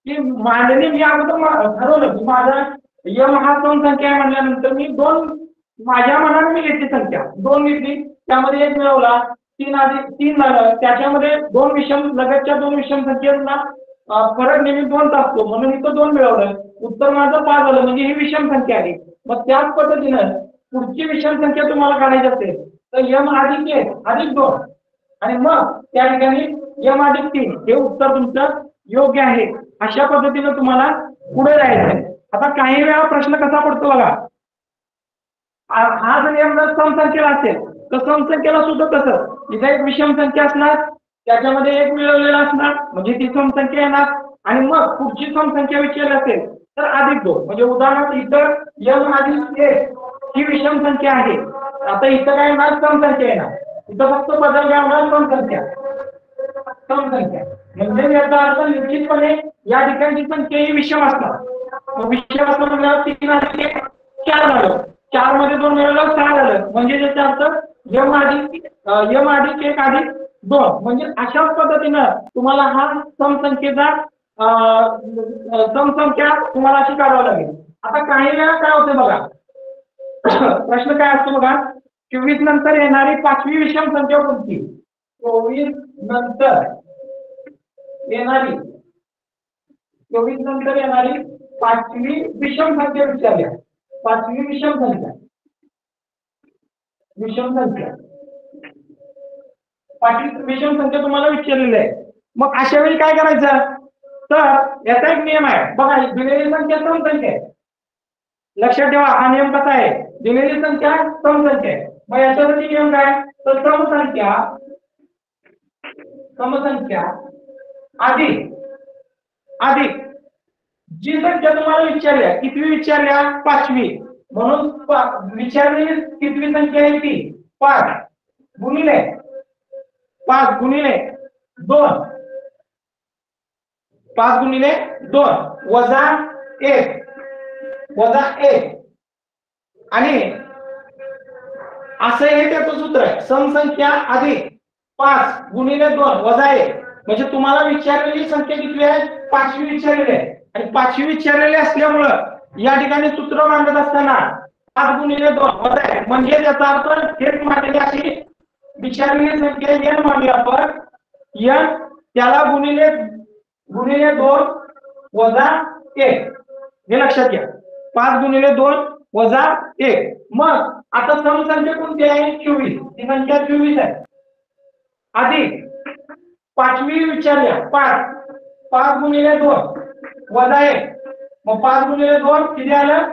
की मांडणी मी अगोदर ठरवलं की माझा यम हा सम संख्या आहे म्हणल्यानंतर मी दोन माझ्या मनाने मी घेतली संख्या दोन घेतली त्यामध्ये एक मिळवला 3 झालं त्याच्यामध्ये दोन विषम लगतच्या दोन विषम संख्येला फरक नेहमी 2 असतो म्हणून इथं 2 मिळवलं उत्तर माझं 5 झालं म्हणजे ही विषम संख्या आहे मग त्याच पद्धतीनं पुढची विषम संख्या तुम्हाला काढायची असेल तर यम अधिक 1 अधिक 2 आणि मग त्या ठिकाणी यम अधिक 3 हे उत्तर तुमचं योग्य आहे अशा पद्धतीनं तुम्हाला पुढे जायचं आता काही वेळा प्रश्न कसा पडतो बघा हा जर यम समसंख्येला असेल तर समसंख्येला सुद्धा कसं इथे एक विषम संख्या असणार त्याच्यामध्ये एक मिळवलेला असणार म्हणजे ती समसंख्या येणार आणि मग पुढची समसंख्या विचारली असेल तर अधिक 2 म्हणजे उदाहरणार्थ इथं यम अधिक 1 ही विषम संख्या आहे आता इथं काय येणार समसंख्या येणार इथं फक्त बदल काय होणार समसंख्या म्हणजे याचा अर्थ निश्चितपणे या ठिकाणची संख्या ही विषम असणार विषम असणार म्हणजे 3 अधिक 1 4 झालं 4 मध्ये 2 मिळवलं 6 झालं म्हणजे त्याचा अर्थ यम अधिक 1 अधिक 2 म्हणजे अशाच पद्धतीनं तुम्हाला हा समसंख्येचा समसंख्या तुम्हाला अशी काढावी लागेल आता काही वेळा काय होते बघा प्रश्न काय असतो बघा 24 नंतर येणारी 5वी विषम संख्या कोणती 24 नंतर येणारी 5वी विषम संख्या विचारल्या 5वी विषम संख्या 5वी विषम संख्या तुम्हाला विचारलेली आहे मग अशा वेळी काय करायचं तर याचा एक नियम आहे बघा दिलेली संख्या समसंख्या आहे लक्षात ठेवा हा नियम कसा आहे दिलेली संख्या समसंख्या आहे मग याच्यासाठी नियम काय तर समसंख्या अधिक जी संख्या तुम्हाला विचारल्या कितवी विचारल्या 5वी म्हणून विचारलेली कितवी संख्या आहे ती 5 गुणिले 2 5 गुणिले 2 वजा 1 आणि असं हे त्याचं सूत्र आहे समसंख्या अधिक 5 गुणिले 2 वजा 1 म्हणजे तुम्हाला विचारलेली संख्या किती आहे 5वी विचारलेली आहे आणि 5वी विचारलेली असल्यामुळं या ठिकाणी सूत्र मांडत असताना 5 गुणिले 2 वजा 1 म्हणजे त्याचा अर्थ हेच मांडली अशी विचारलेली संख्या n मांडली आपण n त्याला गुणिले 2 वजा 1 हे लक्षात घ्या 5 गुणिले 2 वजा 1 मग आता समसंख्या कोणती आहे 24 ही संख्या 24 आहे अधिक 5वी विचारल्या 5 गुणिले 2 वजा 1 मग 5 गुणिले 2 किती आलं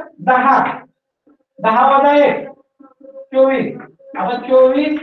10 वजा 1 24 आता 24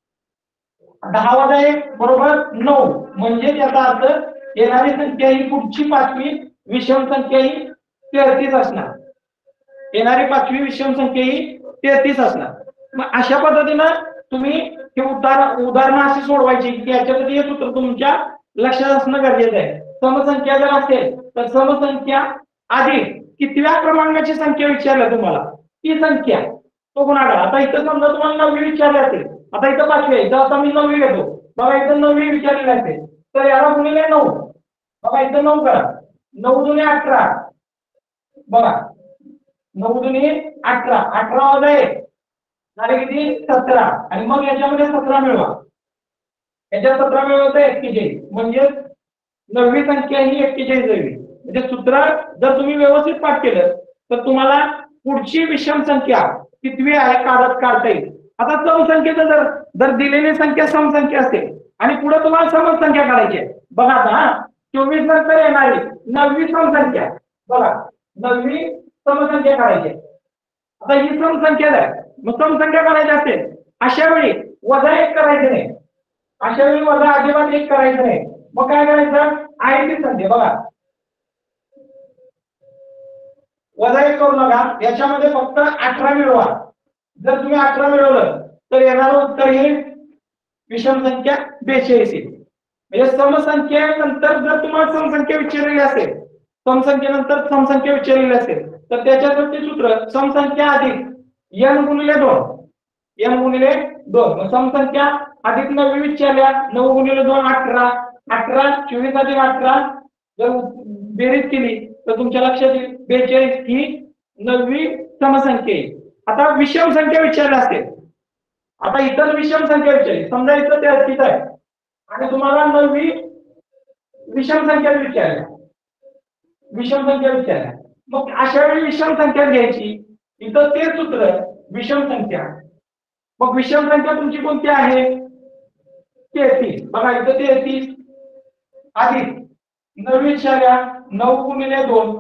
10 वजा 1 बरोबर 9 म्हणजे त्याचा अर्थ येणारी संख्या ही पुढची 5वी विषम संख्या ही 33 असणार येणारी 5वी विषम संख्या ही 33 असणार मग अशा पद्धतीनं तुम्ही हे उदाहरण अशी सोडवायची की याच्यामध्ये हे सूत्र तुमच्या लक्षात असणं गरजेचं आहे समसंख्या जर असेल तर समसंख्या अधिक कितव्या क्रमांकाची संख्या विचारल्या तुम्हाला ती संख्या तो गुणाकार आता इथं समजा तुम्हाला 9वी विचारली असेल आता इथं 5वी आहे तर आता मी 9वी घेतो बघा इथं 9वी विचारलेली असेल तर याला गुणिले 9 बघा इथं 9 करा 9 दुने 18 बघा 9 दुने 18 वजा 1 झाले किती 17 आणि मग याच्यामध्ये 17 मिळवा याच्यात 17 मिळवता 41 म्हणजे 9वी संख्या ही 41 जावी म्हणजे सूत्र जर तुम्ही व्यवस्थित पाठ केलं तर तुम्हाला पुढची विषम संख्या कितवी आहे काढता येईल आता समसंख्येचं जर दिलेली संख्या समसंख्या असेल आणि पुढे तुम्हाला समसंख्या काढायची आहे बघा आता 24 नंतर येणारी 9वी समसंख्या बघा 9वी समसंख्या काढायची आहे आता ही समसंख्या आहे मग समसंख्या करायची असेल अशा वेळी वजा 1 करायचं नाही अशा वेळी वजा अजिबात 1 करायचं नाही मग काय करायचं आहे ती संख्या बघा वजा 1 करू नका याच्यामध्ये फक्त 18 मिळवा जर तुम्ही 18 मिळवलं तर येणारं उत्तर हे विषम संख्या 42 येईल म्हणजे समसंख्येनंतर जर तुम्हाला समसंख्या विचारलेली असेल समसंख्येनंतर समसंख्या विचारलेली असेल तर त्याच्यासाठी सूत्र समसंख्या अधिक n गुणिले 2 समसंख्या अधिक 9वी विचारल्या 9 गुणिले 2 18 24 अधिक 18 जर बेरीज केली तर तुमच्या लक्षात येईल 42 ही 9वी समसंख्या आहे. आता विषम संख्या विचारली असेल, आता इतर विषम संख्या विचारली, समजा इथं 33 आहे आणि तुम्हाला 9वी विषम संख्या विचारल्या, विषम संख्या विचारल्या, मग अशा वेळी विषम संख्या घ्यायची. इथं ते सूत्र विषम संख्या, मग विषम संख्या तुमची कोणती आहे? 33. बघा इथं 33 अधिक 9वी विचारल्या 9 गुणिले 2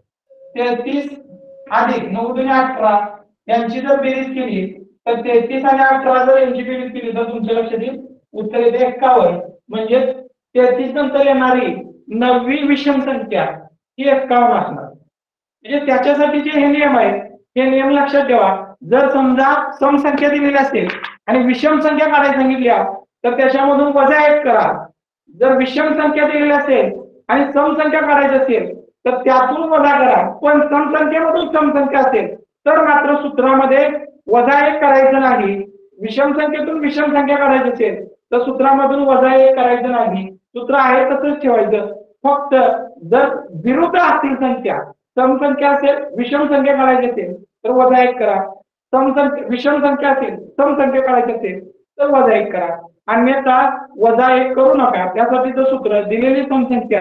33 अधिक 9 गुणिले 18 यांची जर बेरीज केली तर 33 आणि 18 जर यांची बेरीज केली तर तुमच्या लक्षात येईल उत्तर येते 51. म्हणजे 33 नंतर येणारी 9वी विषम संख्या ही 51 असणार. म्हणजे त्याच्यासाठी जे हे नियम आहेत हे नियम लक्षात ठेवा. जर समजा समसंख्या दिलेली असेल आणि विषम संख्या काढायला सांगितल्या तर त्याच्यामधून वजा 1 करा. जर विषम संख्या दिलेली असेल आणि समसंख्या काढायची असेल तर त्यातून वजा करा. पण समसंख्येमधून समसंख्या असेल तर मात्र सूत्रामध्ये वजा 1 करायचं नाही. विषम संख्येतून विषम संख्या काढायची असेल तर सूत्रामधून वजा 1 करायचं नाही. सूत्र आहे तसंच ठेवायचं. फक्त जर विरुद्ध असतील संख्या, समसंख्या असेल विषम संख्या काढायची असेल तर वजा 1 करा. समसंख्या विषम संख्या असेल समसंख्या काढायची असेल तर वजा 1 करा. अन्यथा वजा 1 करू नका. त्यासाठीचं सूत्र दिलेली समसंख्या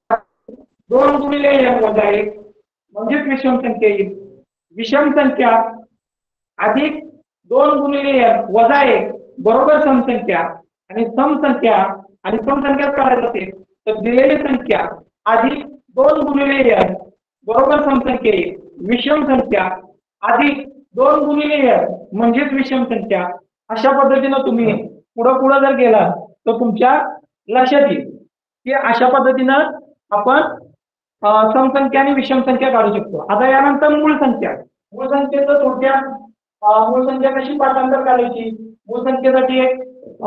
2 गुणिले n वजा 1 म्हणजेच विषम संख्या येईल. विषम संख्या अधिक 2 गुणिले n वजा 1 बरोबर समसंख्या. आणि समसंख्या आणि समसंख्या काढायचं असेल तर दिलेली संख्या अधिक 2 गुणिले n बरोबर समसंख्या येईल. विषम संख्या अधिक 2 गुणिले n म्हणजेच विषम संख्या. अशा पद्धतीने तुम्ही पुढे जर गेला तर तुमच्या लक्षात येईल की अशा पद्धतीनं आपण समसंख्या आणि विषम संख्या काढू शकतो. आता यानंतर मूळ संख्या. मूळ संख्येचं थोडक्यात मूळ संख्या कशी पाठांतर करायची? मूळ संख्येसाठी एक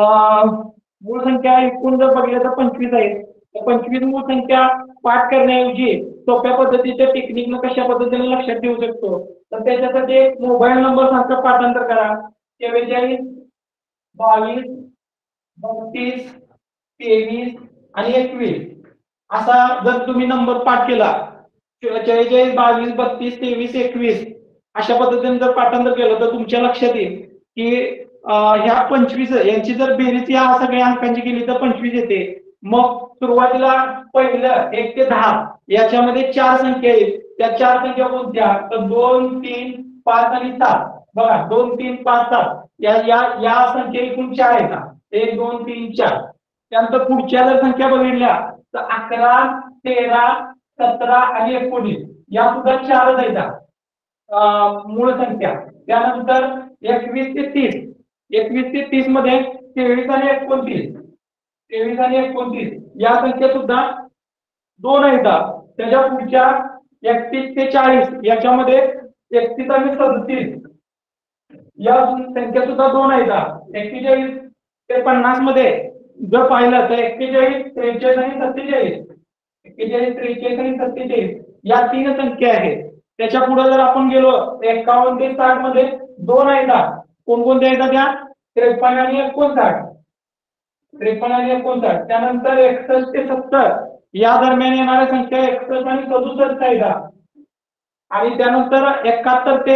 मूळ संख्या एकूण जर बघितलं तर 25 आहे. तर 25 मूळ संख्या पाठ करण्याऐवजी सोप्या पद्धतीच्या टेक्निकनं कशा पद्धतीने लक्षात ठेवू शकतो तर त्याच्यासाठी एक मोबाईल नंबर सारखं पाठांतर करा. 44 22 32 23 आणि 21 असा जर तुम्ही नंबर पाठ केला 44 22 32 23 21 अशा पद्धतीने जर पाठांतर केलं तर तुमच्या लक्षात येईल की ह्या 25 यांची जर बेरीज या सगळ्या अंकांची केली तर 25 येते. मग सुरुवातीला पहिलं 1 ते 10 याच्यामध्ये 4 संख्या आहेत. त्या 4 संख्या कोणत्या? तर 2 3 5 आणि 7. बघा 2 3 5 7 या संख्या एकूण 4 आहेत. 1 2 3 4. त्यानंतर पुढच्या जर संख्या बघितल्या तर 11 13 17 आणि 19 या सुद्धा 4 आहेत मूळ संख्या. त्यानंतर 21 ते 30 21 ते 30 मध्ये 23 आणि 29 23 आणि 29 या संख्या सुद्धा 2 आहेत. त्याच्या पुढच्या 31 ते 40 याच्यामध्ये 31 आणि 37 या संख्या सुद्धा 2 आहेत. 41 ते 50 मध्ये जर पाहिलं तर 41 43 आणि 47 41 43 आणि 47 या 3 संख्या आहेत. त्याच्या पुढे जर आपण गेलो 51 ते 60 मध्ये 2 आहेत. कोणकोणत्या आहेत त्या? 53 आणि 59 53 आणि 59. त्यानंतर 61 ते 70 या दरम्यान येणाऱ्या संख्या 61 आणि 67 आहेत. आणि त्यानंतर 71 ते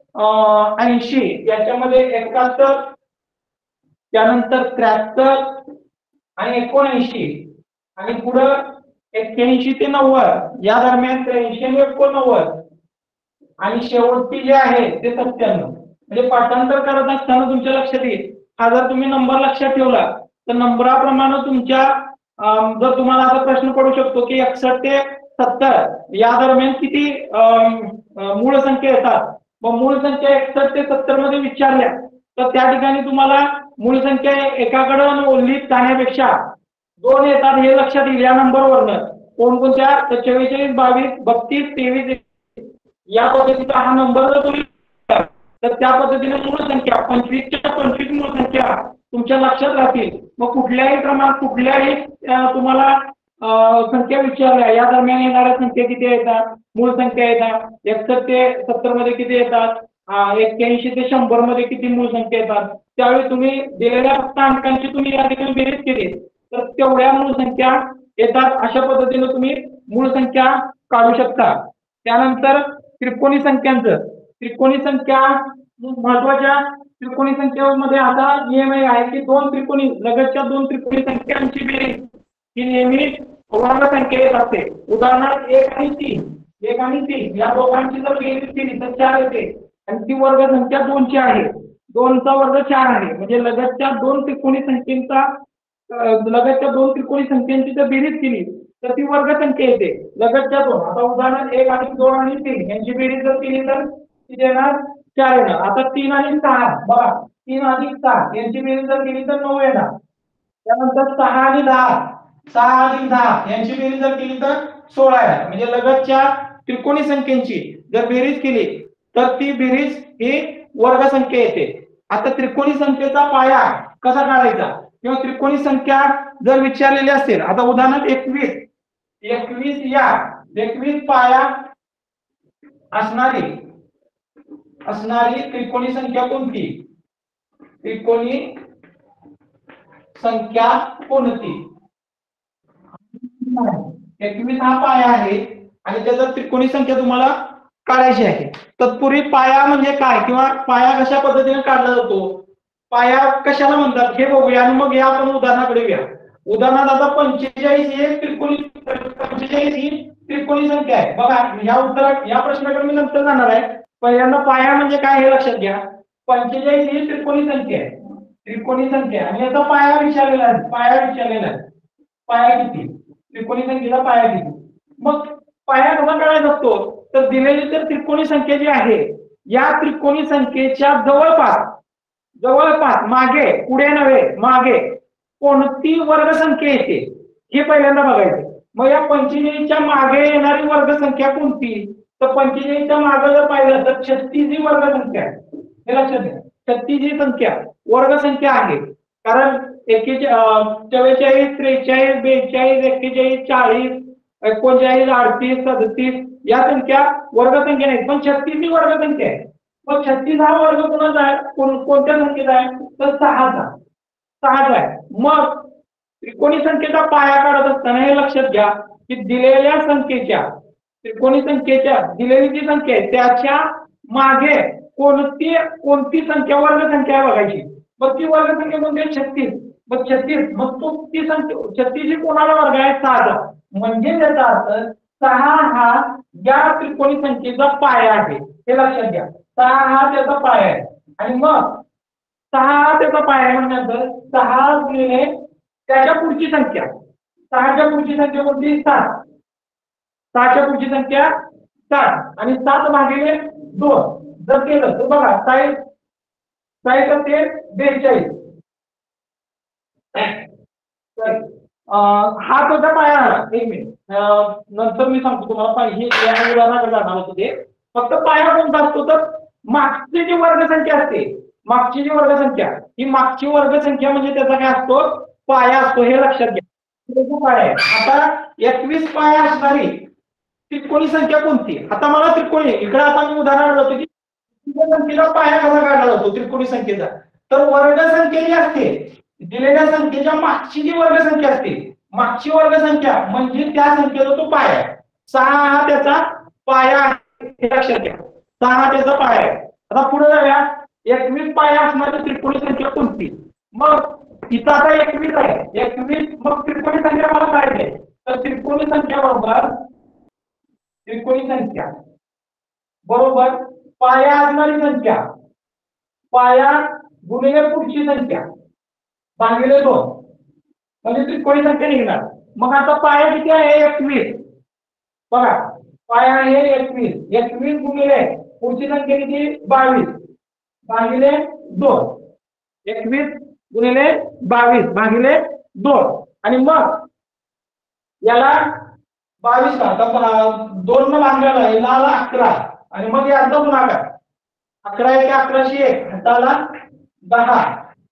80 याच्यामध्ये 71 त्यानंतर 73 आणि 79 आणि पुढं 81 ते 90 या दरम्यान 83 आणि 89 आणि शेवटची जे आहे ते 97. म्हणजे पाठांतर करत असताना तुमच्या लक्षात येईल हा जर तुम्ही नंबर लक्षात ठेवला तर नंबराप्रमाणे तुमच्या जर तुम्हाला आता प्रश्न पडू शकतो की 61 ते 70 या दरम्यान किती मूळ संख्या येतात. मग मूळ संख्या 61 ते 70 मध्ये विचारल्या तर त्या ठिकाणी तुम्हाला मूळ संख्या एकाकडे ओढली जाण्यापेक्षा 2 येतात हे लक्षात येईल. या नंबरवरनं कोणकोणत्या 44 22 32 23 या पद्धतीचा हा नंबर जर तुम्ही तर त्या पद्धतीने मूळ संख्या 25च्या 25 मूळ संख्या तुमच्या लक्षात राहतील. मग कुठल्याही क्रमांक कुठल्याही तुम्हाला संख्या विचारल्या या दरम्यान येणाऱ्या संख्या किती येतात? मूळ संख्या येतात. 61 ते 70 मध्ये किती येतात? 81 ते 100 मध्ये किती मूळ संख्या येतात? त्यावेळी तुम्ही दिलेल्या फक्त अंकांची तुम्ही या ठिकाणी बेरीज केली तर तेवढ्या मूळ संख्या येतात. अशा पद्धतीने तुम्ही मूळ संख्या काढू शकता. त्यानंतर त्रिकोणी संख्यांचं, त्रिकोणी संख्या महत्वाच्या त्रिकोणी संख्येमध्ये असा नियम आहे की दोन त्रिकोणी लगतच्या दोन त्रिकोणी संख्यांची बेरीज ही नेहमी वर्ग संख्येत असते. उदाहरणार्थ 1 आणि 3, 1 आणि 3 या दोघांची जर बेरीज केली तर 4 येते आणि ती वर्ग संख्या 2 ची आहे. 2 चा वर्ग 4 आहे. म्हणजे लगतच्या दोन त्रिकोणी संख्येचा लगतच्या दोन त्रिकोणी संख्यांची जर बेरीज केली तर ती वर्ग संख्या येते लगतच्या दोन. आता उदाहरणार्थ 1 आणि 2 आणि 3 यांची बेरीज जर केली तर ती येणार 4 येणार. आता 3 आणि 6 बघा, 3 आणि 6 यांची बेरीज जर केली तर 9 येणार. त्यानंतर 6 आणि 10, 6 आणि 10 यांची बेरीज जर केली तर 16 येणार. म्हणजे लगतच्या त्रिकोणी संख्यांची जर बेरीज केली तर ती बेरीज ही वर्ग संख्या येते. आता त्रिकोणी संख्येचा पाया कसा काढायचा किंवा त्रिकोणी संख्या जर विचारलेली असेल, आता उदाहरणार्थ 21 पाया असणारी त्रिकोणी संख्या कोणती? त्रिकोणी संख्या कोणती? 21 हा पाया आहे आणि त्याचा त्रिकोणी संख्या तुम्हाला काढायची आहे. तत्पूर्वी पाया म्हणजे काय किंवा पाया कशा पद्धतीने काढला जातो, पाया कशाला म्हणतात हे बघूया आणि मग या आपण उदाहरणाकडे येऊया. उदाहरणार्थ आता 45 ही त्रिकोणी संख्या आहे. बघा या प्रश्नाकडे मी नंतर जाणार आहे. पहिल्यांदा पाया म्हणजे काय हे लक्षात घ्या. 45 ही त्रिकोणी संख्या आहे, त्रिकोणी संख्या आणि याचा पाया विचारलेला आहे. पाया किती? त्रिकोणी संख्येचा पाया किती? मग पाया कसा काढायचा असतो तर दिलेली तर त्रिकोणी संख्या जी आहे या त्रिकोणी संख्येच्या जवळपास मागे, पुढे नव्हे मागे कोणती वर्ग संख्या येते हे पहिल्यांदा बघायचं. मग या 45च्या मागे येणारी वर्ग संख्या कोणती? तर 45च्या मागे जर पाहिलं तर 36 ही वर्ग संख्या आहे. हे लक्षात घ्या, 36 ही संख्या वर्ग संख्या आहे. कारण 44, 43, 42, 41, 40, 39, 38, 37 या संख्या वर्ग संख्या नाहीत, पण 36 ही वर्ग संख्या आहे. मग 36 हा वर्ग कोणाचा आहे? कोणत्या संख्येचा आहे? तर 6चा आहे. मग त्रिकोणी संख्येचा पाया काढत असताना हे लक्षात घ्या की दिलेल्या संख्येच्या त्रिकोणी संख्येच्या दिलेली जी संख्या आहे त्याच्या मागे कोणती संख्या वर्ग संख्या आहे बघायची. मग ती वर्ग संख्या म्हणजे 36. मग 36 मग तो ती संख्या 36 ही कोणाला वर्ग आहे? 6चा. म्हणजे त्याचा अर्थ 6 हा या त्रिकोणी संख्येचा पाया आहे. हे लक्षात घ्या, 6 हा त्याचा पाया आहे. आणि मग 6 हा त्याचा पाया आहे म्हणल्यानंतर 6 गुणिले त्याच्या पुढची संख्या, 6च्या पुढची संख्या कोणती? 7. 6च्या पुढची संख्या 7 आणि 7 भागिले 2 जर केलं तर बघा 6 ते 42. हा त्याचा पाया आला. 1 मिनिट नंतर मी सांगतो तुम्हाला पाहिजे या उदाहरणाकडे जाणार होतो. ते फक्त पाया कोणता असतो तर मागची जी वर्ग संख्या असते, मागची जी वर्ग संख्या ही मागची वर्ग संख्या म्हणजे त्याचा काय असतो? पाया असतो. हे लक्षात घ्या, पाया आहे. आता 21 पाया असणारी त्रिकोणी संख्या कोणती? आता मला त्रिकोणी इकडे आता मी उदाहरण जातो की संख्येचा पाया कसा काढला जातो त्रिकोणी संख्येचा. तर वर्ग संख्या जी असते दिलेल्या संख्येच्या मागची जी वर्ग संख्या असते, मागची वर्ग संख्या म्हणजे त्या संख्येचा तो पाया आहे. 6 हा त्याचा पाया आहे. हे लक्षात घ्या, 6 हा त्याचा पाया आहे. आता पुढे जाऊया. 21 पाया असणारी त्रिकोणी संख्या कोणती? मग इथं आता 21 आहे. 21 मग त्रिकोणी संख्या मला काढायची आहे. तर त्रिकोणी संख्या बरोबर पाया असणारी संख्या, पाया गुणिले पुढची संख्या भागिले 2 म्हणजे त्रिकोणी संख्या निघणार. मग आता पाया किती आहे? 21. बघा पाया आहे 21. 21 गुणिले पुढची संख्या किती? 22 भागिले 2. 21 गुणिले 22 भागिले 2 आणि मग याला 22 आता 2 न भागायला याला 11 आणि मग याचा गुणाकार 11 1 1101 हाताला 10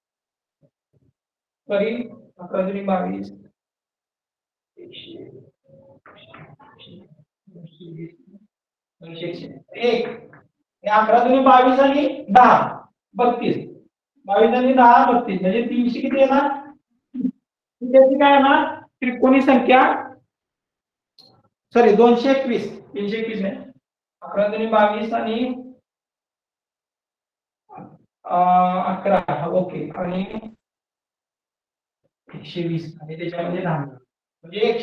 सॉरी 11 दुनी 22 1 11 दुनी 22 आणि 10 32 22 आणि 10 32 म्हणजे 300 किती येणार? त्याची काय येणार? त्रिकोणी संख्या सॉरी 221, 321 नाही, 11 दुनी 22 आणि 11, ओके, आणि 120 आणि त्याच्यामध्ये 10 म्हणजे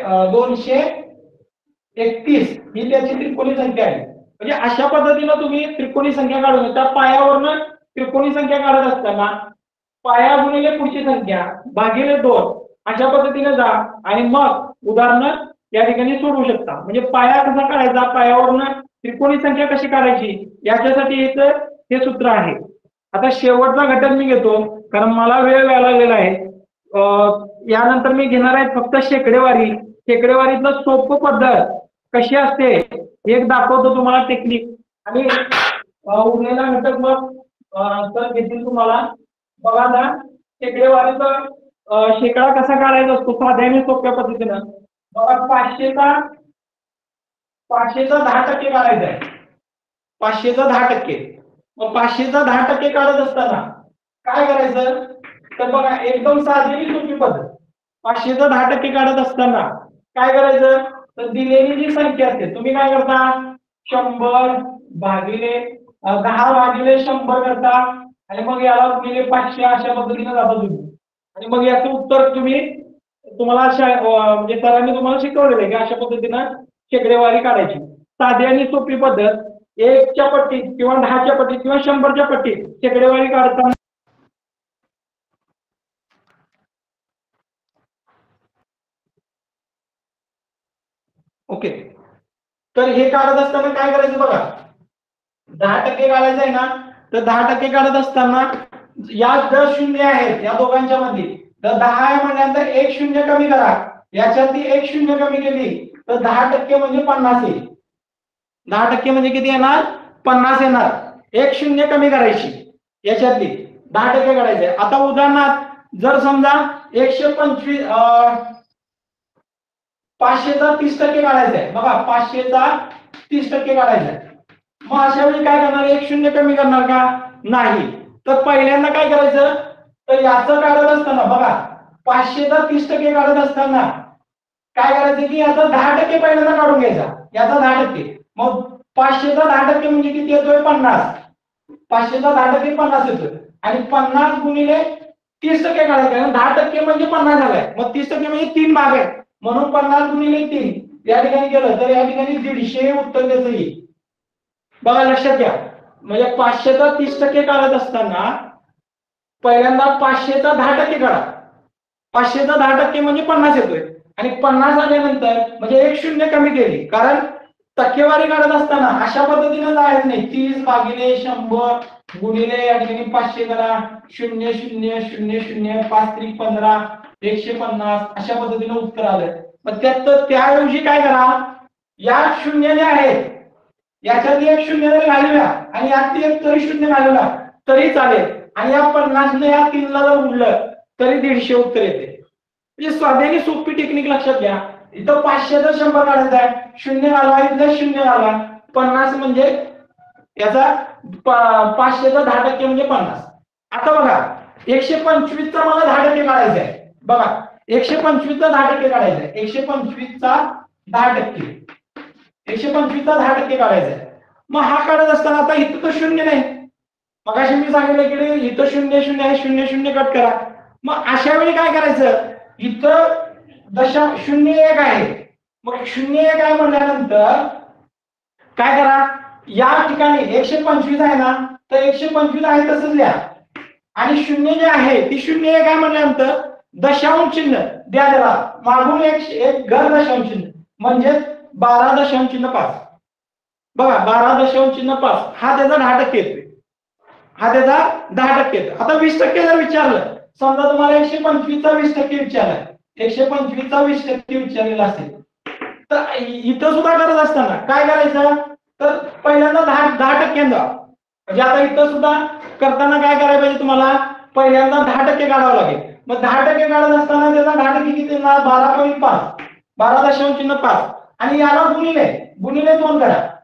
231 ही त्याची त्रिकोणी संख्या आहे. म्हणजे अशा पद्धतीनं तुम्ही त्रिकोणी संख्या काढून त्या पायावरनं त्रिकोणी संख्या काढत असताना पाया गुणिले पुढची संख्या भागिले 2 अशा पद्धतीने जा आणि मग उदाहरण या ठिकाणी सोडवू शकता. म्हणजे पाया कसा काढायचा, पायावरनं त्रिकोणी संख्या कशी काढायची याच्यासाठी इथं हे सूत्र आहे. आता शेवटचा घटक मी घेतो कारण मला वेळ व्हायला लागलेला आहे. यानंतर मी घेणार आहे फक्त शेकडेवारी. शेकडेवारीतलं सोपं पद्धत कशी असते एक दाखवतो तुम्हाला टेक्निक, आणि उरलेला घटक मग सर घेतील तुम्हाला. बघा ना, शेकडेवारीचा शेकडा कसा काढायचा असतो साध्या आणि सोप्या पद्धतीनं. बघा 500चा 10% काढायचा आहे. 500चा 10%. मग 500चा 10% काढत असताना काय करायचं तर बघा एकदम साधी आणि सोपी पद्धत. 500चा 10% काढत असताना काय करायचं तर दिलेली जी संख्या असते तुम्ही काय करता 100 भागिले 10 भागिले 100 करता आणि मग याला गुणिले 500 अशा पद्धतीने जाता तुम्ही. आणि मग याचं उत्तर तुम्हाला म्हणजे सरांनी तुम्हाला शिकवलेलं आहे की अशा पद्धतीनं शेकडेवारी काढायची. साधी आणि सोपी पद्धत 1च्या पट्टीत किंवा 10च्या पट्टीत किंवा 100च्या पट्टीत शेकडेवारी काढताना. ओके, तर हे काढत असताना काय करायचं बघा 10% काढायचं आहे ना, तर 10% काढत असताना या जर शून्य आहेत या दोघांच्या मध्ये तर 10 आहे म्हणल्यानंतर एक शून्य कमी करा. याच्यातली एक शून्य कमी केली तर 10% म्हणजे 50 येईल. 10% म्हणजे किती येणार 50 येणार. एक शून्य कमी करायची याच्यातली 10% काढायचे. आता उदाहरणार्थ जर समजा 125 500चा 30% काढायचा आहे. बघा 500चा 30% काढायचा आहे. मग अशा वेळी काय करणार एक शून्य कमी करणार का नाही. तर पहिल्यांदा काय करायचं तर याचं काढत असताना बघा 500चा 30% काढत असताना काय करायचं की याचा 10% पहिल्यांदा काढून घ्यायचा. याचा 10%. मग 500चा 10% म्हणजे किती येतोय 50. 500चा 10% 50 येतोय आणि 50 गुणिले 30% काढायचं. 10% म्हणजे 50 झालाय. मग 30% म्हणजे 3 भाग आहे म्हणून 50 गुणिले 3 या ठिकाणी केलं तर या ठिकाणी 150 उत्तर त्याचं येईल. बघा लक्षात घ्या म्हणजे 500चा 30% काढत असताना पहिल्यांदा 500चा 10% काढा. 500चा 10% म्हणजे 50 येतोय आणि 50 आल्यानंतर म्हणजे एक शून्य कमी केली कारण टक्केवारी काढत असताना अशा पद्धतीने जायचं नाही. 30 भागिले 100 गुणिले या ठिकाणी 500 करा 0 0 0 0 5 3 15 150 अशा पद्धतीने उत्तर आलं. मग त्याऐवजी काय करा या शून्य जे आहेत याच्यातली एक शून्य जरी घालूया आणि यातली एक तरी शून्य घालूया तरी चालेल आणि या 50 ने या 3 ला जर उडलं तरी 150 उत्तर येते. म्हणजे साधी आणि सोपी टेक्निक लक्षात घ्या. इथं 500चा 100 काढायचा आहे. शून्य घालवा इथलं शून्य घालवा 50 म्हणजे याचा 500चा 10% म्हणजे 50. आता बघा 125चा मला 10% काढायचा आहे. बघा 125चा 10% काढायचा आहे. 125चा 10% 125चा 10% काढायचा आहे. मग हा काढत असताना आता इथं तर शून्य नाही. मग अशी मी सांगितलं की इथं 0 0 आहे 0 0 कट करा. मग अशा वेळी काय करायचं इथं 0.1 आहे. मग 0.1 आहे म्हणल्यानंतर काय करा या ठिकाणी 125 आहे ना तर 125 आहे तसंच लिहा आणि 0 जे आहे ती 0.1 आहे म्हणल्यानंतर दशांश चिन्ह द्या त्याला मागून एक घर दशांश चिन्ह म्हणजे 12.5. बघा 12.5 हा त्याचा 10% येतोय. हा त्याचा 10% येतो. आता 20% जर विचारलं समजा तुम्हाला 125चा 20% विचारलाय 125चा 20% विचारलेला असेल तर इथं सुद्धा करत असताना काय करायचं तर पहिल्यांदा 10% द्या. म्हणजे आता इथं सुद्धा करताना काय करायला पाहिजे तुम्हाला पहिल्यांदा 10% काढावं लागेल. मग 10% काढत असताना त्याचा 10% किती येणार 12.5 12.5 आणि याला गुणिले 2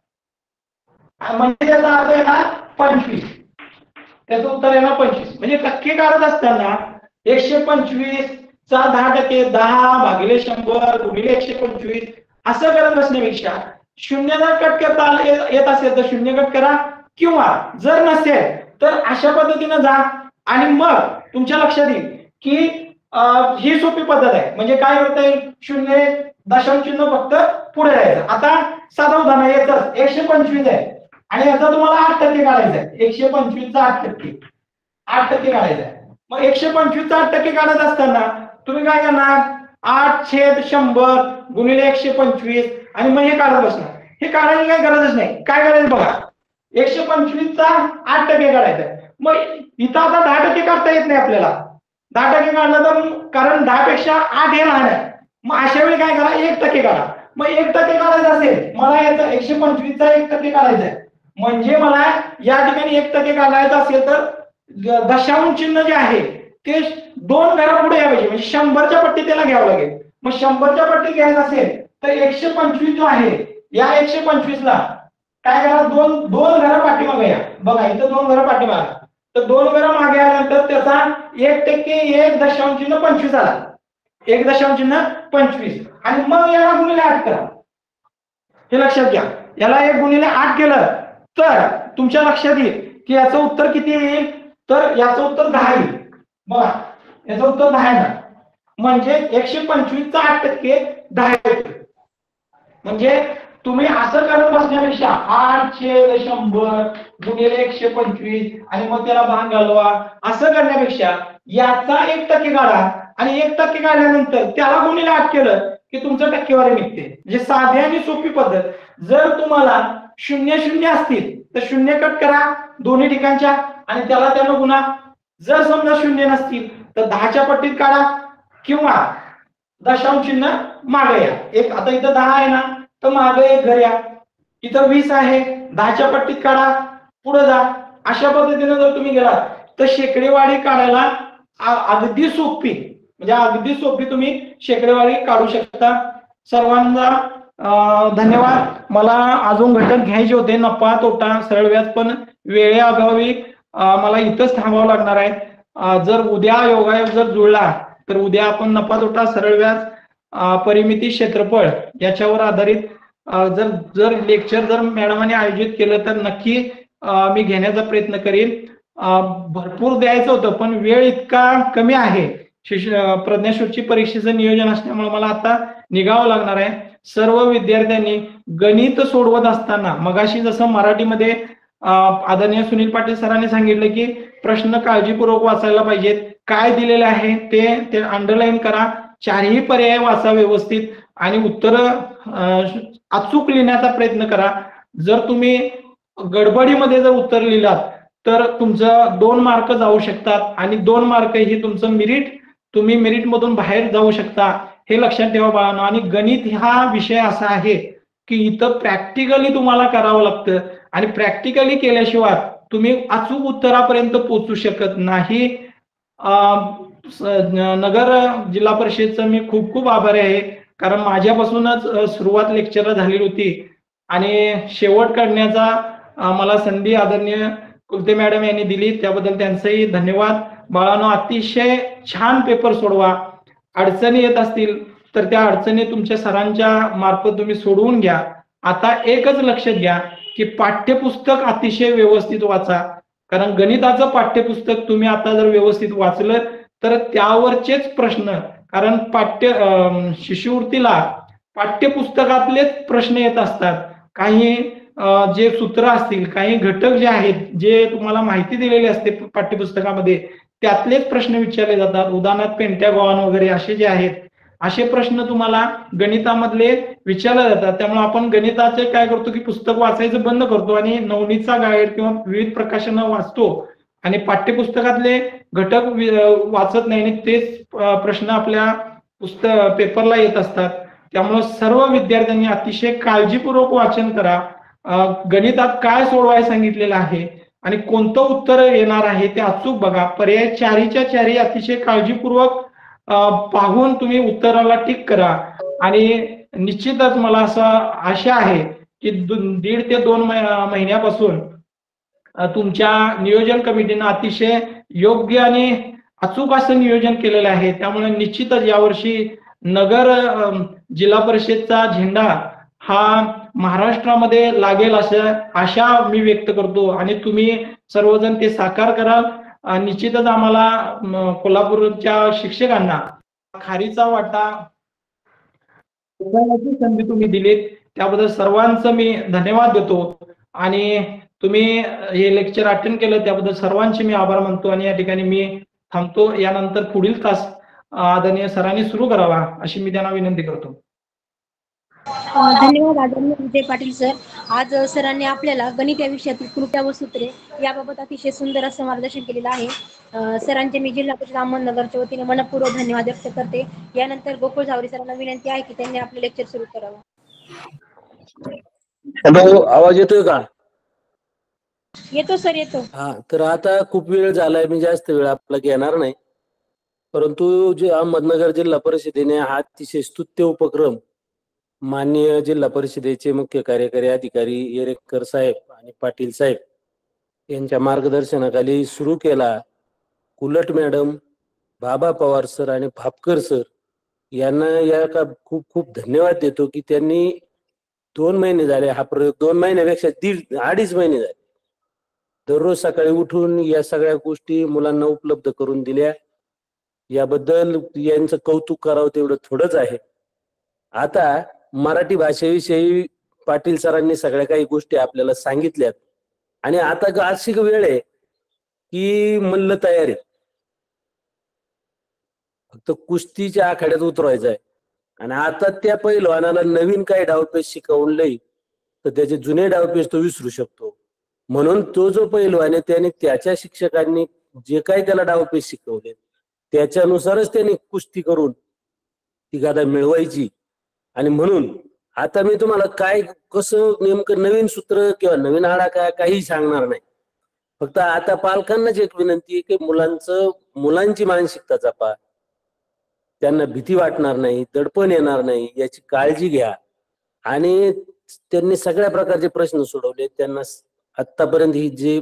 करा म्हणजे त्याचा अर्थ येणार 25. त्याचं उत्तर येणार 25. म्हणजे टक्के काढत असताना 125चा 10% 10 भागिले 100 गुणिले 125 असं करत बसण्यापेक्षा शून्य जर कट करता येत असेल तर शून्य कट करा, किंवा जर नसेल तर अशा पद्धतीने जा आणि मग तुमच्या लक्षात येईल की ही सोपी पद्धत आहे. म्हणजे काय करता येईल, शून्य दशांश चिन्ह फक्त पुढे जायचं. आता साधा उदाहरण याचं 125 आहे आणि याचा तुम्हाला 8% काढायचा आहे. 125 चा 8% काढायचा आहे. मग 125 चा 8% काढत असताना तुम्ही काय करणार, 8/100 गुणिले 125 आणि मग हे काढत बसणार. हे काढायची काही गरजच नाही. काय करायचं बघा, 125 चा 8% काढायचा आहे. मग इथं आता 10% काढता येत नाही आपल्याला. 10% काढलं तर, कारण 10 पेक्षा 8 हे लहान आहे. मग अशा वेळी काय करा, 1% काढा. मग 1% काढायचं असेल, मला याचा 125 चा 1% काढायचा आहे. म्हणजे मला या ठिकाणी 1% काढायचं असेल तर दशांश चिन्ह जे आहे ते 2 घरा पुढे या पाहिजे. म्हणजे 100च्या पट्टी त्याला घ्यावं लागेल. मग 100च्या पट्टी घ्यायचं असेल तर 125 जो आहे, या 125 ला काय करा, दोन घरा पाठीमागे या. बघा इथं 2 घरा पाठीमागे, तर 2 घरा मागे आल्यानंतर त्याचा 1% 1.25 आला. 1.25 आणि मग याला गुणिले 8 करा. हे लक्षात घ्या, याला 1 गुणिले 8 केलं तर तुमच्या लक्षात येईल की याचं उत्तर किती येईल, तर याचं उत्तर 10 येईल. बघा याचं उत्तर 10 आहे ना, म्हणजे 125 चा 8% 10 येईल. म्हणजे तुम्ही असं करत बसण्यापेक्षा 8/100 गुणिले 125 आणि मग त्याला भाग घालवा, असं करण्यापेक्षा याचा 1% काढा आणि 1% काढल्यानंतर त्याला गुणिले 8 केलं की तुमचं टक्केवारी निघते. म्हणजे साधी आणि सोपी पद्धत. जर तुम्हाला 0 असतील तर 0 कट करा दोन्ही ठिकाणच्या आणि त्यानं गुणा. जर समजा 0 नसतील तर 10च्या पट्टीत काढा किंवा दशांश चिन्ह मागे या. एक आता इथं 10 आहे ना, तर मागे 1 घर या. इथं 20 आहे, 10च्या पट्टीत काढा, पुढे जा. अशा पद्धतीने जर तुम्ही गेला तर शेकडेवारी काढायला अगदी सोपी, म्हणजे अगदी सोपी तुम्ही शेकडेवारी काढू शकता. सर्वांना धन्यवाद. मला अजून घटक घ्यायचे होते, नफा तोटा सरळ व्याज, पण वेळेअभावी मला इथंच थांबावं लागणार आहे. जर उद्या योगायोग जर जुळला तर उद्या आपण नफा तोटा सरळ व्याज परिमिती क्षेत्रफळ याच्यावर आधारित जर लेक्चर जर मॅडमांनी आयोजित केलं तर नक्की मी घेण्याचा प्रयत्न करीन. भरपूर द्यायचं होतं पण वेळ इतका कमी आहे. प्रज्ञाशोधची परीक्षेचं नियोजन असल्यामुळे मला आता निघावं लागणार आहे. सर्व विद्यार्थ्यांनी गणित सोडवत असताना मगाशी जसं मराठीमध्ये आदरणीय सुनील पाटील सरांनी सांगितलं की प्रश्न काळजीपूर्वक वाचायला पाहिजेत. काय दिलेले आहे ते अंडरलाईन करा. 4ही पर्याय वाचा व्यवस्थित आणि उत्तर अचूक लिहिण्याचा प्रयत्न करा. जर तुम्ही गडबडीमध्ये जर उत्तर लिहिलात तर तुमचं 2 मार्क जाऊ शकतात आणि 2 मार्क ही तुमचं तुम्ही मेरिट मधून बाहेर जाऊ शकता. हे लक्षात ठेवा बाळांनो. आणि गणित हा विषय असा आहे की इथं प्रॅक्टिकली तुम्हाला करावं लागतं आणि प्रॅक्टिकली केल्याशिवाय तुम्ही अचूक उत्तरापर्यंत पोहोचू शकत नाही. नगर जिल्हा परिषदचं मी खूप खूप आभारी आहे, कारण माझ्यापासूनच सुरुवात लेक्चरला झालेली होती आणि शेवट करण्याचा मला संधी आदरणीय कुलते मॅडम यांनी दिली, त्याबद्दल त्यांचंही धन्यवाद. बाळांनो, अतिशय छान पेपर सोडवा. अडचणी येत असतील तर त्या अडचणी तुमच्या सरांच्या मार्फत तुम्ही सोडवून घ्या. आता एकच लक्षात घ्या की पाठ्यपुस्तक अतिशय व्यवस्थित वाचा, कारण गणिताचं पाठ्यपुस्तक तुम्ही आता जर व्यवस्थित वाचलं तर त्यावरचेच प्रश्न, कारण शिष्यवृत्तीला पाठ्यपुस्तकातलेच प्रश्न येत असतात. काही जे सूत्र असतील, काही घटक जे आहेत जे तुम्हाला माहिती दिलेली असते पाठ्यपुस्तकामध्ये त्यातलेच प्रश्न विचारले जातात. उदाहरणार्थ पेंटॅगॉन वगैरे असे जे आहेत असे प्रश्न तुम्हाला गणितामधले विचारले जातात. त्यामुळे आपण गणिताचे काय करतो की पुस्तक वाचायचं बंद करतो आणि नवनीतचा गाईड किंवा विविध प्रकाशनं वाचतो आणि पाठ्यपुस्तकातले घटक वाचत नाही आणि तेच प्रश्न आपल्या पेपरला येत असतात. त्यामुळे सर्व विद्यार्थ्यांनी अतिशय काळजीपूर्वक वाचन करा. गणितात काय सोडवायला सांगितलेलं आहे आणि कोणतं उत्तर येणार आहे ते अचूक बघा. पर्याय 4च्या 4 अतिशय काळजीपूर्वक पाहून तुम्ही उत्तराला टिक करा. आणि निश्चितच मला असं आशा आहे की 1.5 ते 2 महिन्यापासून तुमच्या नियोजन कमिटीनं अतिशय योग्य आणि अचूक असं नियोजन केलेलं आहे. त्यामुळे निश्चितच यावर्षी नगर जिल्हा परिषदचा झेंडा हा महाराष्ट्रामध्ये लागेल असं आशा मी व्यक्त करतो आणि तुम्ही सर्वजण ते साकार कराल. निश्चितच आम्हाला कोल्हापूरच्या शिक्षकांना खारीचा वाटा उचलण्याची संधी तुम्ही दिलीत त्याबद्दल सर्वांचं मी धन्यवाद देतो आणि तुम्ही हे लेक्चर अटेंड केलं त्याबद्दल सर्वांचे मी आभार मानतो आणि या ठिकाणी मी थांबतो. यानंतर पुढील तास आदरणीय सरांनी सुरू करावा अशी मी त्यांना विनंती करतो. धन्यवाद आदरणीय विजय पाटील सर. आज सरांनी आपल्याला गणित या विषयातील कृत्या व सूत्रे याबाबत अतिशय सुंदर असं मार्गदर्शन केलेलं आहे. सरांचे मी जिल्हा परिषद अहमदनगरच्या वतीने मनपूर्वक धन्यवाद व्यक्त करते. यानंतर गोकुळ झावरे सरांना विनंती आहे की त्यांनी आपले लेक्चर सुरू करावं. हॅलो, आवाज येतोय का? येतो सर, येतो. हा, तर आता खूप वेळ झालाय, मी जास्त वेळ आपला घेणार नाही. परंतु जे अहमदनगर जिल्हा परिषदेने हा अतिशय स्तुत्य उपक्रम माननीय जिल्हा परिषदेचे मुख्य कार्यकारी अधिकारी येरेकर साहेब आणि पाटील साहेब यांच्या मार्गदर्शनाखाली सुरू केला. कुलट मॅडम, बाबा पवार सर आणि भापकर सर यांना या का खूप खूप धन्यवाद देतो की त्यांनी 2 महिने झाले हा प्रयोग, 2 महिन्यापेक्षा 2.5 महिने झाले, दररोज सकाळी उठून या सगळ्या गोष्टी मुलांना उपलब्ध करून दिल्या. याबद्दल यांचं कौतुक करावं तेवढं थोडंच आहे. आता मराठी भाषेविषयी पाटील सरांनी सगळ्या काही गोष्टी आपल्याला सांगितल्यात आणि आता अशी वेळ आहे की मल्ल तयार आहे, फक्त कुस्तीच्या आखाड्यात उतरवायचं आहे. आणि आता त्या पैलवानाला नवीन काही डावपेच शिकवलंय तर त्याचे जुने डावपेच तो विसरू शकतो. म्हणून तो जो पैलवान आहे त्याने त्याच्या शिक्षकांनी जे काही त्याला डावपेच शिकवले त्याच्यानुसारच त्याने कुस्ती करून ती गादा मिळवायची. आणि म्हणून आता मी तुम्हाला काय कसं नेमकं नवीन सूत्र किंवा नवीन आळा काही सांगणार नाही. फक्त आता पालकांनाच एक विनंती आहे की मुलांची मानसिकता जपा, त्यांना भीती वाटणार नाही, दडपण येणार नाही याची काळजी घ्या. आणि त्यांनी सगळ्या प्रकारचे प्रश्न सोडवले. त्यांना आतापर्यंत ही जे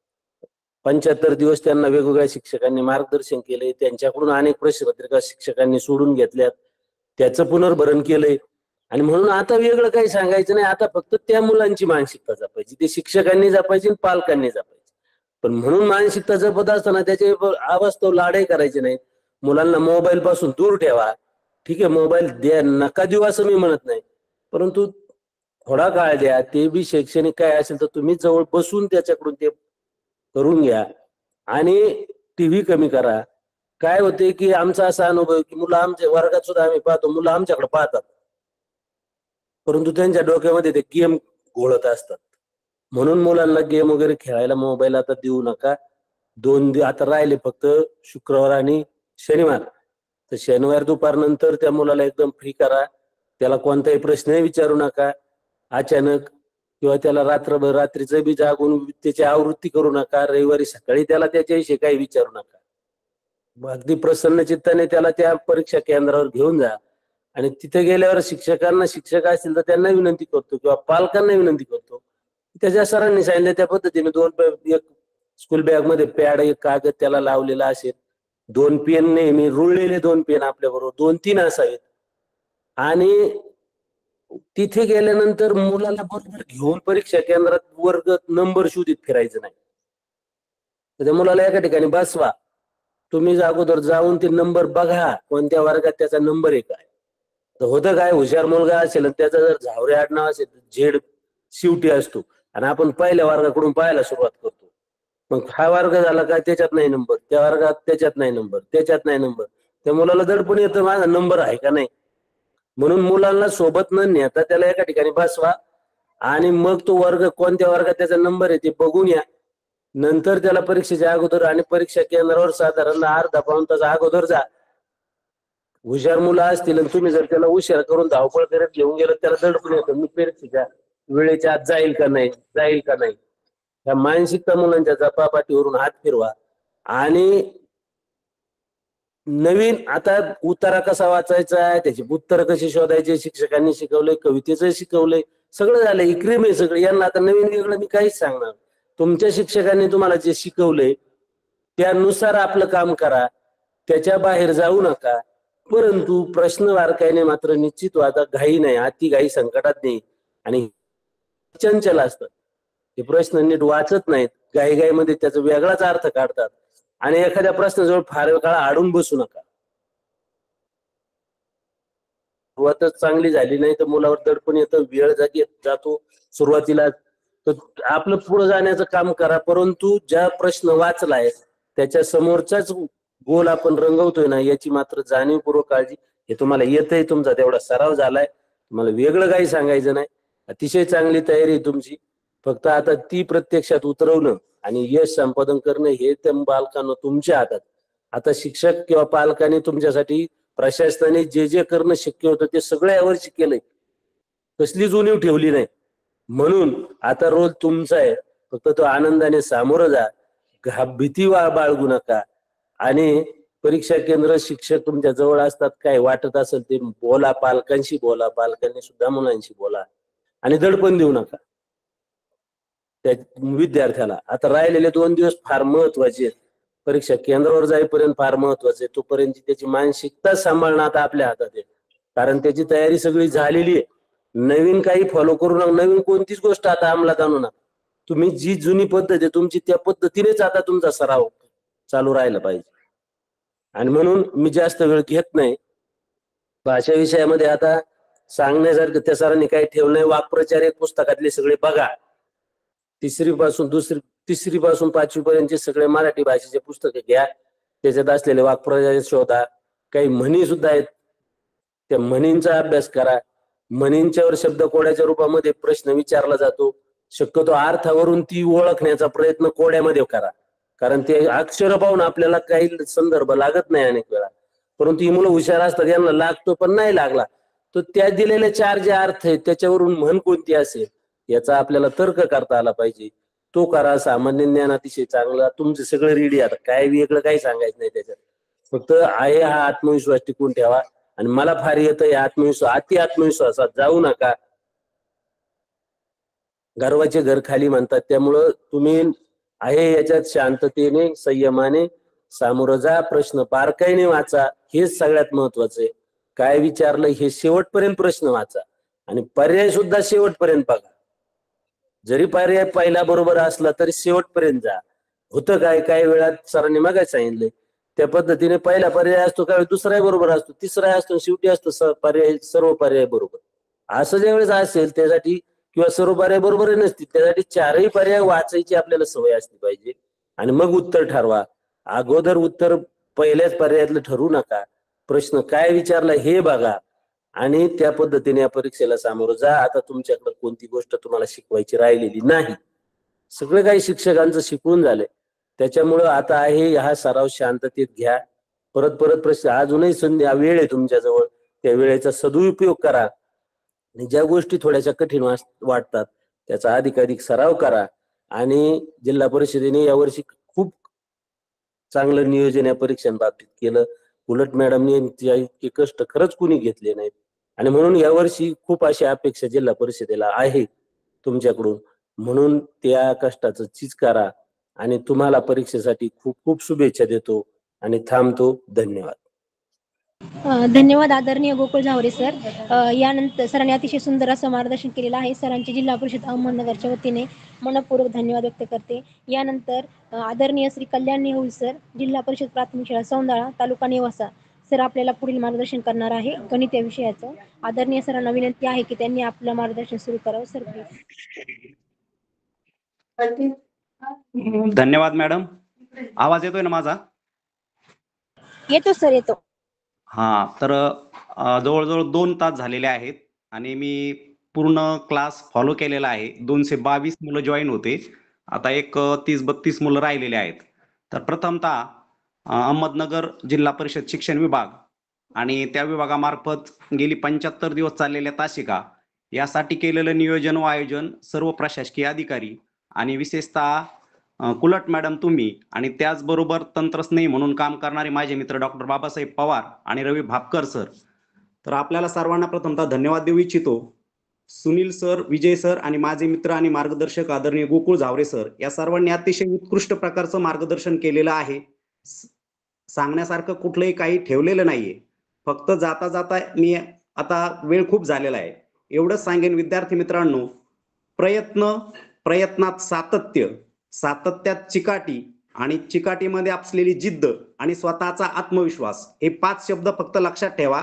75 दिवस त्यांना वेगवेगळ्या शिक्षकांनी मार्गदर्शन केले, त्यांच्याकडून अनेक प्रश्नपत्रिका शिक्षकांनी सोडून घेतल्यात, त्याचं पुनर्भरण केलंय. आणि म्हणून आता वेगळं काही सांगायचं नाही, आता फक्त त्या मुलांची मानसिकता जपायची, ते शिक्षकांनी जपायची आणि पालकांनी जपायची. पण म्हणून मानसिकता जपत असताना त्याचे अवास्तव लाडही करायचे नाहीत. मुलांना मोबाईल पासून दूर ठेवा. ठीक आहे, मोबाईल द्या, नका देऊ असं मी म्हणत नाही, परंतु थोडा काळ द्या. ते बी शैक्षणिक काय असेल तर तुम्ही जवळ बसून त्याच्याकडून ते करून घ्या. आणि टीव्ही कमी करा. काय होते की आमचा असा अनुभव की मुलं आमच्या वर्गात सुद्धा आम्ही पाहतो, मुलं आमच्याकडे पाहतात परंतु त्यांच्या डोक्यामध्ये ते गेम घोळत असतात. म्हणून मुलांना गेम वगैरे खेळायला मोबाईल आता देऊ नका. 2 आता राहिले फक्त शुक्रवार आणि शनिवार. तर शनिवार दुपारनंतर त्या मुलाला एकदम फ्री करा. त्याला कोणताही प्रश्नही विचारू नका अचानक, किंवा त्याला रात्रभर रात्रीचं बी जागून त्याची आवृत्ती करू नका. रविवारी सकाळी त्याला त्याच्याविषयी काही विचारू नका. अगदी प्रसन्न चित्ताने त्याला त्या परीक्षा केंद्रावर घेऊन जा. आणि तिथे गेल्यावर शिक्षक असतील तर त्यांना विनंती करतो किंवा पालकांना विनंती करतो, त्याच्या सरांनी सांगितलं त्या पद्धतीने एक स्कूल बॅग मध्ये पॅड, एक कागद त्याला लावलेला असेल, 2 पेन नेहमी रुळलेले 2 पेन आपल्या बरोबर 2-3 असावेत. आणि तिथे गेल्यानंतर मुलाला बरोबर घेऊन परीक्षा केंद्रात वर्ग नंबर शोधित फिरायचं नाही. तर त्या मुलाला एका ठिकाणी बसवा. तुम्ही अगोदर जाऊन ते नंबर बघा, कोणत्या वर्गात त्याचा नंबर आहे काय. तर होतं काय, हुशार मुलगा असेल त्याचा जर झावरे आडनाव असेल तर झेड शिवटी असतो आणि आपण पहिल्या वर्गाकडून पाहायला सुरुवात करतो. मग हा वर्ग झाला काय, त्याच्यात नाही नंबर, त्या वर्गात त्याच्यात नाही नंबर, त्याच्यात नाही नंबर. त्या मुलाला दडपण येतं माझा नंबर आहे का नाही. म्हणून मुलांना सोबत न नेता त्याला एका ठिकाणी बसवा आणि मग तो वर्ग कोणत्या वर्गात त्याचा नंबर आहे ते बघून या. नंतर त्याला परीक्षेच्या अगोदर आणि परीक्षा केंद्रावर साधारण अर्धा-पाऊण तास अगोदर जा. हुशार मुलं असतील आणि तुम्ही जर त्याला उशीर करून धावपळ करत घेऊन गेलं, त्याला दडपण येतं मी परीक्षेच्या वेळेच्या आत जाईल का नाही. त्या मानसिकता मुलांच्या जपापाठीवरून हात फिरवा. आणि नवीन आता उतारा कसा वाचायचा, त्याची उत्तर कशी शोधायचे शिक्षकांनी शिकवलंय, कवितेचं शिकवलंय, सगळं झालंय. इक्रीम आहे सगळं. यांना आता नवीन वेगळं मी काहीच सांगणार. तुमच्या शिक्षकांनी तुम्हाला जे शिकवलंय त्यानुसार आपलं काम करा, त्याच्या बाहेर जाऊ नका. परंतु प्रश्न बारकाईने मात्र निश्चित आता घाई नाही, अति घाई संकटात नाही आणि चंचल असतात. ते प्रश्न नीट वाचत नाहीत, घाईघाईमध्ये त्याचा वेगळाच अर्थ काढतात आणि एखाद्या प्रश्नाजवळ फार काळ अडून बसू नका. सुरुवातच चांगली झाली नाही तर मुलावर दडपण येतं, वेळ जातो सुरुवातीला. तर आपलं पुढे जाण्याचं काम करा, परंतु ज्या प्रश्न वाचलाय त्याच्या समोरचाच गोल आपण रंगवतोय ना याची मात्र जाणीवपूर्वक काळजी. हे तुम्हाला येतंय, तुमचा तेवढा सराव झालाय, तुम्हाला वेगळं काही सांगायचं नाही. अतिशय चांगली तयारी आहे तुमची. फक्त आता ती प्रत्यक्षात उतरवणं आणि यश संपादन करणं हे त्या बालकांना तुमच्या हातात. आता शिक्षक किंवा पालकांनी तुमच्यासाठी, प्रशासनाने जे जे करणं शक्य होतं ते सगळं यावर्षी केलंय, कसलीच उणीव ठेवली नाही. म्हणून आता रोल तुमचा आहे, फक्त तो आनंदाने सामोरं जा, भीती बाळगू नका आणि परीक्षा केंद्र शिक्षक तुमच्या जवळ असतात. काय वाटत असेल ते बोला, पालकांशी बोला, पालकांनी सुद्धा मुलांशी बोला आणि दडपण देऊ नका त्या विद्यार्थ्याला. आता राहिलेले 2 दिवस फार महत्वाचे आहेत, परीक्षा केंद्रावर जाईपर्यंत फार महत्वाचे. तोपर्यंत त्याची मानसिकता सांभाळणं आता आपल्या हातात आहे, कारण त्याची तयारी सगळी झालेली आहे. नवीन काही फॉलो करू नका, नवीन कोणतीच गोष्ट आता अंमलात आणू नका. तुम्ही जी जुनी पद्धत आहे तुमची त्या पद्धतीनेच आता तुमचा सराव चालू राहिला पाहिजे. आणि म्हणून मी जास्त वेळ घेत नाही. भाषा विषयामध्ये आता सांगण्यासारखं त्या सरांनी काही ठेवलं नाही. वाक्प्रचार एक पुस्तकातले सगळे बघा, तिसरी पासून 5वी पर्यंतचे सगळे मराठी भाषेचे पुस्तकं घ्या, त्याच्यात असलेले वाक्प्रचार शोधा. काही म्हणी सुद्धा आहेत, त्या म्हणींचा अभ्यास करा. म्हणींच्यावर शब्दकोड्याच्या रूपामध्ये प्रश्न विचारला जातो, शक्यतो अर्थावरून ती ओळखण्याचा प्रयत्न कोड्यामध्ये करा, कारण ते अक्षर पाहून आपल्याला काही संदर्भ लागत नाही अनेक वेळा. परंतु ही मुलं हुशार असतात, यांना लागतो पण नाही लागला तर त्या दिलेल्या 4 जे अर्थ आहेत त्याच्यावरून म्हण कोणती असेल याचा आपल्याला तर्क करता आला पाहिजे, तो करा. सामान्य ज्ञान अतिशय चांगला, तुमचे सगळं रेडी. आता काय वेगळं काही सांगायचं नाही त्याच्यात, फक्त आहे हा आत्मविश्वास टिकून ठेवा. आणि मला फार येतं या आत्मविश्वास, अति आत्मविश्वासात जाऊ नका. गर्वाचे घर खाली म्हणतात, त्यामुळं तुम्ही आहे याच्यात शांततेने, संयमाने सामोरं जा. प्रश्न बारकाईने वाचा, हेच सगळ्यात महत्वाचं आहे. काय विचारलं हे शेवटपर्यंत प्रश्न वाचा आणि पर्याय सुद्धा शेवटपर्यंत बघा. जरी पर्याय पहिला बरोबर असला तरी शेवटपर्यंत जा. होतं काय काही वेळात सरांनी मागायला सांगितलंय त्या पद्धतीने पहिला पर्याय असतो, काय दुसराही बरोबर असतो, तिसरा असतो, शेवटी असतो सर्व पर्याय बरोबर. असं ज्यावेळेस असेल त्यासाठी, किंवा सर्व पर्याय बरोबर नसतील त्यासाठी 4ही पर्याय वाचायची आपल्याला सवय असली पाहिजे आणि मग उत्तर ठरवा. अगोदर उत्तर पहिल्याच पर्यायातलं ठरवू नका. प्रश्न काय विचारला हे बघा आणि त्या पद्धतीने या परीक्षेला सामोरं जा. आता तुमच्याकडे कोणती गोष्ट तुम्हाला शिकवायची राहिलेली नाही, सगळं काही शिक्षकांचं शिकवून झालंय. त्याच्यामुळं आता आहे हा सराव शांततेत घ्या. परत प्रश्न, अजूनही संधी वेळ आहे तुमच्याजवळ, त्या वेळेचा सदुपयोग करा आणि ज्या गोष्टी थोड्याशा कठीण वाटतात त्याचा अधिकाधिक सराव करा. आणि जिल्हा परिषदेने यावर्षी खूप चांगलं नियोजन या परीक्षांबाबतीत केलं. उलट मॅडमने इतके कष्ट खरंच कुणी घेतले नाहीत आणि म्हणून यावर्षी खूप अशी अपेक्षा जिल्हा परिषदेला आहे तुमच्याकडून. म्हणून त्या कष्टाचं चीज करा आणि तुम्हाला परीक्षेसाठी खूप खूप शुभेच्छा देतो आणि थांबतो. धन्यवाद. धन्यवाद आदरणीय गोकुळ झावरे सर. यानंतर सरांनी अतिशय सुंदर असं मार्गदर्शन केलेलं आहे. सरांचे जिल्हा परिषद अहमदनगरच्या वतीने मनपूर्वक धन्यवाद व्यक्त करते. यानंतर आदरणीय श्री कल्याण नेहुल सर, जिल्हा परिषद प्राथमिक शाळा सौंदाळा, तालुका नेवासा, सर आपल्याला पुढील मार्गदर्शन करणार आहे गणित या विषयाचं. आदरणीय सरांना विनंती आहे की त्यांनी आपलं मार्गदर्शन सुरू करावं. Sir please. धन्यवाद मॅडम. आवाज येतोय ना माझा? येतो सर, येतो. हा, तर जवळजवळ 2 तास झालेले आहेत आणि मी पूर्ण क्लास फॉलो केलेला आहे. 222 मुलं जॉईन होते, आता एक 30-32 मुलं राहिलेले आहेत. तर प्रथमतः अहमदनगर जिल्हा परिषद शिक्षण विभाग आणि त्या विभागामार्फत गेली 75 दिवस चाललेल्या तासिका यासाठी केलेलं नियोजन व आयोजन सर्व प्रशासकीय अधिकारी आणि विशेषतः कुलट मॅडम तुम्ही आणि त्याचबरोबर तंत्रस्नेही म्हणून काम करणारे माझे मित्र डॉक्टर बाबासाहेब पवार आणि रवी भापकर सर, तर आपल्याला सर्वांना प्रथमतः धन्यवाद देऊ इच्छितो. सुनील सर, विजय सर आणि माझे मित्र आणि मार्गदर्शक आदरणीय गोकुळ झावरे सर या सर्वांनी अतिशय उत्कृष्ट प्रकारचं मार्गदर्शन केलेलं आहे. सांगण्यासारखं कुठलंही काही ठेवलेलं नाहीये. फक्त जाता जाता मी आता वेळ खूप झालेला आहे, एवढंच सांगेन विद्यार्थी मित्रांनो, प्रयत्नात सातत्य, सातत्यात चिकाटी आणि चिकाटीमध्ये असलेली जिद्द आणि स्वतःचा आत्मविश्वास, हे 5 शब्द फक्त लक्षात ठेवा.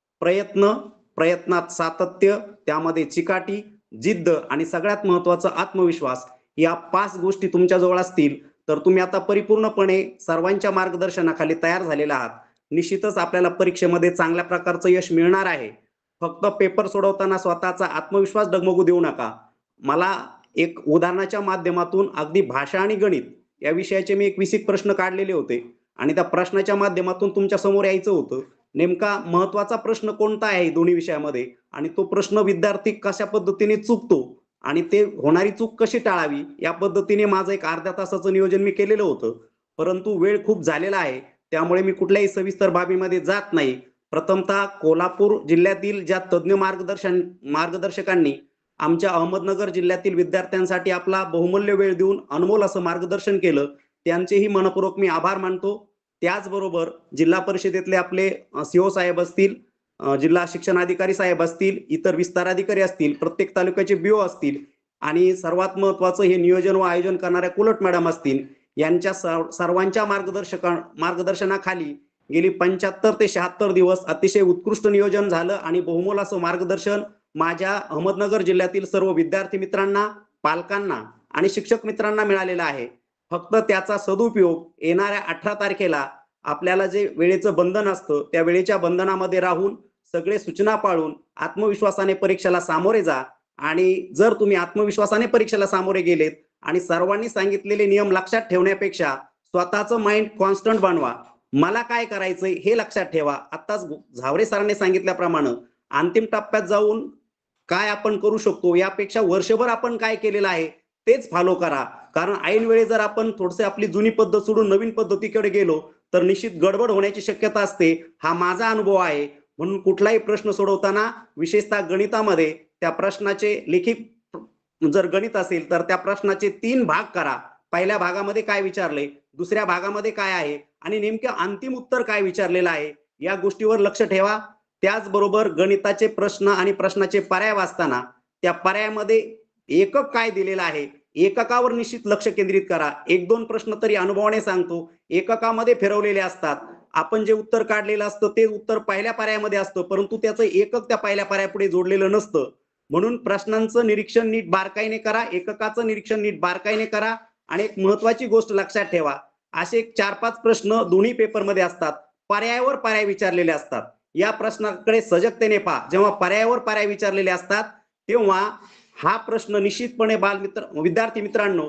प्रयत्नात सातत्य, त्यामध्ये चिकाटी, जिद्द आणि सगळ्यात महत्वाचा आत्मविश्वास, या 5 गोष्टी तुमच्या जवळ असतील तर तुम्ही आता परिपूर्णपणे सर्वांच्या मार्गदर्शनाखाली तयार झालेला आहात. निश्चितच आपल्याला परीक्षेमध्ये चांगल्या प्रकारचं यश मिळणार आहे. फक्त पेपर सोडवताना स्वतःचा आत्मविश्वास डगमगू देऊ नका. मला एक उदाहरणाच्या माध्यमातून अगदी भाषा आणि गणित या विषयाचे मी एक 20 प्रश्न काढलेले होते आणि त्या प्रश्नाच्या माध्यमातून तुमच्या समोर यायचं होतं. नेमका महत्वाचा प्रश्न कोणता आहे दोन्ही विषयामध्ये आणि तो प्रश्न विद्यार्थी कशा पद्धतीने चुकतो आणि ते होणारी चूक कशी टाळावी, या पद्धतीने माझं एक अर्ध्या तासाचं नियोजन मी केलेलं होतं. परंतु वेळ खूप झालेला आहे, त्यामुळे मी कुठल्याही सविस्तर बाबीमध्ये जात नाही. प्रथमतः कोल्हापूर जिल्ह्यातील ज्या तज्ज्ञ मार्गदर्शकांनी आमच्या अहमदनगर जिल्ह्यातील विद्यार्थ्यांसाठी आपला बहुमूल्य वेळ देऊन अनमोल असं मार्गदर्शन केलं, त्यांचेही मनपूर्वक मी आभार मानतो. त्याचबरोबर जिल्हा परिषदेतले आपले सीओ साहेब असतील, जिल्हा शिक्षण अधिकारी साहेब असतील, इतर विस्तार अधिकारी असतील, प्रत्येक तालुक्याचे बीओ असतील आणि सर्वात महत्वाचं हे नियोजन व आयोजन करणाऱ्या कुलट मॅडम असतील, यांच्या सर्वांच्या मार्गदर्शनाखाली गेली 75 ते 76 दिवस अतिशय उत्कृष्ट नियोजन झालं आणि बहुमोल असं मार्गदर्शन माझ्या अहमदनगर जिल्ह्यातील सर्व विद्यार्थी मित्रांना, पालकांना आणि शिक्षक मित्रांना मिळालेला आहे. फक्त त्याचा सदुपयोग येणाऱ्या 18 तारखेला आपल्याला जे वेळेचं बंधन असतं त्या वेळेच्या बंधनामध्ये राहून सगळे सूचना पाळून आत्मविश्वासाने परीक्षेला सामोरे जा. आणि जर तुम्ही आत्मविश्वासाने परीक्षेला सामोरे गेलेत आणि सर्वांनी सांगितलेले नियम लक्षात ठेवण्यापेक्षा स्वतःचं माइंड कॉन्स्टंट बनवा. मला काय करायचंय हे लक्षात ठेवा. आत्ताच झावरे सरांनी सांगितल्याप्रमाणे अंतिम टप्प्यात जाऊन काय आपण करू शकतो यापेक्षा वर्षभर आपण काय केलेलं आहे तेच फॉलो करा. कारण ऐन वेळी जर आपण थोडसे आपली जुनी पद्धत सोडून नवीन पद्धतीकडे गेलो तर निश्चित गडबड होण्याची शक्यता असते. हा माझा अनुभव आहे. म्हणून कुठलाही प्रश्न सोडवताना विशेषतः गणितामध्ये त्या प्रश्नाचे लिखित जर गणित असेल तर त्या प्रश्नाचे 3 भाग करा. पहिल्या भागामध्ये काय विचारले, दुसऱ्या भागामध्ये काय आहे आणि नेमकं अंतिम उत्तर काय विचारलेलं आहे या गोष्टीवर लक्ष ठेवा. त्याचबरोबर गणिताचे प्रश्न आणि प्रश्नाचे पर्याय वाचताना त्या पर्यायामध्ये एकक काय दिलेलं आहे, एककावर निश्चित लक्ष केंद्रित करा. 1-2 प्रश्न तरी अनुभवाने सांगतो एककामध्ये फिरवलेले असतात. आपण जे उत्तर काढलेलं असतं ते उत्तर पहिल्या पर्यायामध्ये असतं, परंतु त्याचं एकक त्या पहिल्या पर्यायापुढे जोडलेलं नसतं. म्हणून प्रश्नांचं निरीक्षण नीट बारकाईने करा, एककाचं निरीक्षण नीट बारकाईने करा. आणि एक महत्वाची गोष्ट लक्षात ठेवा, असे 4-5 प्रश्न दोन्ही पेपरमध्ये असतात, पर्यायावर पर्याय विचारलेले असतात. या प्रश्नाकडे सजगतेने पहा. जेव्हा पर्यायावर पर्याय विचारलेले असतात तेव्हा हा प्रश्न निश्चितपणे विद्यार्थी मित्रांनो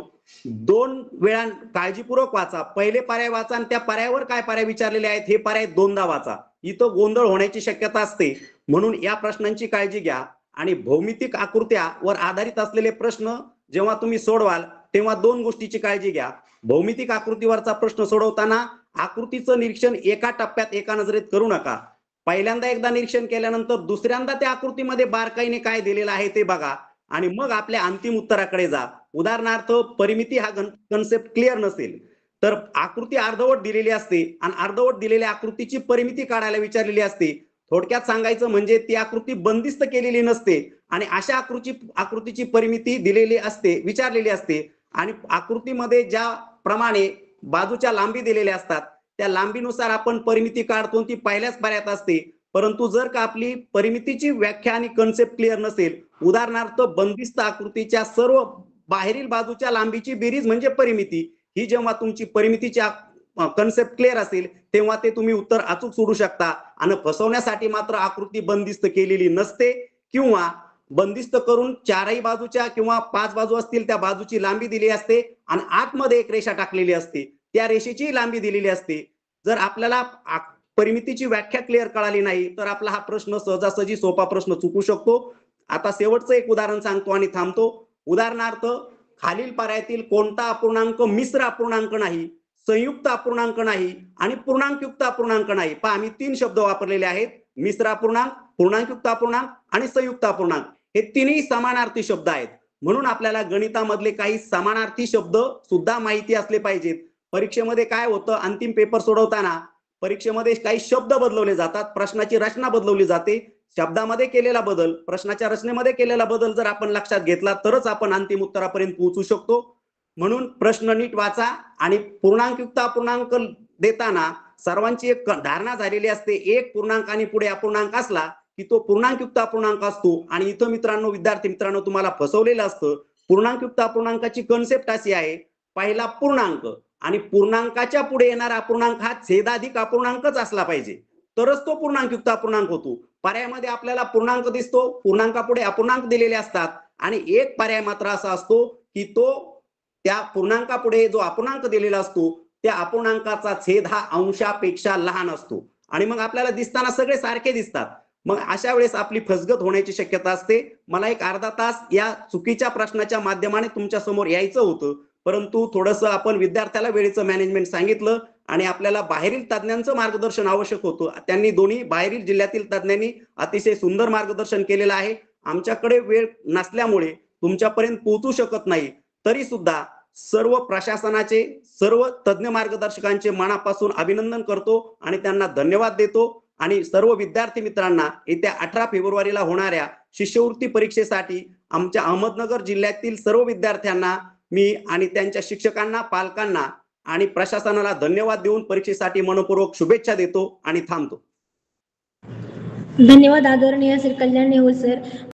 2 वेळा काळजीपूर्वक वाचा. पहिले पर्याय वाचा आणि त्या पर्यायावर काय पर्याय विचारलेले आहेत हे पर्याय 2दा वाचा. इथं गोंधळ होण्याची शक्यता असते. म्हणून या प्रश्नांची काळजी घ्या. आणि भौमितिक आकृत्यावर आधारित असलेले प्रश्न जेव्हा तुम्ही सोडवाल तेव्हा 2 गोष्टीची काळजी घ्या. भौमितिक आकृतीवरचा प्रश्न सोडवताना आकृतीचं निरीक्षण एका टप्प्यात एका नजरेत करू नका. पहिल्यांदा एकदा निरीक्षण केल्यानंतर दुसऱ्यांदा त्या आकृतीमध्ये बारकाईने काय दिलेलं आहे ते बघा आणि मग आपल्या अंतिम उत्तराकडे जा. उदाहरणार्थ परिमिती हा कन्सेप्ट क्लिअर नसेल तर आकृती अर्धवट दिलेली असते आणि अर्धवट दिलेल्या आकृतीची परिमिती काढायला विचारलेली असते. थोडक्यात सांगायचं म्हणजे ती आकृती बंदिस्त केलेली नसते आणि अशा आकृतीची परिमिती दिलेली असते, विचारलेली असते. आणि आकृतीमध्ये ज्या प्रमाणे बाजूच्या लांबी दिलेल्या असतात त्या लांबीनुसार आपण परिमिती काढतो, ती पहिल्याच पर्यायात असते. परंतु जर का आपली परिमितीची व्याख्या आणि कन्सेप्ट क्लिअर नसेल, उदाहरणार्थ बंदिस्त आकृतीच्या सर्व बाहेरील बाजूच्या लांबीची बेरीज म्हणजे परिमिती, ही जेव्हा तुमची परिमितीची कन्सेप्ट क्लिअर असेल तेव्हा ते तुम्ही उत्तर अचूक सोडू शकता. आणि फसवण्यासाठी मात्र आकृती बंदिस्त केलेली नसते किंवा बंदिस्त करून 4ही बाजूच्या किंवा 5 बाजू असतील त्या बाजूची लांबी दिली असते आणि आतमध्ये एक रेषा टाकलेली असते, त्या रेषेची लांबी दिलेली असते. जर आपल्याला परिमितीची व्याख्या क्लिअर कळाली नाही तर आपला हा प्रश्न सहजासहजी सोपा प्रश्न चुकू शकतो. आता शेवटचं एक उदाहरण सांगतो आणि थांबतो. उदाहरणार्थ खालील पर्यायातील कोणता अपूर्णांक मिश्र अपूर्णांक नाही, संयुक्त अपूर्णांक नाही आणि पूर्णांकयुक्त अपूर्णांक नाही. पहा, आम्ही 3 शब्द वापरलेले आहेत, मिश्र अपूर्णांक, पूर्णांकयुक्त अपूर्णांक आणि संयुक्त अपूर्णांक. हे तिन्ही समानार्थी शब्द आहेत. म्हणून आपल्याला गणितामधले काही समानार्थी शब्द सुद्धा माहिती असले पाहिजेत. परीक्षेमध्ये काय होतं, अंतिम पेपर सोडवताना परीक्षेमध्ये काही शब्द बदलवले जातात, प्रश्नाची रचना बदलवली जाते. शब्दामध्ये केलेला बदल, प्रश्नाच्या रचनेमध्ये केलेला बदल जर आपण लक्षात घेतला तरच आपण अंतिम उत्तरापर्यंत पोहोचू शकतो. म्हणून प्रश्न नीट वाचा आणि पूर्णांकयुक्त अपूर्णांक देताना सर्वांची एक धारणा झालेली असते, एक पूर्णांक आणि पुढे अपूर्णांक असला की तो पूर्णांकयुक्त अपूर्णांक असतो. आणि इथं मित्रांनो, विद्यार्थी मित्रांनो, तुम्हाला फसवलेलं असतं. पूर्णांकयुक्त अपूर्णांकाची कन्सेप्ट अशी आहे, पहिला पूर्णांक आणि पूर्णांकाच्या पुढे येणारा अपूर्णांक हा छेदाधिक अपूर्णांकच असला पाहिजे, तरच तो पूर्णांकयुक्त अपूर्णांक होतो. पर्यायामध्ये आपल्याला पूर्णांक दिसतो, पूर्णांकापुढे अपूर्णांक दिलेले असतात आणि एक पर्याय मात्र असा असतो की तो त्या पूर्णांकापुढे जो अपूर्णांक दिलेला असतो त्या अपूर्णांकाचा छेद हा अंशापेक्षा लहान असतो आणि मग आपल्याला दिसताना सगळे सारखे दिसतात. मग अशा वेळेस आपली फसगत होण्याची शक्यता असते. मला एक अर्धा तास या चुकीच्या प्रश्नाच्या माध्यमाने तुमच्या समोर यायचं होतं, परंतु थोडंसं आपण विद्यार्थ्याला वेळेचं मॅनेजमेंट सांगितलं आणि आपल्याला बाहेरील तज्ञांचं मार्गदर्शन आवश्यक होतं. त्यांनी दोन्ही बाहेरील जिल्ह्यातील तज्ञांनी अतिशय सुंदर मार्गदर्शन केलेलं आहे. आमच्याकडे वेळ नसल्यामुळे तुमच्यापर्यंत पोहोचू शकत नाही, तरी सुद्धा सर्व प्रशासनाचे, सर्व तज्ञ मार्गदर्शकांचे मनापासून अभिनंदन करतो आणि त्यांना धन्यवाद देतो. आणि सर्व विद्यार्थी मित्रांना येत्या 18 फेब्रुवारीला होणाऱ्या शिष्यवृत्ती परीक्षेसाठी आमच्या अहमदनगर जिल्ह्यातील सर्व विद्यार्थ्यांना मी आणि त्यांच्या शिक्षकांना, पालकांना आणि प्रशासनाला धन्यवाद देऊन परीक्षेसाठी मनपूर्वक शुभेच्छा देतो आणि थांबतो. धन्यवाद आदरणीय श्री कल्याण नेहुल सर.